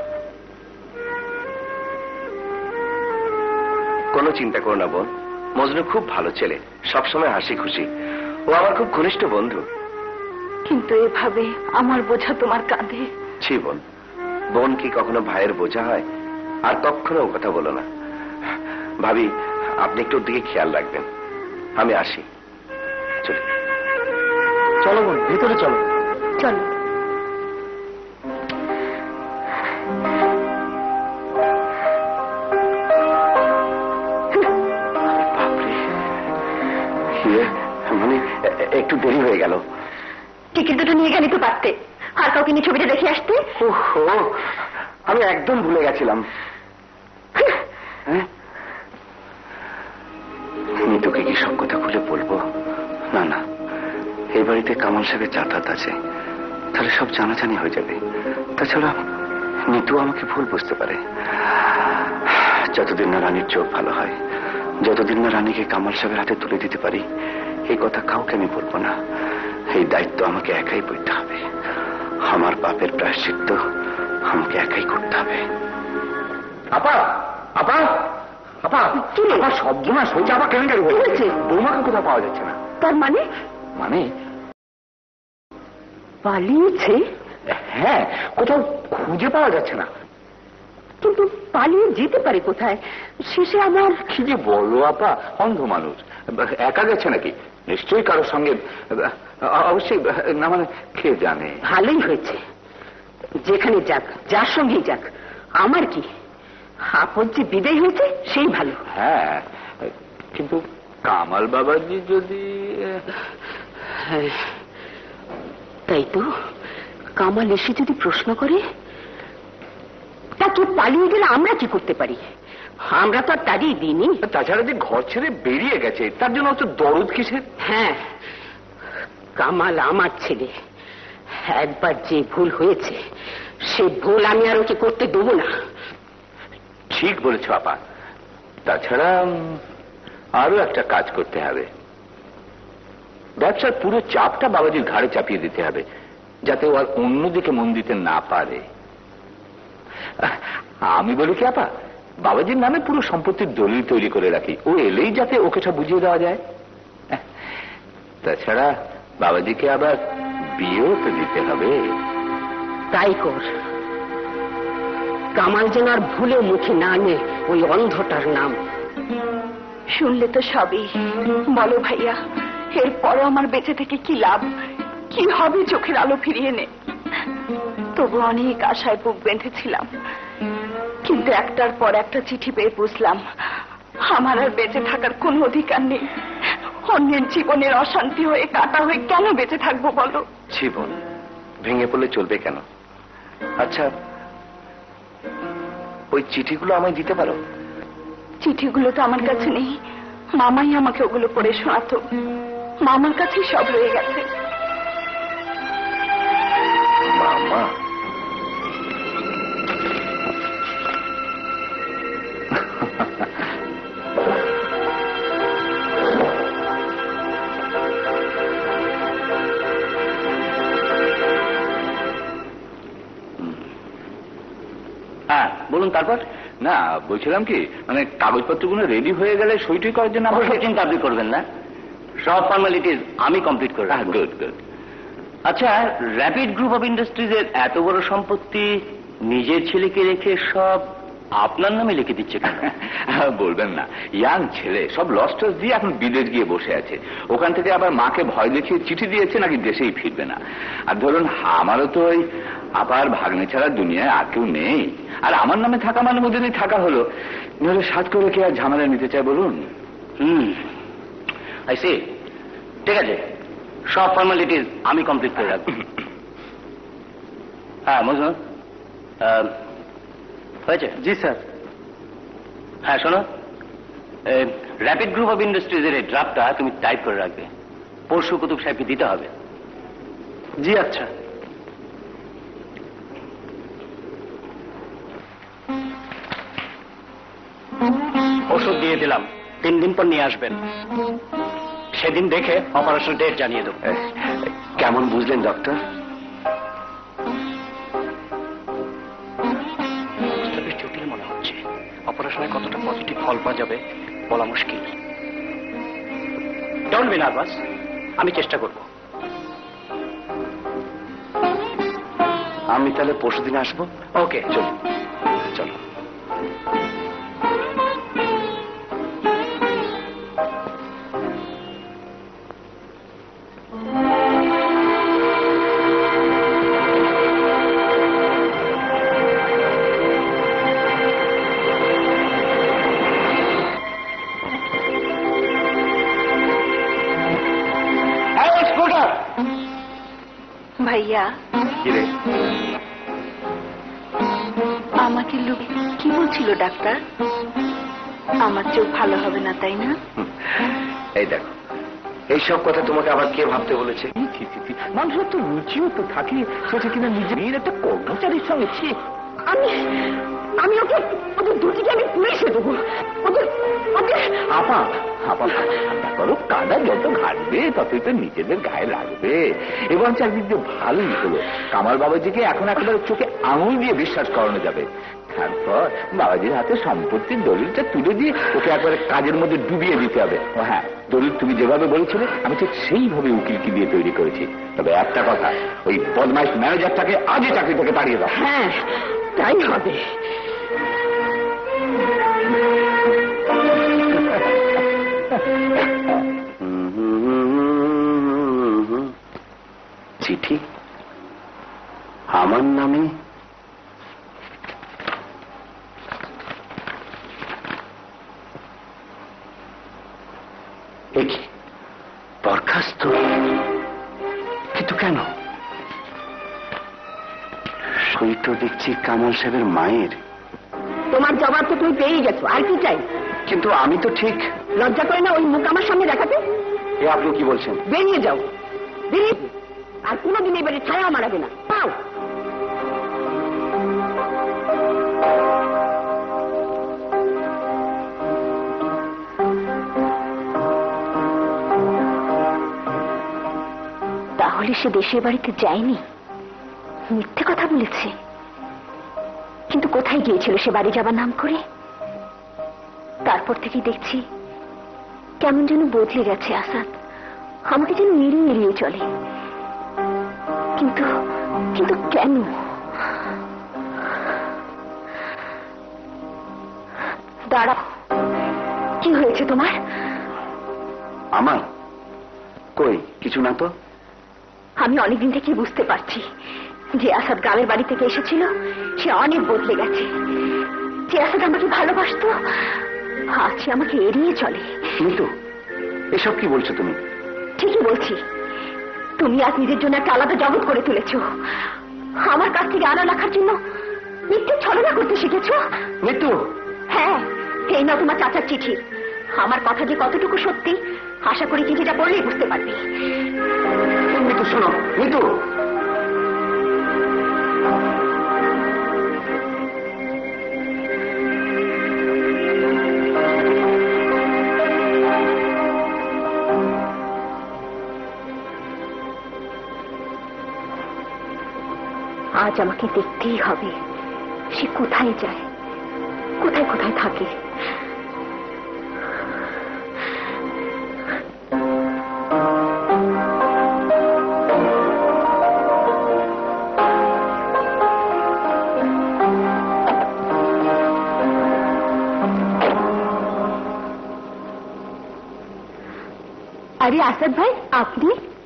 কোনো চিন্তা করো না বোন, মজনু খুব ভালো ছেলে, সবসময় হাসি খুশি। ও আমার খুব ঘনিষ্ঠ বন্ধু। কিন্তু এভাবে আমার বোঝা তোমার কাঁধে। ছি বোন, বোন কি কখনো ভাইয়ের বোঝা হয়? আর কখনো ও কথা বলো না। ভাবি, আপনি একটু ওর দিকে খেয়াল রাখবেন। আমি আসি। চলি। চলো বোন, ভিতরে চলো। চলো। বাপরে, মানে একটু দেরি হয়ে গেল। টিকিট দুটো নিয়ে গেলে তো পারতে, আর কাউকে নিয়ে ছবিটা দেখে আসতে। ওহো, আমি একদম ভুলে গেছিলাম। তোকে কি সব কথা খুলে বলবো? না না, এই বাড়িতে কামাল সাহেবের যাতায়াত আছে, তাহলে সব জানাজানি হয়ে যাবে। তাছাড়া নিতু আমাকে ভুল বুঝতে পারে। যতদিন না রানীর চোখ ভালো হয়, যতদিন না রানীকে কামাল সাহেবের হাতে তুলে দিতে পারি, এই কথা কাউকে আমি বলবো না। এই দায়িত্ব আমাকে একাই বইতে হবে। আমার পাপের প্রায়শ্চিত্ত আমাকে একাই করতে হবে। আপা, আপা, আপা, আমার সর্বনাশ হয়েছে। আবার কেলেঙ্কারি হয়েছে। বৌমাকে কোথাও পাওয়া যাচ্ছে না। তার মানে? মানে পালিয়েছে? হ্যাঁ, কোথাও খুঁজে পাওয়া যাচ্ছে না। কিন্তু পালিয়ে যেতে পারে কোথায়? শেষে আমার কি যে বলো আপা, অন্ধ মানুষ, একা গেছে নাকি? নিশ্চয়ই কারোর সঙ্গে। অবশ্যই না, মানে কে জানে। ভালোই হয়েছে, যেখানে যাক, যার সঙ্গেই যাক, আমার কি? আপদ যে বিদায় হয়েছে সেই ভালো। হ্যাঁ, কিন্তু কামাল বাবাজি যদি। হ্যাঁ, তাই তো। কামাল এসে যদি প্রশ্ন করে, তা কেউ পালিয়ে গেলে আমরা কি করতে পারি? আমরা তো আর তাড়িয়ে দিইনি। তাছাড়া যে ঘর ছেড়ে বেরিয়ে গেছে, তার জন্য অত দরদ কিসের? হ্যাঁ, কামাল আমার ছেলে। একবার যে ভুল হয়েছে, সে ভুল আমি আর ওকে করতে দেবো না। ঠিক বলেছ আপা। তাছাড়া আরো একটা কাজ করতে হবে। ব্যবসার পুরো চাপটা বাবাজির ঘাড়ে চাপিয়ে দিতে হবে, যাতে ও আর অন্যদিকে মন দিতে না পারে। আমি বলি কি আপা, বাবাজির নামে পুরো সম্পত্তির দলিল তৈরি করে রাখি, ও এলেই যাতে ওকে সব বুঝিয়ে দেওয়া যায়। তাছাড়া বাবাজিকে আবার বিয়েও তো দিতে হবে। তাই কর। কামাল যেন আর ভুলে মুখে না নে ওই অন্ধটার নাম। শুনলে তো সবই। বলো ভাইয়া, এরপরও আমার বেঁচে থেকে কি লাভ? কি হবে চোখের আলো ফিরিয়ে নে? তবু অনেক আশায় বুক বেঁধেছিলাম, কিন্তু একটার পর একটা চিঠি পেয়ে বুঝলাম আমার আর বেঁচে থাকার কোনো অধিকার নেই। অন্যের জীবনের অশান্তি হয়ে কাটা হয়ে কেন বেঁচে থাকবো বলো? জীবন ভেঙে পড়লে চলবে কেন? আচ্ছা, ওই চিঠিগুলো আমায় দিতে পারো? চিঠিগুলো তো আমার কাছে নেই, মামাই আমাকে ওগুলো পড়ে শোনাতো। মামার কাছেই সব রয়ে গেছে। মামা? হ্যাঁ বলুন। তারপর? না, বলছিলাম কি, মানে কাগজপত্রগুলো রেডি হয়ে গেলে সইটই করার জন্য আমার চিন্তা আপনি করবেন না, সব ফর্মালিটিস আমি কমপ্লিট করে রাখবো। Good good. আচ্ছা, র্যাপিড গ্রুপ অফ ইন্ডাস্ট্রিজের এত বড় সম্পত্তি নিজের ছেলেকে রেখে সব আপনার নামে লিখে দিচ্ছে কেন? বলবেন না, ইয়াং ছেলে, সব লস টস দিয়ে এখন বিদেশ গিয়ে বসে আছে। ওখান থেকে আবার মাকে ভয় দেখিয়ে চিঠি দিয়েছে নাকি দেশেই ফিরবে না। আর ধরুন আমারও তো ওই আবার ভাগ্নে ছাড়া দুনিয়ায় আর কেউ নেই। আর আমার নামে থাকা মানে মধ্যে থাকা হলো, নাহলে সাত করে কে আর ঝামেলা নিতে চায় বলুন? I see. ঠিক আছে, সব ফর্মালিটিস আমি কমপ্লিট করে রাখবো। হ্যাঁ মজনু হয়েছে? জি স্যার। হ্যাঁ শোনো, র্যাপিড গ্রুপ অফ ইন্ডাস্ট্রিজের এই ড্রাফটটা তুমি টাইপ করে রাখবে, পরশু কুতুব সাহেবকে দিতে হবে। জি আচ্ছা। ওষুধ দিয়ে দিলাম, 3 দিন পর নিয়ে আসবেন। সেদিন দেখে অপারেশন ডেট জানিয়ে দেবো। কেমন বুঝলেন ডক্টর? বেশ জটিল মনে হচ্ছে। অপারেশনে কতটা পজিটিভ ফল পাওয়া যাবে বলা মুশকিল। ডোন্ট বি নার্ভাস, আমি চেষ্টা করব। আমি তাহলে পরশুদিন আসবো। ওকে চলো চলো। ভাইয়া, কিরে? আমাকে লোক কি বলছিল ডাক্তার? আমার চোখ ভালো হবে না, তাই না? এই দেখো, এইসব কথা তোমাকে আবার কে ভাবতে বলেছে? মানুষের তো রুচিও তো থাকে, সেটা কিনা নিজের একটা কর্মচারীর সঙ্গে। আমি ওকে, ওদের দুটিকে আমি পুলিশে দেবো। আপা আপা করো, কাদা যত ঘাটবে ততই তো নিজেদের গায়ে লাগবে। এবং চাকরির যে ভালোই হলো, কামাল বাবাজিকে এখন একেবারে চোখে আঙুল দিয়ে বিশ্বাস করানো যাবে। তারপর বাবাজির হাতে সম্পত্তির দলিলটা তুলে দিয়ে ওকে একবারে কাজের মধ্যে ডুবিয়ে দিতে হবে। ও হ্যাঁ, দলিল তুমি যেভাবে বলেছিলে আমি ঠিক সেইভাবে উকিলকে দিয়ে তৈরি করেছি। তবে একটা কথা, ওই বদমাইশ ম্যানেজারটাকে আজই চাকরি থেকে তাড়িয়ে দাও। হ্যাঁ তাই হবে। চিঠি আমার নামে? দেখি বরখাস্ত, কিন্তু কেন? সই তো দেখছি কামাল সাহেবের মায়ের। তোমার জবাব তো তুমি পেয়ে গেছো, আর কি চাই? কিন্তু আমি তো ঠিক। লজ্জা করে না ওই মুখ আমার সামনে দেখাতে? এ আপনি কি বলছেন? বেরিয়ে যাও, বেরিয়ে, আর কোনোদিন এবারে ছায়া মারাবে না। পাও তাহলে সে দেশের বাড়িতে যায়নি, মিথ্যে কথা বলেছে। কিন্তু কোথায় গিয়েছিল সে বাড়ি যাবার নাম করে? তারপর থেকেই দেখছি কেমন যেন বদলে গেছে আসাদ, আমাকে যেন এড়িয়ে এড়িয়ে চলে। কিন্তু কিন্তু কেন? দাঁড়াও, কি হয়েছে তোমার? আমার কই কিছু না তো। আমি অনেকদিন থেকে বুঝতে পারছি যে আসাদ গ্রামের বাড়ি থেকে এসেছিল সে অনেক বদলে গেছে। যে আসাদ আমাকে ভালোবাসতো আজ সে আমাকে এড়িয়ে চলে। মিতু, এসব কি বলছো তুমি? ঠিকই বলছি। তুমি আজ নিজের জন্য একটা আলাদা জগৎ করে তুলেছ। আমার কাছ থেকে আলো রাখার জন্য মিথ্যে ছলনা করতে শিখেছো। মিতু। হ্যাঁ, এই না তোমার চাচার চিঠি। আমার কথা যে কতটুকু সত্যি আশা করি চিঠিটা পড়লেই বুঝতে পারবে। মিতু শোনো, মিতু। আজ আমাকে দেখতেই হবে সে কোথায় যায়, কোথায় কোথায় থাকে। আরে আসাদ ভাই, আপনি?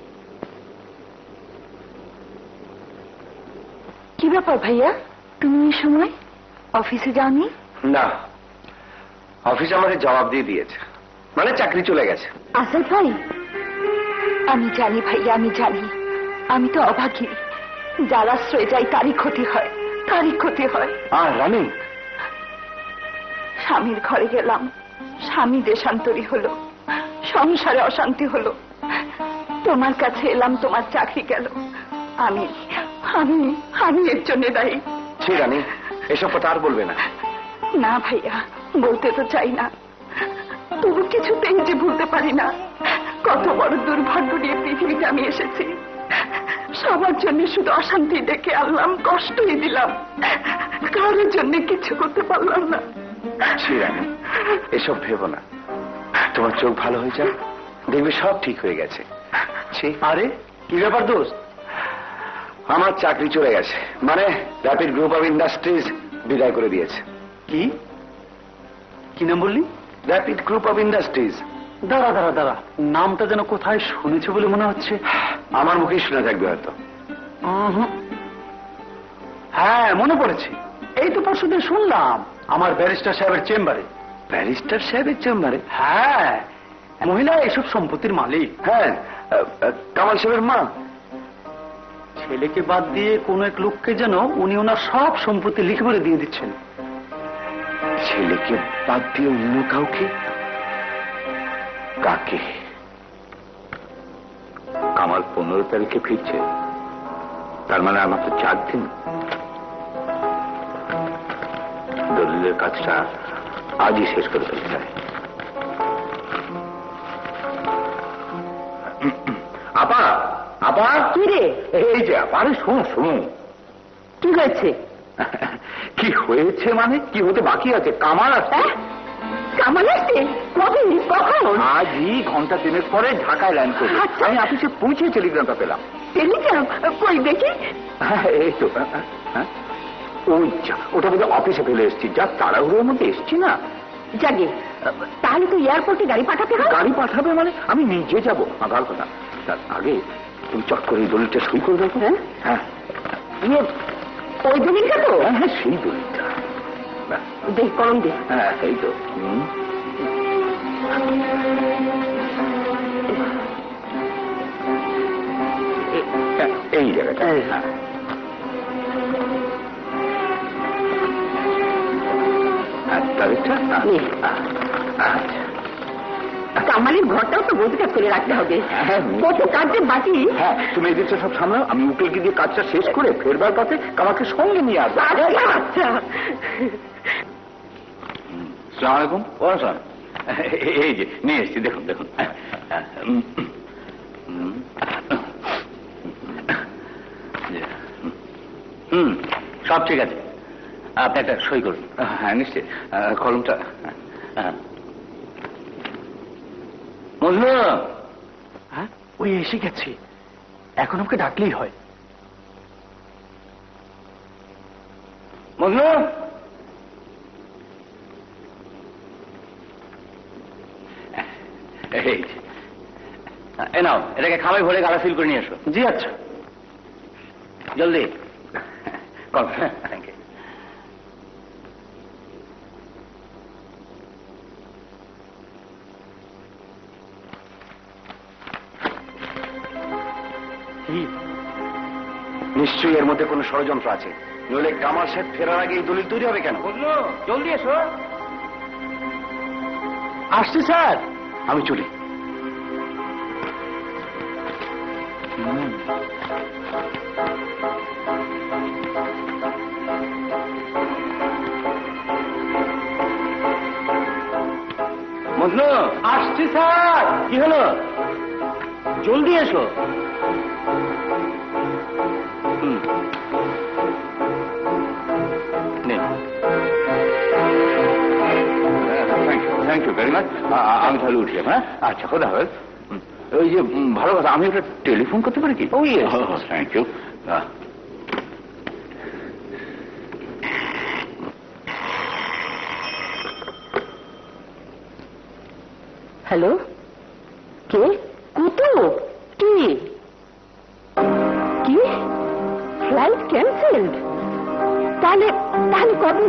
কি ব্যাপার ভাইয়া, তুমি এই সময় অফিসে যাওনি? না, অফিস আমাকে জবাব দিয়ে দিয়েছে, মানে চাকরি চলে গেছে। আসাদ ভাই, আমি জানি ভাইয়া, আমি জানি আমি তো অভাগী, যার আশ্রয় যাই তারই ক্ষতি হয়, তারই ক্ষতি হয়। রানী, স্বামীর ঘরে গেলাম, স্বামী দেশান্তরী হলো, সংসারে অশান্তি হলো। তোমার কাছে এলাম, তোমার চাকরি গেল। আমি আমি আমি এর জন্য দায়ী। ছি রানী, এসব কথা আর বলবে না। না ভাইয়া, বলতে তো চাই না, তবু কিছুতেই যে ভুলতে পারি না। কত বড় দুর্ভাগ্য নিয়ে পৃথিবীতে আমি এসেছি। সবার জন্য শুধু অশান্তি ডেকে আনলাম, কষ্টই দিলাম, কারোর জন্য কিছু করতে পারলাম না। ছি রানী, এসব ভেবো না। তোমার চোখ ভালো হয়ে যাক, দেখবে সব ঠিক হয়ে গেছে। আরে কি ব্যাপার দোস্ত? আমার চাকরি চলে গেছে, মানে র্যাপিড গ্রুপ অফ ইন্ডাস্ট্রিজ বিদায় করে দিয়েছে। কি কি নাম বললি? Rapid group of industries. দাঁড়া দাঁড়া দাঁড়া, নামটা যেন কোথায় শুনেছে বলে মনে হচ্ছে। আমার মুখেই শুনে থাকবে হয়তো। হ্যাঁ, মনে পড়েছে, এই তো পরশুদিন শুনলাম আমার ব্যারিস্টার সাহেবের চেম্বারে। ব্যারিস্টার সাহেবের চেম্বারে? হ্যাঁ, মহিলা এসব সম্পত্তির মালিক। হ্যাঁ, কামাল সাহেবের মা। ছেলেকে বাদ দিয়ে কোন এক লোককে যেন উনি ওনার সব সম্পত্তি লিখে বলে দিয়ে দিচ্ছেন। ছেলেকে বাদ দিয়ে অন্য কাউকে? কাকে? কামাল 15 তারিখে ফিরছে, তার মানে আমার তো 4 দিন। দলিলের কাজটা আজই শেষ করে ফেলতে চাই। আপা, আপা, কি রে? এই যে আপা, আরে শোনো শোনো। কি হয়েছে? কি হয়েছে মানে? কি হতে বাকি আছে? কামাল আসছে। কামাল আসছে? কখন? আজই ঘন্টা 3 পরে ঢাকায় ল্যান্ড করে আমি অফিসে পৌঁছে টেলিগ্রামটা পেলাম। টেলিগ্রাম? কই দেখি। এই তো, ওই যা, ওটা বোধহয় অফিসে ফেলে এসছি, যা তাড়াহুড়োর মধ্যে এসছি না। জাগে, তাহলে তো এয়ারপোর্টে গাড়ি পাঠাতে হবে। গাড়ি পাঠাবে মানে? আমি নিজে যাবো। ভালো কথা। তার আগে তুমি চট করে এই দলিলটা সই করে দেবো। হ্যাঁ হ্যাঁ, ওই দলিলটা তো? হ্যাঁ, সেই দলিলটা। দেখ, কলম দে। হ্যাঁ, এই তো। এই জায়গাটা। হ্যাঁ, তারিখটা? কামালের ঘরটাও তো গোছগাছ করে রাখতে হবে। কত কাজে বাকি। হ্যাঁ, তুমি এই দিকটা সব সামলাও, আমি উকিলকে দিয়ে কাজটা শেষ করে ফেরবার পথে কামালকে সঙ্গে নিয়ে আসবো। আচ্ছা। আসসালামু আলাইকুম। ওয়ালাইকুম। এই যে নিয়ে এসছি, দেখুন দেখুন। সব ঠিক আছে, আপনি একটা সই করুন। হ্যাঁ, নিশ্চয়ই। কলমটা। মজনু, হ্যাঁ, ওই এসে গেছে, এখন ওকে ডাকলেই হয়। মজনু, এই নাও, এটাকে খামে ভরে গালা ফিল করে নিয়ে এসো। জি আচ্ছা। জলদি কল। Thank you. নিশ্চয়ই এর মধ্যে কোনো ষড়যন্ত্র আছে, নইলে কামাল সাহেব ফেরার আগে এই দলিল তৈরি হবে কেন? বুঝলো, জলদি এসো। আসছি স্যার, আমি চলি। মজনু, আসছি স্যার। কি হলো? জলদি এসো। Thank you very much. আমি তাহলে উঠি। হ্যাঁ, আচ্ছা, খোদা হাফেজ। ওই যে ভালো কথা, আমি ওটা টেলিফোন করতে পারি কি? Thank you. হ্যালো, কে? কুতু? কি কি? Flight cancelled? তাহলে তাহলে কবে?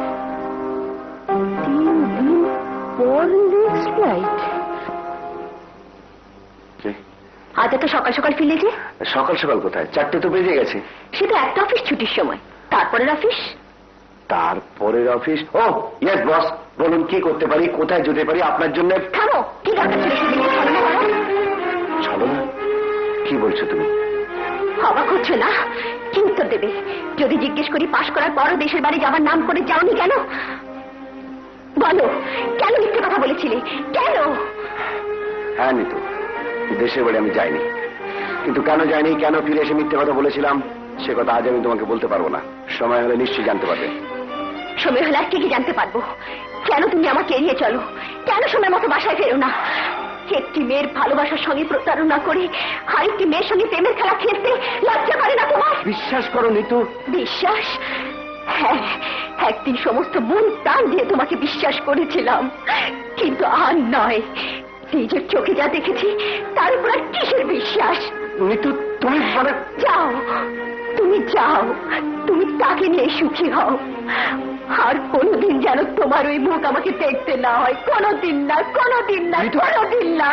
3 দিন পর নেক্সট ফ্লাইট। আজ এত সকাল সকাল ফিরলে যে? সকাল সকাল কোথায়, 4টে তো বেজে গেছে। সেটা একটা অফিস ছুটির সময়, তারপরের অফিস? তারপরের অফিস? ও ইয়েস বস, বলুন কি করতে পারি, কোথায় যেতে পারি আপনার জন্য? থামো, কি দরকার ছিল সেদিন ছলনা করার? ছলনা? কি বলছো তুমি? অবাক হচ্ছে না? কি উত্তর দেবে যদি জিজ্ঞেস করি পাশ করার পরও দেশের বাড়ি যাবার নাম করে যাওনি কেন? বলো, কেন মিথ্যে কথা বলেছিলে? কেন? হ্যাঁ নিতু, দেশের বাড়ি আমি যাইনি, কিন্তু কেন যাইনি, কেন ফিরে এসে মিথ্যে কথা বলেছিলাম সে কথা আজ আমি তোমাকে বলতে পারবো না। সময় হলে নিশ্চয়ই জানতে পারবে। সময় হলে আর ঠিকই জানতে পারবো। কেন তুমি আমাকে এড়িয়ে চলো? কেন সময় মতো বাসায় ফেরো না? একটি মেয়ের ভালোবাসার সঙ্গে প্রতারণা করে আরেকটি মেয়ের সঙ্গে প্রেমের খেলা খেলতে লজ্জা করে না তোমার? বিশ্বাস করো নিতু। বিশ্বাস? হ্যাঁ, একদিন সমস্ত মন প্রাণ দিয়ে তোমাকে বিশ্বাস করেছিলাম, কিন্তু আর নয়। নিজের চোখে যা দেখেছি তার উপর আর কিসের বিশ্বাস? নিতু তুমি মানে... যাও, তুমি যাও, তুমি তাকে নিয়ে সুখী হও। আর কোনোদিন যেন তোমার ওই মুখ আমাকে দেখতে না হয়। কোনোদিন না, কোনোদিন না, কোনোদিন না।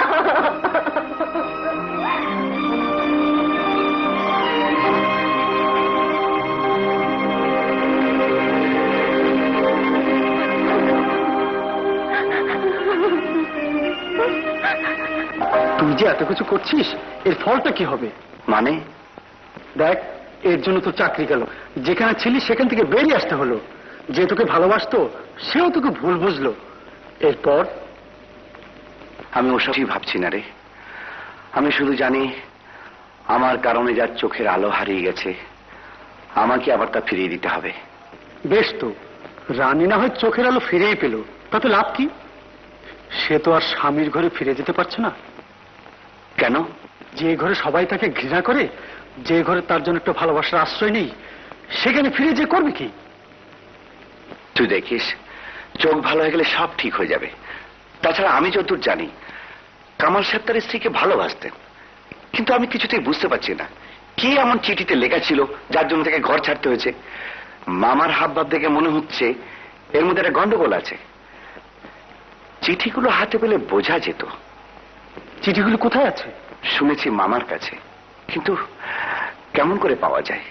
তুই যে এত কিছু করছিস, এর ফলটা কি হবে? মানে? দেখ, এর জন্য তো চাকরি গেল, যেখানে ছিলি সেখান থেকে বেরিয়ে আসতে হলো। যে তোকে ভালোবাসতো সেও তোকে ভুল বুঝলো। এরপর? আমি ওসবই ভাবছি না রে। আমি শুধু জানি আমার কারণে যার চোখের আলো হারিয়ে গেছে, আমাকে আবার তা ফিরিয়ে দিতে হবে। বেশ তো, রানী না হয় চোখের আলো ফিরেই পেল, তাতে লাভ কি? সে তো আর স্বামীর ঘরে ফিরে যেতে পারছে না। কেন? যে ঘরে সবাই তাকে ঘৃণা করে, যে ঘরে তার জন্য একটা ভালোবাসার আশ্রয় নেই, সেখানে ফিরে যে করবে কি? তুই দেখিস, চোখ ভালো হয়ে গেলে সব ঠিক হয়ে যাবে। তাছাড়া আমি যতদূর জানি কামাল সাহেব তার স্ত্রীকে ভালোবাসতেন, কিন্তু আমি কিছুতেই বুঝতে পারছি না কি এমন চিঠিতে লেখা ছিল যার জন্য তাকে ঘর ছাড়তে হয়েছে। মামার হাবভাব দেখে মনে হচ্ছে এর মধ্যে একটা গন্ডগোল আছে। চিঠিগুলো হাতে পেলে বোঝা যেত। চিঠিগুলো কোথায় আছে? শুনেছি মামার কাছে, কিন্তু কেমন করে পাওয়া যায়?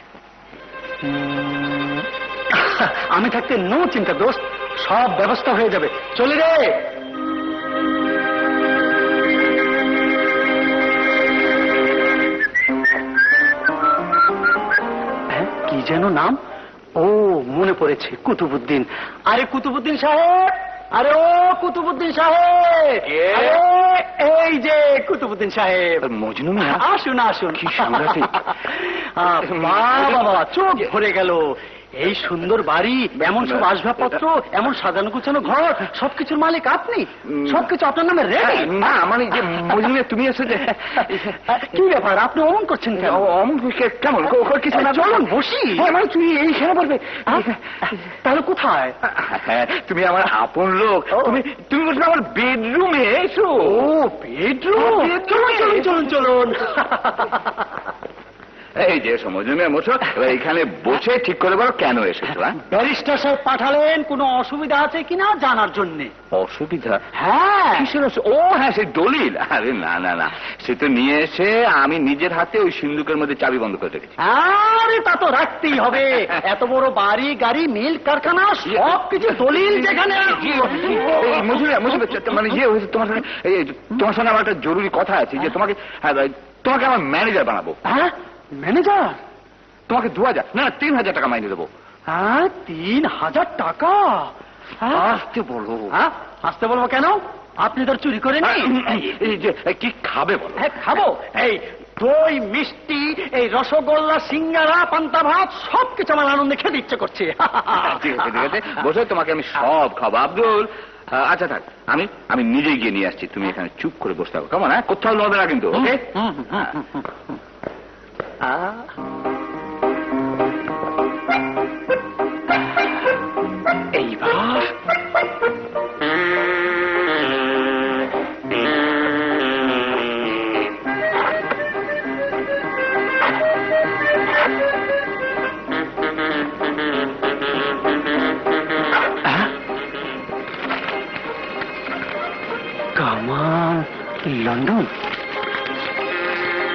আমি থাকতে নো চিন্তা দোস্ত, সব ব্যবস্থা হয়ে যাবে। চলে রে। কি যেন নাম? ও মনে পড়েছে, কুতুবুদ্দিন। আরে কুতুবুদ্দিন সাহেব, আরে ও কুতুবুদ্দিন সাহেব, আরে এই যে কুতুবুদ্দিন সাহেব। মজনু মিয়া? আসুন আসুন। কি সাংঘাতিক! বাবা, চোখ ভরে গেল। এই সুন্দর বাড়ি, এমন সব আসবাবপত্র, এমন সাজানো গুছানো ঘর, সবকিছুর মালিক আপনি? সবকিছু আপনার নামে রেডি? না মানে যে মজনু মিয়া তুমি এসে যে... কি ব্যাপার, আপনি অমন করছেন কেন? অমন কেমন? কিছু না, চলুন বসি। মানে তুই এইখানে বলবে? তাহলে কোথায়? তুমি আমার আপন লোক, তুমি বলছো আমার বেডরুমে এসো। ও বেডরুম, চলুন চলুন চলুন। এই যে মজনু মিয়া বসো, এখানে বসে ঠিক করে বলো কেন এসেছো? ব্যারিস্টার সাহেব পাঠালেন কোনো অসুবিধা আছে কিনা জানার জন্য। অসুবিধা? হ্যাঁ। কিসের? ও হ্যাঁ, সেই দলিল। আরে না না না, সে তো নিয়ে এসে আমি নিজের হাতে ওই সিন্ধুকের মধ্যে চাবি বন্ধ করে রেখেছি। আরে তা তো রাখতেই হবে, এত বড় বাড়ি গাড়ি মিল কারখানা সবকিছু দলিল যেখানে। মানে ইয়ে হয়েছে তোমার সঙ্গে, তোমার সঙ্গে আমার একটা জরুরি কথা আছে, যে তোমাকে তোমাকে আমার ম্যানেজার বানাবো। হ্যাঁ ম্যানেজার? তোমাকে 2000 না 3000 টাকা মাইনে দেবো। হ্যাঁ 3000 টাকা? আসতে বলো। হ্যাঁ আসতে বলবো কেন? আপনি তো চুরি করেন। এই যে কি খাবে বলো? হ্যাঁ খাবো। এই দই মিষ্টি, এই রসগোল্লা, সিঙ্গারা, পান্তা ভাত সবকিছু আমার আনন্দে খেতে ইচ্ছে করছে। ঠিক আছে ঠিক আছে, বসে তোমাকে আমি সব খাবো। আব্দুল, আচ্ছা থাক, আমি নিজেই গিয়ে নিয়ে আসছি, তুমি এখানে চুপ করে বসতে হবে। কেমন? হ্যাঁ, কোথাও লড়বে না কিন্তু, ওকে? এইবার কামাল লন্ডন।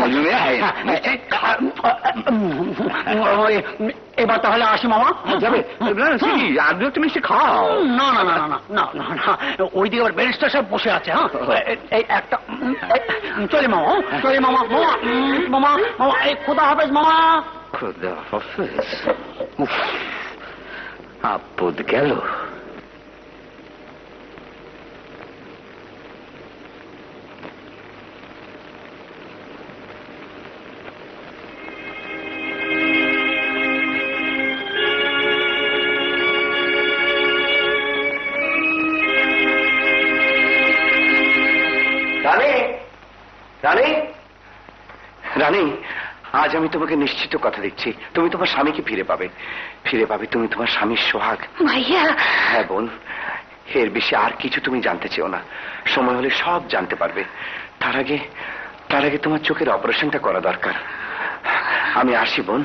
এবার তাহলে আসি মামা। যাবে আর দু একটা মিষ্টি খাও। না না না না না না না, ওই দিকে আবার ব্যারিস্টার সাহেব বসে আছে। হ্যাঁ, এই একটা চলে মামা, চলে মামা। মামা মামা মামা, এই খোদা হাফেজ মামা। খোদা হাফেজ। আপদ গেল। রানী, রানী, রানী, আজ আমি তোমাকে নিশ্চিত কথা দিচ্ছি, তুমি তোমার স্বামীকে ফিরে পাবে। ফিরে পাবে তুমি তোমার স্বামীর সোহাগ। ভাইয়া, হ্যাঁ বোন, এর বেশি আর কিছু তুমি জানতে চেও না। সময় হলে সব জানতে পারবে। তার আগে তোমার চোখের অপারেশনটা করা দরকার। আমি আসি বোন।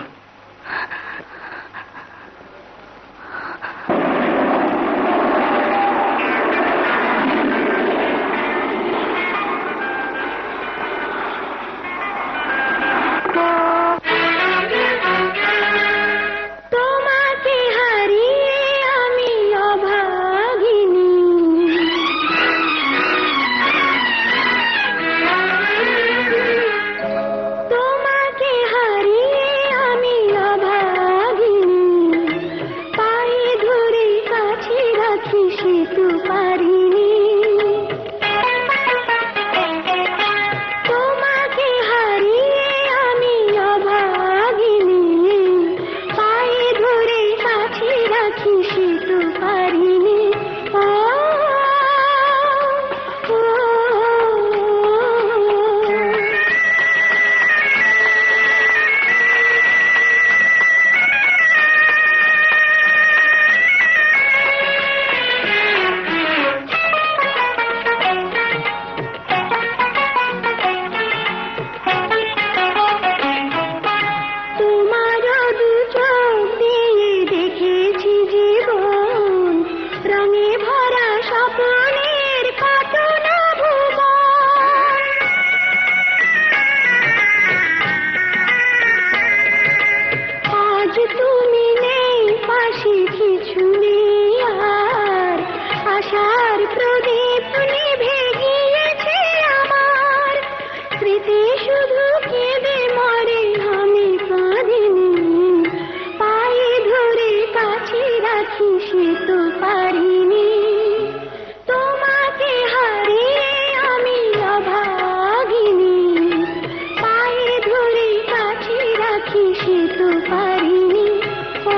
তোমাকে হারিয়ে আমি অভাগিনী, তোমাকে হারিয়ে আমি অভাগিনী, পায়ে ধরে কাছে রাখি সে তো পারিনি। তোমাকে হারিয়ে আমি অভাগিনী, পায়ে ধরে কাছে রাখি সে তো পারিনি। ও, ও, তোমারও দু চোখ দিয়ে দেখেছি জীবন, রঙে ভরা স্বপ্নের কত না ভুবন। আজ তুমি নেই পাশে, কিছু নেই আর, আশার প্রদীপ নিভে গিয়েছে আমার। স্মৃতি শুধু কেঁদে মরে, আমি কাঁদিনি, পায়ে ধরে কাছে রাখি সে তো পারিনি। তোমাকে হারিয়ে আমি অভাগিনী, পায়ে ধরে কাছে রাখি সে তো পারিনি। ও,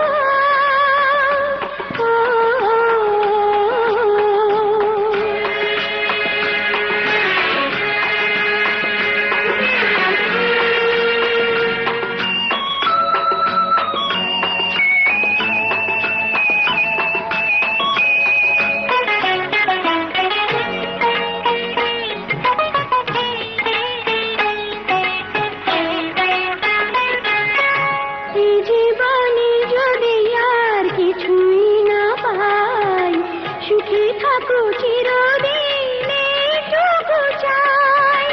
ও, এই জীবনে যদি আর কিছুই না পাই, সুখী থাকো চিরদিন এইটুকু চাই।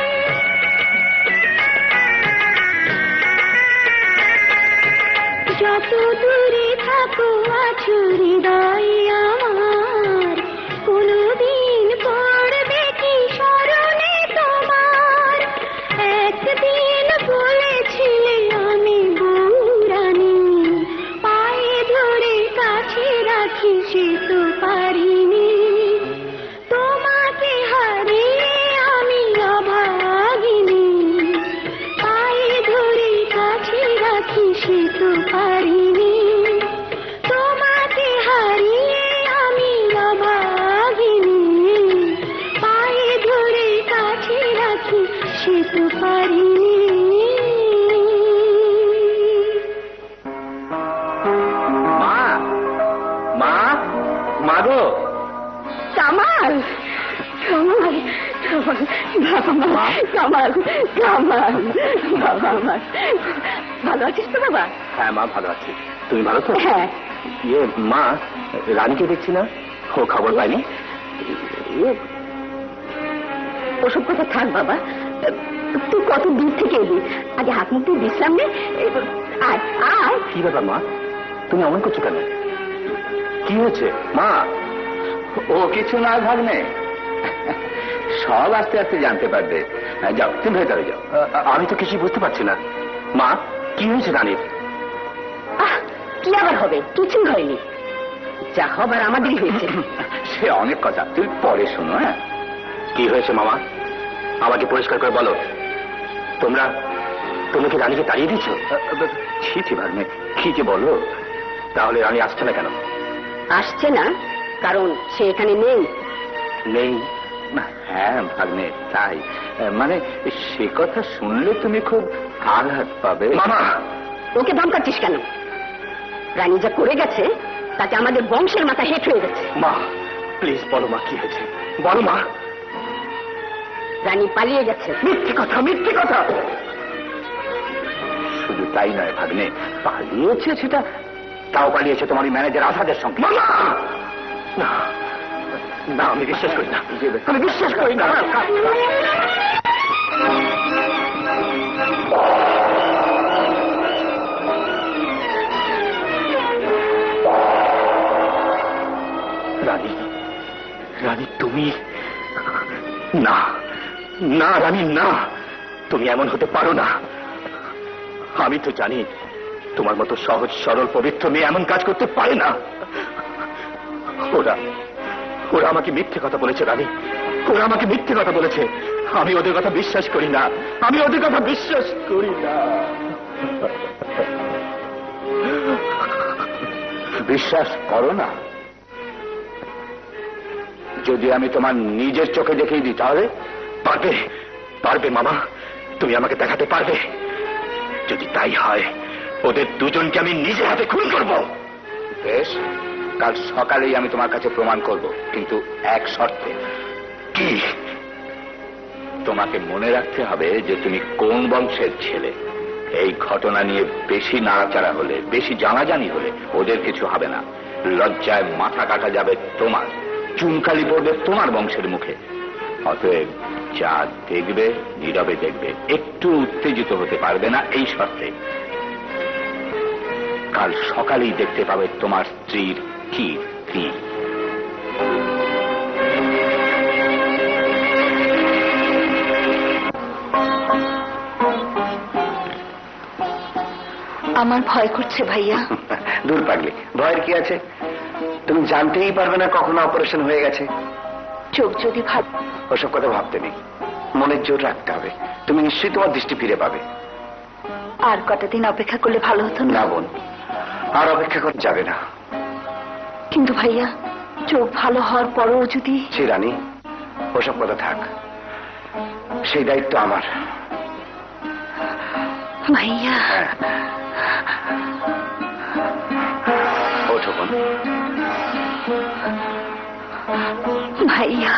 যত দূরে থাকো আছো হৃদয়ে আমার, কোনদিন পড়বে কি স্মরণে তোমার। একদিন বলেছিলে আমি বউরানী, পায়ে ধরে কাছে রাখি সে তো পারিনি। তোমাকে হারিয়ে আমি অভাগিনী, পায়ে ধরে কাছে রাখি সে তো পারিনি। তোমাকে হারিয়ে আমি অভাগিনী, পায়ে ধরে কাছে রাখি সে তো পারিনি। মা, মা, মা গো। কামাল, কামাল, কামাল, বাবা, কামাল, কামাল, বাবা আমার। ভালো আছিস তো বাবা? হ্যাঁ মা, ভালো আছি। তুমি ভালো তো? হ্যাঁ। ইয়ে মা, রানীকে দেখছি না, ও খবর পাইনি? ওসব কথা থাক বাবা, তুই কত দূর থেকে এলি, আগে হাত মুখ দিয়ে বিশ্রাম নে। আয় আয়। কি ব্যাপার মা, তুমি এমন করছো কেন? কি হয়েছে মা? ও কিছু না ভাগ্নে, সব আস্তে আস্তে জানতে পারবে। যাও তুমি ভেতরে যাও। আমি তো কিছুই বুঝতে পারছি না। মা, কি হয়েছে রানীর? কি আবার হবে? কিছুই হয়নি, যা হবার আমাদেরই হয়েছে। সে অনেক কথা, তুই পরে শোনো। হ্যাঁ, কি হয়েছে মামা, আমাকে পরিষ্কার করে বলো। তুমি কি রানীকে তাড়িয়ে দিচ্ছ? ছি ছি ভাগ্নে, কি যে বলো। তাহলে রানী আসছে না কেন? আসছে না কারণ সে এখানে নেই। নেই? হ্যাঁ ভাগ্নে, তাই মানে সে কথা শুনলে তুমি খুব আঘাত পাবে। মামা, ওকে ধমকাচ্ছিস কেন? রানী যা করে গেছে তাতে আমাদের বংশের মাথা হেট হয়ে গেছে। মা প্লিজ বলো মা, কি হয়েছে বলো মা। রানী পালিয়ে গেছে। মিথ্যে কথা, মিথ্যে কথা। শুধু তাই নয় ভাগ্নে, পালিয়েছে সেটা, তাও পালিয়েছে তোমার ম্যানেজার আসাদের সঙ্গে। মামা না না, আমি বিশ্বাস করি না, আমি বিশ্বাস করি না। রানী, রানী তুমি না, না রানী না, তুমি এমন হতে পারো না। আমি তো জানি তোমার মতো সহজ সরল পবিত্র মেয়ে এমন কাজ করতে পারে না। ওরা ওরা আমাকে মিথ্যে কথা বলেছে রানী, ওরা আমাকে মিথ্যে কথা বলেছে। আমি ওদের কথা বিশ্বাস করি না, আমি ওদের কথা বিশ্বাস করি না। বিশ্বাস করো না? যদি আমি তোমার নিজের চোখে দেখিয়ে দিই তাহলে? পারবে, পারবে মামা, তুমি আমাকে দেখাতে পারবে। যদি তাই হয় ওদের দুজনকে আমি নিজে হাতে খুন করব। বেশ, কাল সকালেই আমি তোমার কাছে প্রমাণ করব, কিন্তু এক শর্তে। কি? তোমাকে মনে রাখতে হবে যে তুমি কোন বংশের ছেলে। এই ঘটনা নিয়ে বেশি নাড়াচাড়া হলে, বেশি জানাজানি হলে ওদের কিছু হবে না। লজ্জায় মাথা কাটা যাবে তোমার, চুনকালি পড়বে তোমার বংশের মুখে। অতএব যা দেখবে নীরবে দেখবে, একটু উত্তেজিত হতে পারবে না, এই শর্তে। কাল সকালেই দেখতে পাবে তোমার স্ত্রীর কীর্তি। আমার ভয় করছে ভাইয়া। দূর পাগলি, ভয়ের কি আছে? তুমি জানতেই পারবে না কখনো অপারেশন হয়ে গেছে। চোখ যদি ভাব, ওসব কথা ভাবতে নেই, মনের জোর রাখতে হবে। তুমি নিশ্চয়ই তোমার দৃষ্টি ফিরে পাবে। আর কটা দিন অপেক্ষা করলে ভালো হতো না? না বোন, আর অপেক্ষা করা যাবে না। কিন্তু ভাইয়া, চোখ ভালো হওয়ার পরও যদি... সে রানী, ওসব কথা থাক, সেই দায়িত্ব আমার। ভাইয়া, ওঠো বোন। ভাইয়া,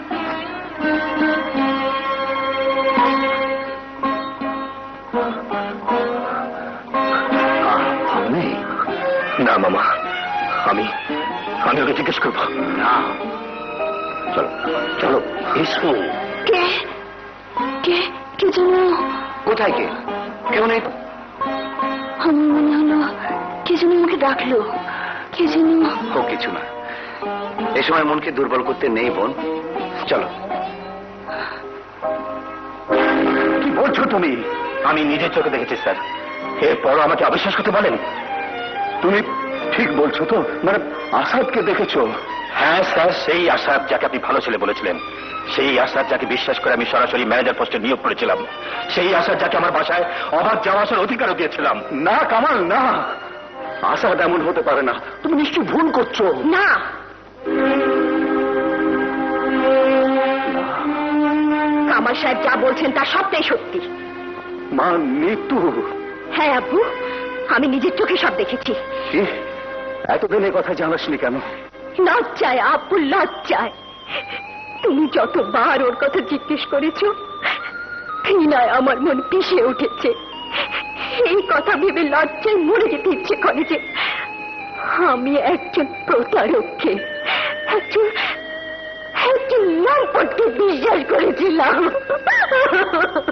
না মামা, আমি ওকে জিজ্ঞেস করবো না, চলো চলো, এসো। কে কে কে যেন... কোথায় কে? কেউ নেই। আমার মনে হলো কে যেন আমাকে ডাকলো। কে যেন... ও কিছু না, এ সময় মনকে দুর্বল করতে নেই বোন। চলো। কি বলছো তুমি? আমি নিজের চোখে দেখেছি স্যার, এরপরও আমাকে অবিশ্বাস করতে বলেন? তুমি ঠিক বলছো তো? মানে আসাদকে দেখেছো? হ্যাঁ স্যার, সেই আসাদ যাকে আপনি ভালো ছেলে বলেছিলেন, সেই আসাদ যাকে বিশ্বাস করে আমি সরাসরি ম্যানেজার পোস্টে নিয়োগ করেছিলাম, সেই আসাদ যাকে আমার বাসায় অবাধ যাওয়া আসার অধিকারও দিয়েছিলাম। না কামাল, না, আসাদ এমন হতে পারে না। তুমি নিশ্চয়ই ভুল করছো। না, কামাল সাহেব যা বলছেন তা সবটাই সত্যি। মা, মৃত্যু? হ্যাঁ আব্বু, আমি নিজের চোখে সব দেখেছি। কি? এতদিন এ কথা জানাসনি কেন? লজ্জায় আব্বু, লজ্জায়। তুমি যতবার ওর কথা জিজ্ঞেস করেছো, ঘৃণায় আমার মন পিষে উঠেছে। এই কথা ভেবে লজ্জায় মরে যেতে ইচ্ছে করে যে আমি একজন প্রতারককে, একজন লম্পটকে বিশ্বাস করেছিলাম।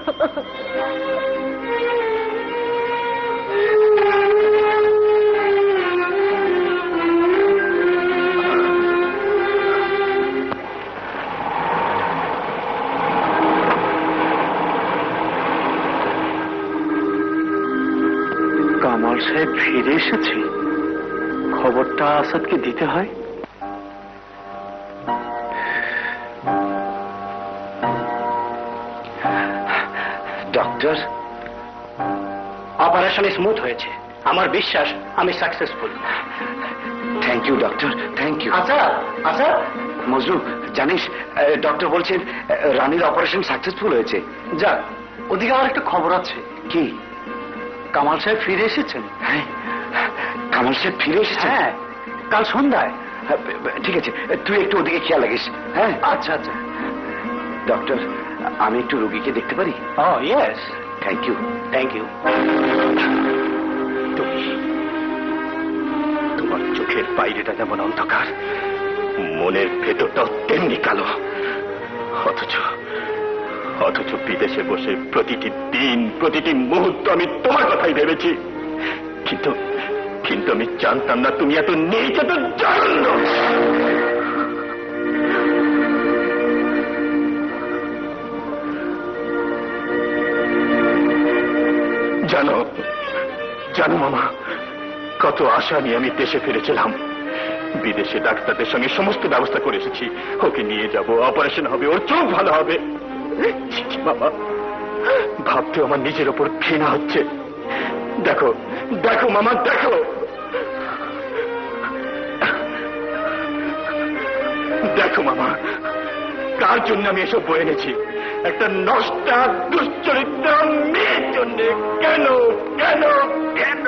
সাহেব ফিরে এসেছে, খবরটা আসাদকে দিতে হয়। ডক্টর, অপারেশন স্মুথ হয়েছে, আমার বিশ্বাস আমি successful. Thank you doctor, thank you. আচ্ছা আচ্ছা, মজনু, জানিস ডক্টর বলছেন রানীর অপারেশন সাকসেসফুল হয়েছে। যাক, ওদিকে আমার একটা খবর আছে। কি? কামাল সাহেব ফিরে এসেছেন। হ্যাঁ, কামাল সাহেব ফিরে এসেছে। হ্যাঁ, কাল সন্ধ্যায়। ঠিক আছে, তুই একটু ওদিকে খেয়াল রাখিস। হ্যাঁ আচ্ছা আচ্ছা। ডক্টর, আমি একটু রোগীকে দেখতে পারি? Oh yes, thank you. Thank you. তোমার চোখের বাইরেটা যেমন অন্ধকার, মনের ভেতরটাও তেমনি কালো। অথচ বিদেশে বসে প্রতিটি দিন, প্রতিটি মুহূর্ত আমি তোমার কথাই ভেবেছি। কিন্তু আমি জানতাম না তুমি এত নীচ, এত জঘন্য। জানো মামা, কত আশা নিয়ে আমি দেশে ফিরেছিলাম। বিদেশে ডাক্তারদের সঙ্গে সমস্ত ব্যবস্থা করে এসেছি। ওকে নিয়ে যাব, অপারেশন হবে, ওর চোখ ভালো হবে। বাবা, ভাবতে আমার নিজের ওপর ঘৃণা হচ্ছে। দেখো দেখো মামা, দেখো দেখো মামা, কার জন্য আমি এসব বয়ে এনেছি? একটা নষ্টা দুশ্চরিত্র মেয়ের জন্য। কেন কেন কেন?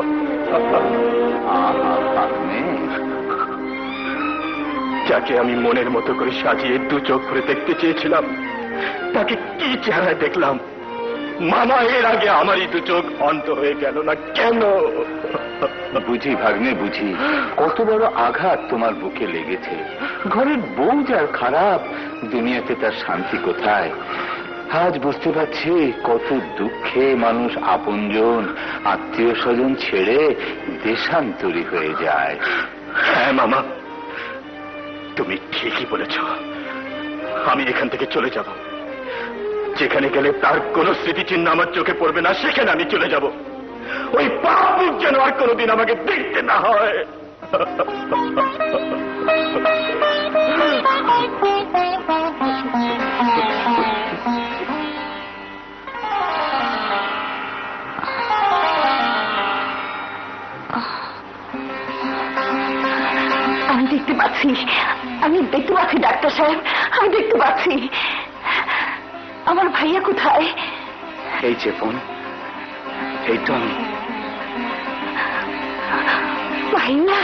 যাকে আমি মনের মতো করে সাজিয়ে দু চোখ ভরে দেখতে চেয়েছিলাম, তাকে কি চেহারায় দেখলাম? মামা, এর আগে আমারই দু চোখ অন্ধ হয়ে গেল না কেন? বুঝি ভাগ্নে, বুঝি কত বড় আঘাত তোমার বুকে লেগেছে। ঘরের বউ যার খারাপ, দুনিয়াতে তার শান্তি কোথায়? আজ বুঝতে পারছি কত দুঃখে মানুষ আপনজন, আত্মীয় স্বজন ছেড়ে দেশান্তরী হয়ে যায়। হ্যাঁ মামা, তুমি ঠিকই বলেছ। আমি এখান থেকে চলে যাব। যেখানে গেলে তার কোনো স্মৃতিচিহ্ন আমার চোখে পড়বে না, সেখানে আমি চলে যাব। ওই পাপ যেন আর কোনোদিন আমাকে দেখতে না হয়। আমি দেখতে পাচ্ছি ডাক্তার সাহেব, আমি দেখতে পাচ্ছি। আমার ভাইয়া কোথায়? এই যে ফোন, এই তো আমি। ভাইয়া,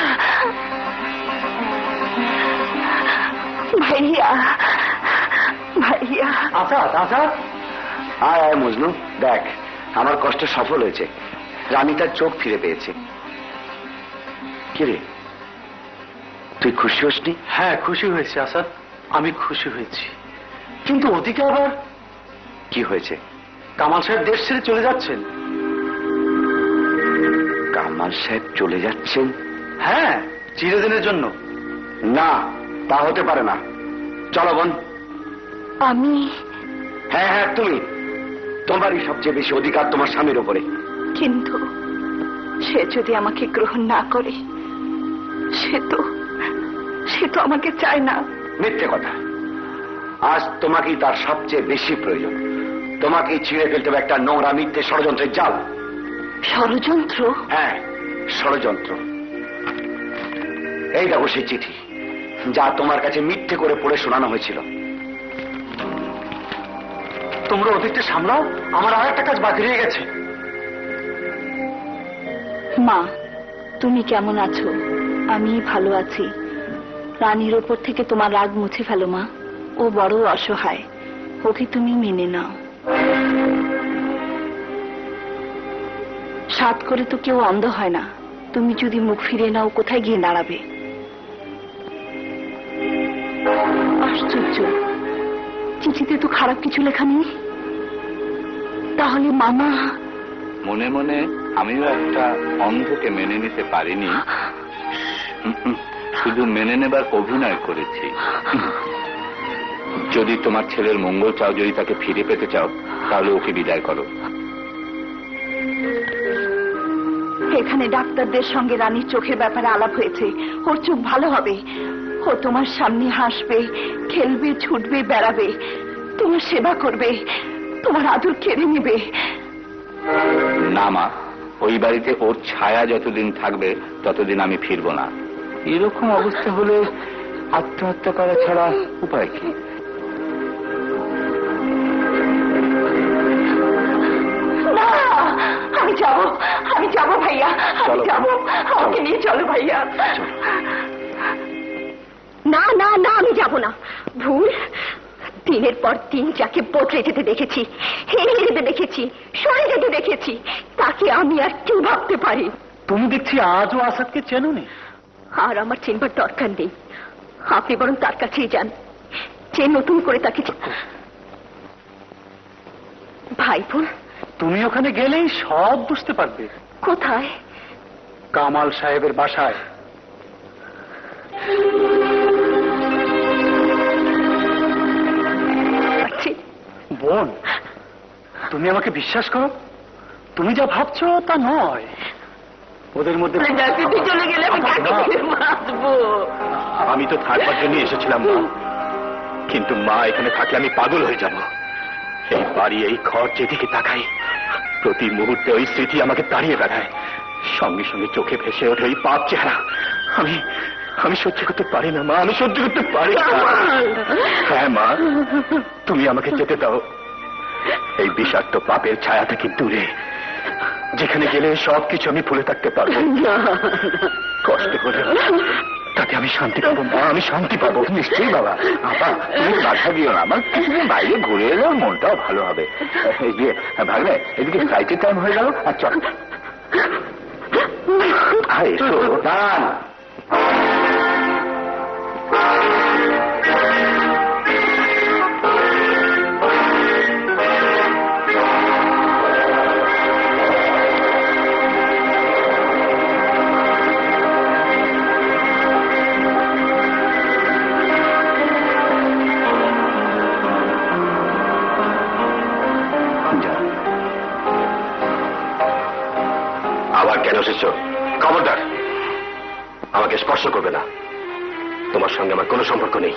ভাইয়া, ভাইয়া। আসাদ, আসাদ। আয় আয় মজনু, দেখ আমার কষ্ট সফল হয়েছে। রানী তার চোখ ফিরে পেয়েছে। কিরে, তুই খুশি হসনি? হ্যাঁ, খুশি হয়েছে আসাদ, আমি খুশি হয়েছি। কিন্তু ওদিকে আবার কি হয়েছে? কামাল সাহেব দেশ ছেড়ে চলে যাচ্ছেন। কামাল সাহেব চলে যাচ্ছেন? হ্যাঁ, চিরদিনের জন্য। না, তা হতে পারে না। চলো বোন। আমি? হ্যাঁ হ্যাঁ, তুমি। তোমারই সবচেয়ে বেশি অধিকার তোমার স্বামীর উপরে। কিন্তু সে যদি আমাকে গ্রহণ না করে, সে তো আমাকে চায় না। মিথ্যে কথা। আজ তোমাকেই তার সবচেয়ে বেশি প্রয়োজন। তোমাকেই ছিঁড়ে ফেলতে হবে একটা নোংরা মিথ্যে ষড়যন্ত্রের জাল। ষড়যন্ত্র? হ্যাঁ, ষড়যন্ত্র। এই দেখো সেই চিঠি, যা তোমার কাছে মিথ্যে করে পড়ে শোনানো হয়েছিল। তোমরা ওদিকটা সামলাও, আমার আর একটা কাজ বাকি রয়ে গেছে। মা, তুমি কেমন আছো? আমি ভালো আছি। রানীর ওপর থেকে তোমার রাগ মুছে ফেলো মা। ও বড় অসহায়, ওকে তুমি মেনে নাও। সাত করে তো কেউ অন্ধ হয় না। তুমি যদি মুখ ফিরে নাও, কোথায় গিয়ে দাঁড়াবে? আশ্চর্য, চিঠিতে তো খারাপ কিছু লেখা নেই। তাহলে মামা? মনে মনে আমিও একটা অন্ধকে মেনে নিতে পারিনি, শুধু মেনে নেবার অভিনয় করেছি। যদি তোমার ছেলের মঙ্গল চাও, যদি তাকে ফিরে পেতে চাও, তাহলে ওকে বিদায় করো। এখানে ডাক্তারদের সঙ্গে রানীর চোখের ব্যাপারে আলাপ হয়েছে। ওর চোখ ভালো হবে। ও তোমার সামনে হাসবে, খেলবে, ছুটবে, বেড়াবে, তোমার সেবা করবে, তোমার আদর কেড়ে নেবে। না মা, ওই বাড়িতে ওর ছায়া যতদিন থাকবে ততদিন আমি ফিরবো না। এরকম অবস্থা হলে আত্মহত্যা করা ছাড়া উপায় কি? না, আমি যাব ভাইয়া, আমি যাব। আমাকে নিয়ে চলো ভাইয়া। না না না, আমি যাব না। ভুল। দিনের পর দিন যাকে বদলে যেতে দেখেছি, হেরে যেতে দেখেছি, সরে যেতে দেখেছি, তাকে আমি আর কি ভাবতে পারি? তুমি দেখছি আজও আসাদকে চেনোনি। আর আমার চিনবার দরকার নেই। আপনি বরং তার কাছেই যান, যে নতুন করে তাকে ভাইবোন। তুমি ওখানে গেলেই সব বুঝতে পারবে। কোথায়? কামাল সাহেবের বাসায়। বোন, তুমি আমাকে বিশ্বাস করো, তুমি যা ভাবছো তা নয়। ওদের মধ্যে চলে গেলে আমি কাকে বাঁচবো? আমি তো থাকবার জন্য এসেছিলাম মা, কিন্তু মা এখানে থাকলে আমি পাগল হয়ে যাব। এই বাড়ি, এই ঘর যেদিকে তাকাই, প্রতি মুহূর্তে ওই স্মৃতি আমাকে তাড়িয়ে বেড়ায়। সঙ্গে সঙ্গে চোখে ভেসে ওঠে ওই পাপ চেহারা। আমি সহ্য করতে পারি না মা, আমি সহ্য করতে পারি না। হ্যাঁ মা, তুমি আমাকে যেতে দাও এই বিষাক্ত পাপের ছায়া থেকে দূরে, যেখানে গেলে সবকিছু আমি ভুলে থাকতে পারবো। কষ্ট করে তাতে আমি শান্তি পাবো মা, আমি শান্তি পাবো। নিশ্চয়ই বাবা। আপা, তুমি বাধা দিও না, আমার কিছুদিন বাইরে ঘুরে এলেও মনটাও ভালো হবে। ভাগলে, এদিকে ফ্লাইটের টাইম হয়ে গেল। আর চল এসো। দাঁড়ান। আবার কেন এসেছো? খবরদার, আমাকে স্পর্শ করবে না। তোমার সঙ্গে আমার কোনো সম্পর্ক নেই।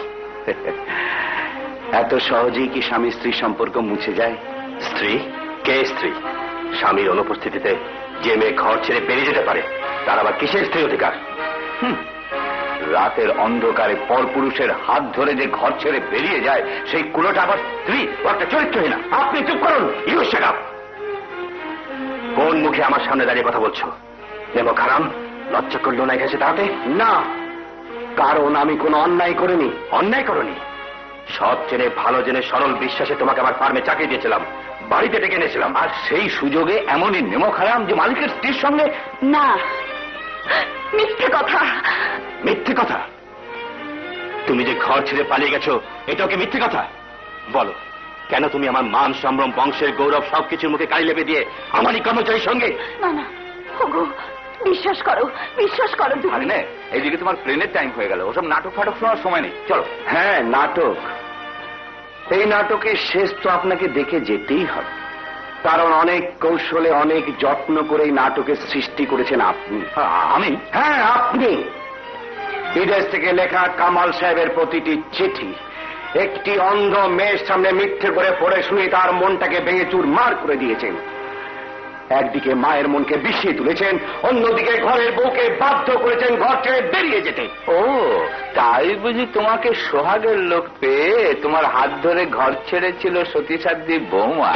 এত সহজেই কি স্বামী স্ত্রীর সম্পর্ক মুছে যায়? স্ত্রী? কে স্ত্রী? স্বামীর অনুপস্থিতিতে যে মেয়ে ঘর ছেড়ে বেরিয়ে যেতে পারে, তার আবার কিসের স্ত্রী অধিকার? রাতের অন্ধকারে পরপুরুষের হাত ধরে যে ঘর ছেড়ে বেরিয়ে যায়, সেই কুলোটা আবার স্ত্রী? ও একটা চরিত্রহীন। আপনি চুপ করুন। You shut up. কোন মুখে আমার সামনে দাঁড়িয়ে কথা বলছো? নেমক হারাম, লজ্জা করলো না এসে দাঁড়াতে? না, কারণ আমি কোনো অন্যায় করিনি। অন্যায় করনি? সৎ জেনে, ভালো জেনে, সরল বিশ্বাসে তোমাকে আমার ফার্মে চাকরি দিয়েছিলাম, বাড়িতে ডেকে এনেছিলাম, আর সেই সুযোগে এমনই নেমক হারাম যে মালিকের স্ত্রীর সঙ্গে। না, মিথ্যে কথা। মিথ্যে কথা? তুমি যে ঘর ছেড়ে পালিয়ে গেছো, এটাও কি মিথ্যে কথা? বলো, কেন তুমি আমার মান সম্ভ্রম, বংশের গৌরব সবকিছুর মুখে কালি লেপে দিয়ে আমারই কর্মচারীর সঙ্গে? না না, ওগো, বিশ্বাস করো, বিশ্বাস করো তুমি। এইদিকে তোমার প্লেনের টাইম হয়ে গেল, ওসব নাটক ফাটক শোনার সময় নেই। চলো। হ্যাঁ, নাটক। এই নাটকের শেষ তো আপনাকে দেখে যেতেই হবে, কারণ অনেক কৌশলে, অনেক যত্ন করে এই নাটকের সৃষ্টি করেছেন আপনি। আমি? হ্যাঁ, আপনি। বিদেশ থেকে লেখা কামাল সাহেবের প্রতিটি চিঠি একটি অন্ধ মেয়ের সামনে মিথ্যে করে পড়ে শুনে তার মনটাকে ভেঙে চুরমার করে দিয়েছেন। একদিকে মায়ের মনকে বিষিয়ে তুলেছেন, অন্যদিকে ঘরের বউকে বাধ্য করেছেন ঘর ছেড়ে বেরিয়ে যেতে। ও, তাই বুঝি তোমাকে সোহাগের লোক পেয়ে তোমার হাত ধরে ঘর ছেড়েছিল সতীসাধ্বী বৌমা?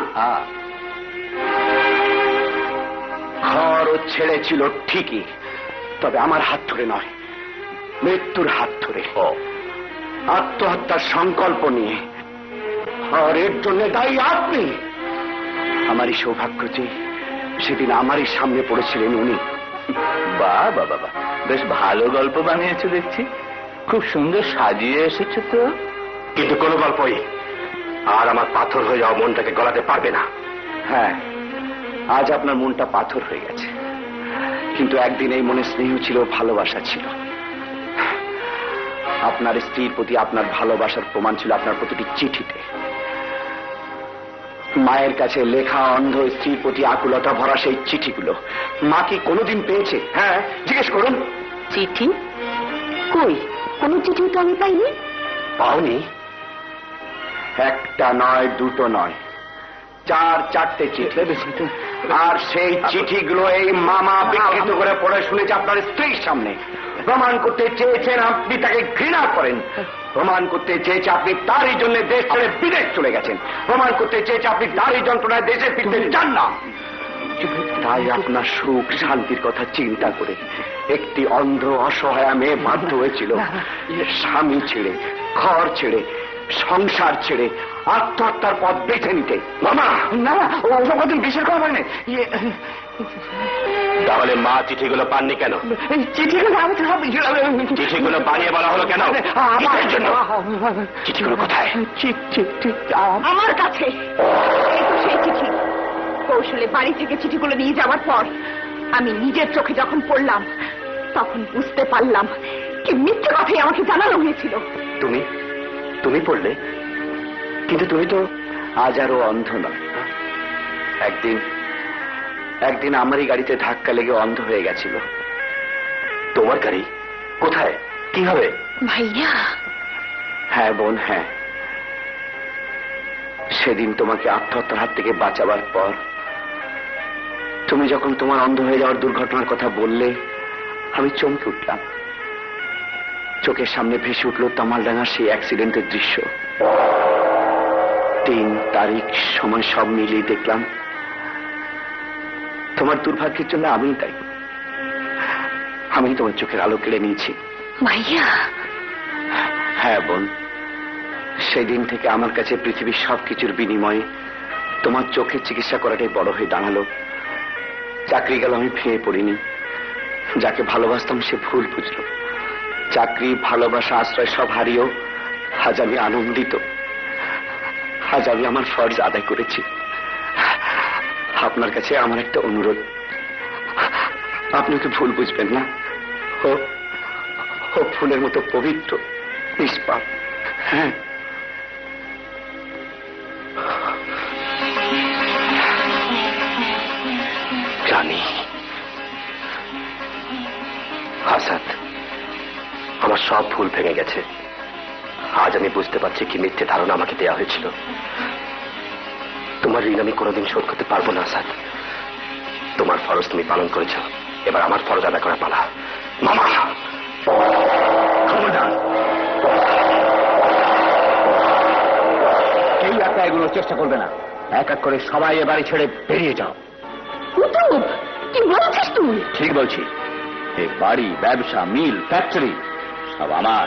ঘরও ছেড়েছিল ঠিকই, তবে আমার হাত ধরে নয়, মৃত্যুর হাত ধরে। আত্মহত্যার সংকল্প নিয়ে। আর এর জন্য দায়ী আপনি। আমারই সৌভাগ্য যে সেদিন আমারই সামনে পড়েছিলেন উনি। বাহ বাবা, বেশ ভালো গল্প বানিয়েছো দেখছি, খুব সুন্দর সাজিয়ে এসেছো তো। কিন্তু কোনো গল্পই আর আমার পাথর হয়ে যাওয়া মনটাকে গলাতে পারবে না। হ্যাঁ, আজ আপনার মনটা পাথর হয়ে গেছে, কিন্তু একদিন এই মনে স্নেহ ছিল, ভালোবাসা ছিল। আপনার স্ত্রীর প্রতি আপনার ভালোবাসার প্রমাণ ছিল আপনার প্রতিটি চিঠিতে। মায়ের কাছে লেখা অন্ধ স্ত্রীর প্রতি আকুলতা ভরা সেই চিঠিগুলো মা কি কোনোদিন পেয়েছে? হ্যাঁ, জিজ্ঞেস করুন। চিঠি কই? কোন চিঠি তো আমি পাইনি। পাওনি? একটা নয়, দুটো নয়, 4-4টে চিঠি। আর সেই চিঠিগুলো এই মামা বিকৃত করে পড়ে শুনেছে আপনার স্ত্রীর সামনে। প্রমাণ করতে চেয়েছেন আপনি তাকে ঘৃণা করেন, প্রমাণ করতে চেয়েছে আপনি তারই জন্য দেশ ছেড়ে বিদেশ চলে গেছেন, প্রমাণ করতে চেয়েছে আপনি তারই যন্ত্রণায় দেশে ফিরতে চান না। তাই আপনার সুখ শান্তির কথা চিন্তা করে একটি অন্ধ অসহায় মেয়ে বাধ্য হয়েছিল স্বামী ছেড়ে, ঘর ছেড়ে, সংসার ছেড়ে আত্মহত্যার পথ বেছে নিতে। মামা, না ওসব কথা বিশেষ করা হয় না। তাহলে মা চিঠিগুলো পাননি কেন? চিঠিগুলো বানিয়ে বলা হলো কেন? চিঠিগুলো কোথায়? আমার কাছে। এই তো সেই চিঠি। কৌশলে বাড়ি থেকে চিঠিগুলো নিয়ে যাওয়ার পর আমি নিজের চোখে যখন পড়লাম তখন বুঝতে পারলাম কি মিথ্যে কথাই আমাকে জানানো হয়েছিল। তুমি পড়লে? কিন্তু তুমি তো আজ আরো অন্ধ নয়। একদিন আমারই গাড়িতে ধাক্কা লেগে অন্ধ হয়ে গেছিল। তোমার গাড়ি? কোথায়? কিভাবে? ভাইয়া। হ্যাঁ বোন, হ্যাঁ। সেদিন তোমাকে আত্মহত্যার হাত থেকে বাঁচাবার পর তুমি যখন তোমার অন্ধ হয়ে যাওয়ার দুর্ঘটনার কথা বললে আমি চমকে উঠলাম। চোখের সামনে ভেসে উঠল তামালডাঙ্গার সেই অ্যাক্সিডেন্টের দৃশ্য। 3 তারিখ, সময় সব মিলিয়ে দেখলাম তোমার দুর্ভাগ্যের জন্য আমিই দায়ী। আমি তোমার চোখের আলো কেড়ে নিয়েছি। ভাইয়া। হ্যাঁ বোন, সেদিন থেকে আমার কাছে পৃথিবীর সবকিছুর বিনিময়ে তোমার চোখের চিকিৎসা করাটাই বড় হয়ে দাঁড়ালো। চাকরি গেল, আমি ভেঙে পড়িনি। যাকে ভালোবাসতাম সে ভুল বুঝলো। চাকরি, ভালোবাসা, আশ্রয় সব হারিয়েও আজ আমি আনন্দিত। আজ আমি আমার ফরজ আদায় করেছি। আপনার কাছে আমার একটা অনুরোধ, আপনি ওকে ভুল বুঝবেন না। ও ফুলের মতো পবিত্র, নিষ্পাপ। হ্যাঁ, জানি আসাদ, আমার সব ভুল ভেঙে গেছে। আজ আমি বুঝতে পারছি কি মিথ্যে ধারণা আমাকে দেওয়া হয়েছিল। তোমার ঋণ আমি কোনোদিন শোধ করতে পারবো না আসাদ। তোমার ফরজ তুমি পালন করেছ, এবার আমার ফরজ আদায় করা পালা। মামা, কেউ একা এগুলোর চেষ্টা করবে না। এক এক করে সবাই এ বাড়ি ছেড়ে বেরিয়ে যাও। কি বলছিস তুই? ঠিক বলছি। এই বাড়ি, ব্যবসা, মিল, ফ্যাক্টরি সব আমার।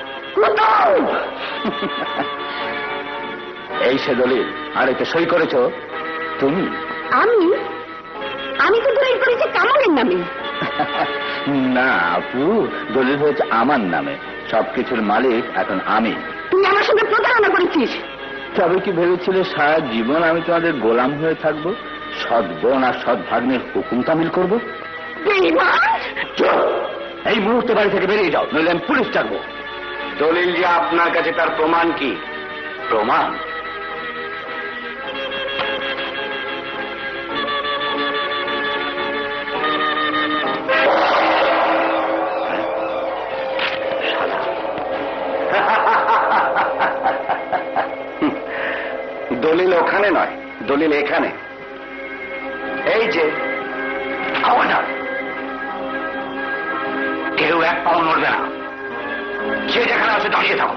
এই সে দলিল। আর এতে সই করেছ তুমি। আমি তো দলিল করেছি কামালের নামে। না আপু, দলিল হয়েছে আমার নামে। সবকিছুর মালিক এখন আমি। তুই আমার সঙ্গে প্রতারণা করেছিস। তবে কি ভেবেছিলে সারা জীবন আমি তোমাদের গোলাম হয়ে থাকবো? সৎ বোন আর সৎ ভাগ্নের হুকুম তামিল করবো? এই মুহূর্তে বাড়ি থেকে বেরিয়ে যাও, নইলে আমি পুলিশ ডাকবো। দলিল যে আপনার কাছে, তার প্রমাণ কি? প্রমাণ? দলিল ওখানে নয়, দলিল এখানে। এই যে খবরদার, কেউ এক পাও নড়বে না। যে যেখানে আছে দাঁড়িয়ে থাকো।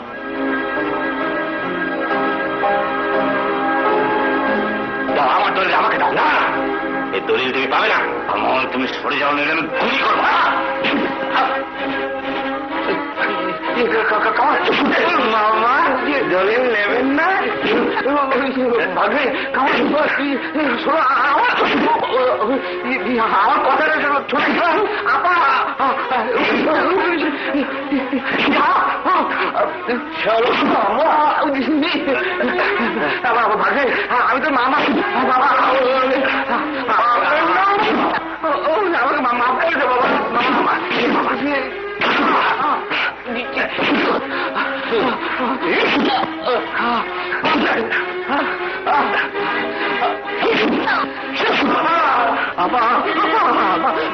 দাও আমার দলিল, আমাকে দাও। না, এই দলিল তুমি পাবে না। আমার তুমি সরে যাও, নিলে আমি গুলি করবো। মামা, দলিল নেবেন না? আমার কথাটা ছোট আপা। আমি তো মামা। বাবা আমাকে মামা করে দে। বাবা মামা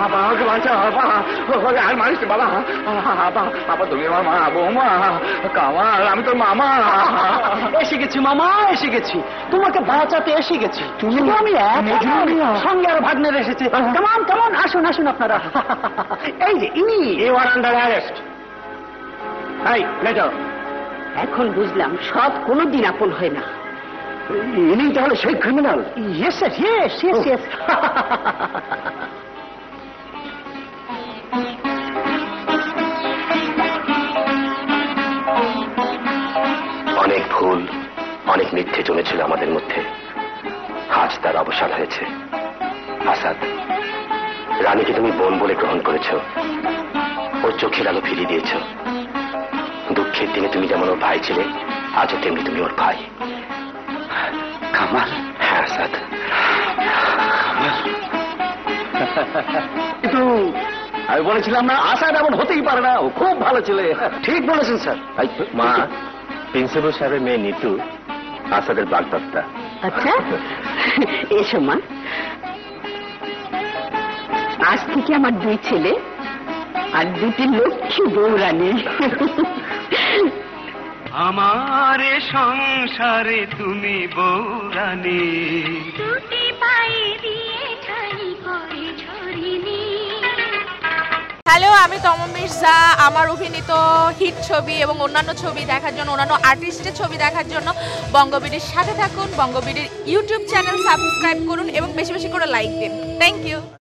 আমাকে বাঁচা বাবা, আর মারিস বাবা, বাবা তুমি আমার মা, বৌমা, কামাল আমি তোর মামা। এসে গেছি মামা, এসে গেছি, তোমাকে বাঁচাতে এসে গেছি। তুমি আমি সঙ্গে আর ভাগ্নের এসেছে। কেমন কেমন, আসুন আসুন আপনারা। এই যে ইনি, ইউ আর আন্ডার অ্যারেস্ট। এই লেটো। এখন বুঝলাম সৎ কোনোদিন আপন হয় না। ইনি তাহলে সেই criminal? Yes sir, yes yes yes. অনেক ভুল, অনেক মিথ্যে জমেছিল আমাদের মধ্যে, আজ তার অবসান হয়েছে। আসাদ, রানীকে তুমি বোন বলে গ্রহণ করেছ, ওর চোখের আলো ফিরিয়ে দিয়েছ। দুঃখের দিনে তুমি যেমন ওর ভাই ছিলে, আজও তেমনি তুমি ওর ভাই। কামাল, হ্যাঁ আসাদ। কিন্তু আমি বলেছিলাম না, আসাদ এমন হতেই পারে না, ও খুব ভালো ছেলে। ঠিক বলেছেন স্যার। মা, প্রিন্সিপাল সাহেবের মেয়ে নিতু আসাদের বাগদত্তা। আচ্ছা, এসো মা। আজ থেকে আমার দুই ছেলে আর দুটি লক্ষ্মী বৌরানী। আমার সংসারে তুমি বৌরানী, দুটি পায়ে দিয়ে ঠাই করে ঝরিনি। হ্যালো, আমি তমা মির্জা। আমার অভিনীত হিট ছবি এবং অন্যান্য ছবি দেখার জন্য, অন্যান্য আর্টিস্টের ছবি দেখার জন্য বঙ্গবিডির সাথে থাকুন। বঙ্গবিডির ইউটিউব চ্যানেল সাবস্ক্রাইব করুন এবং বেশি বেশি করে লাইক দিন। Thank you.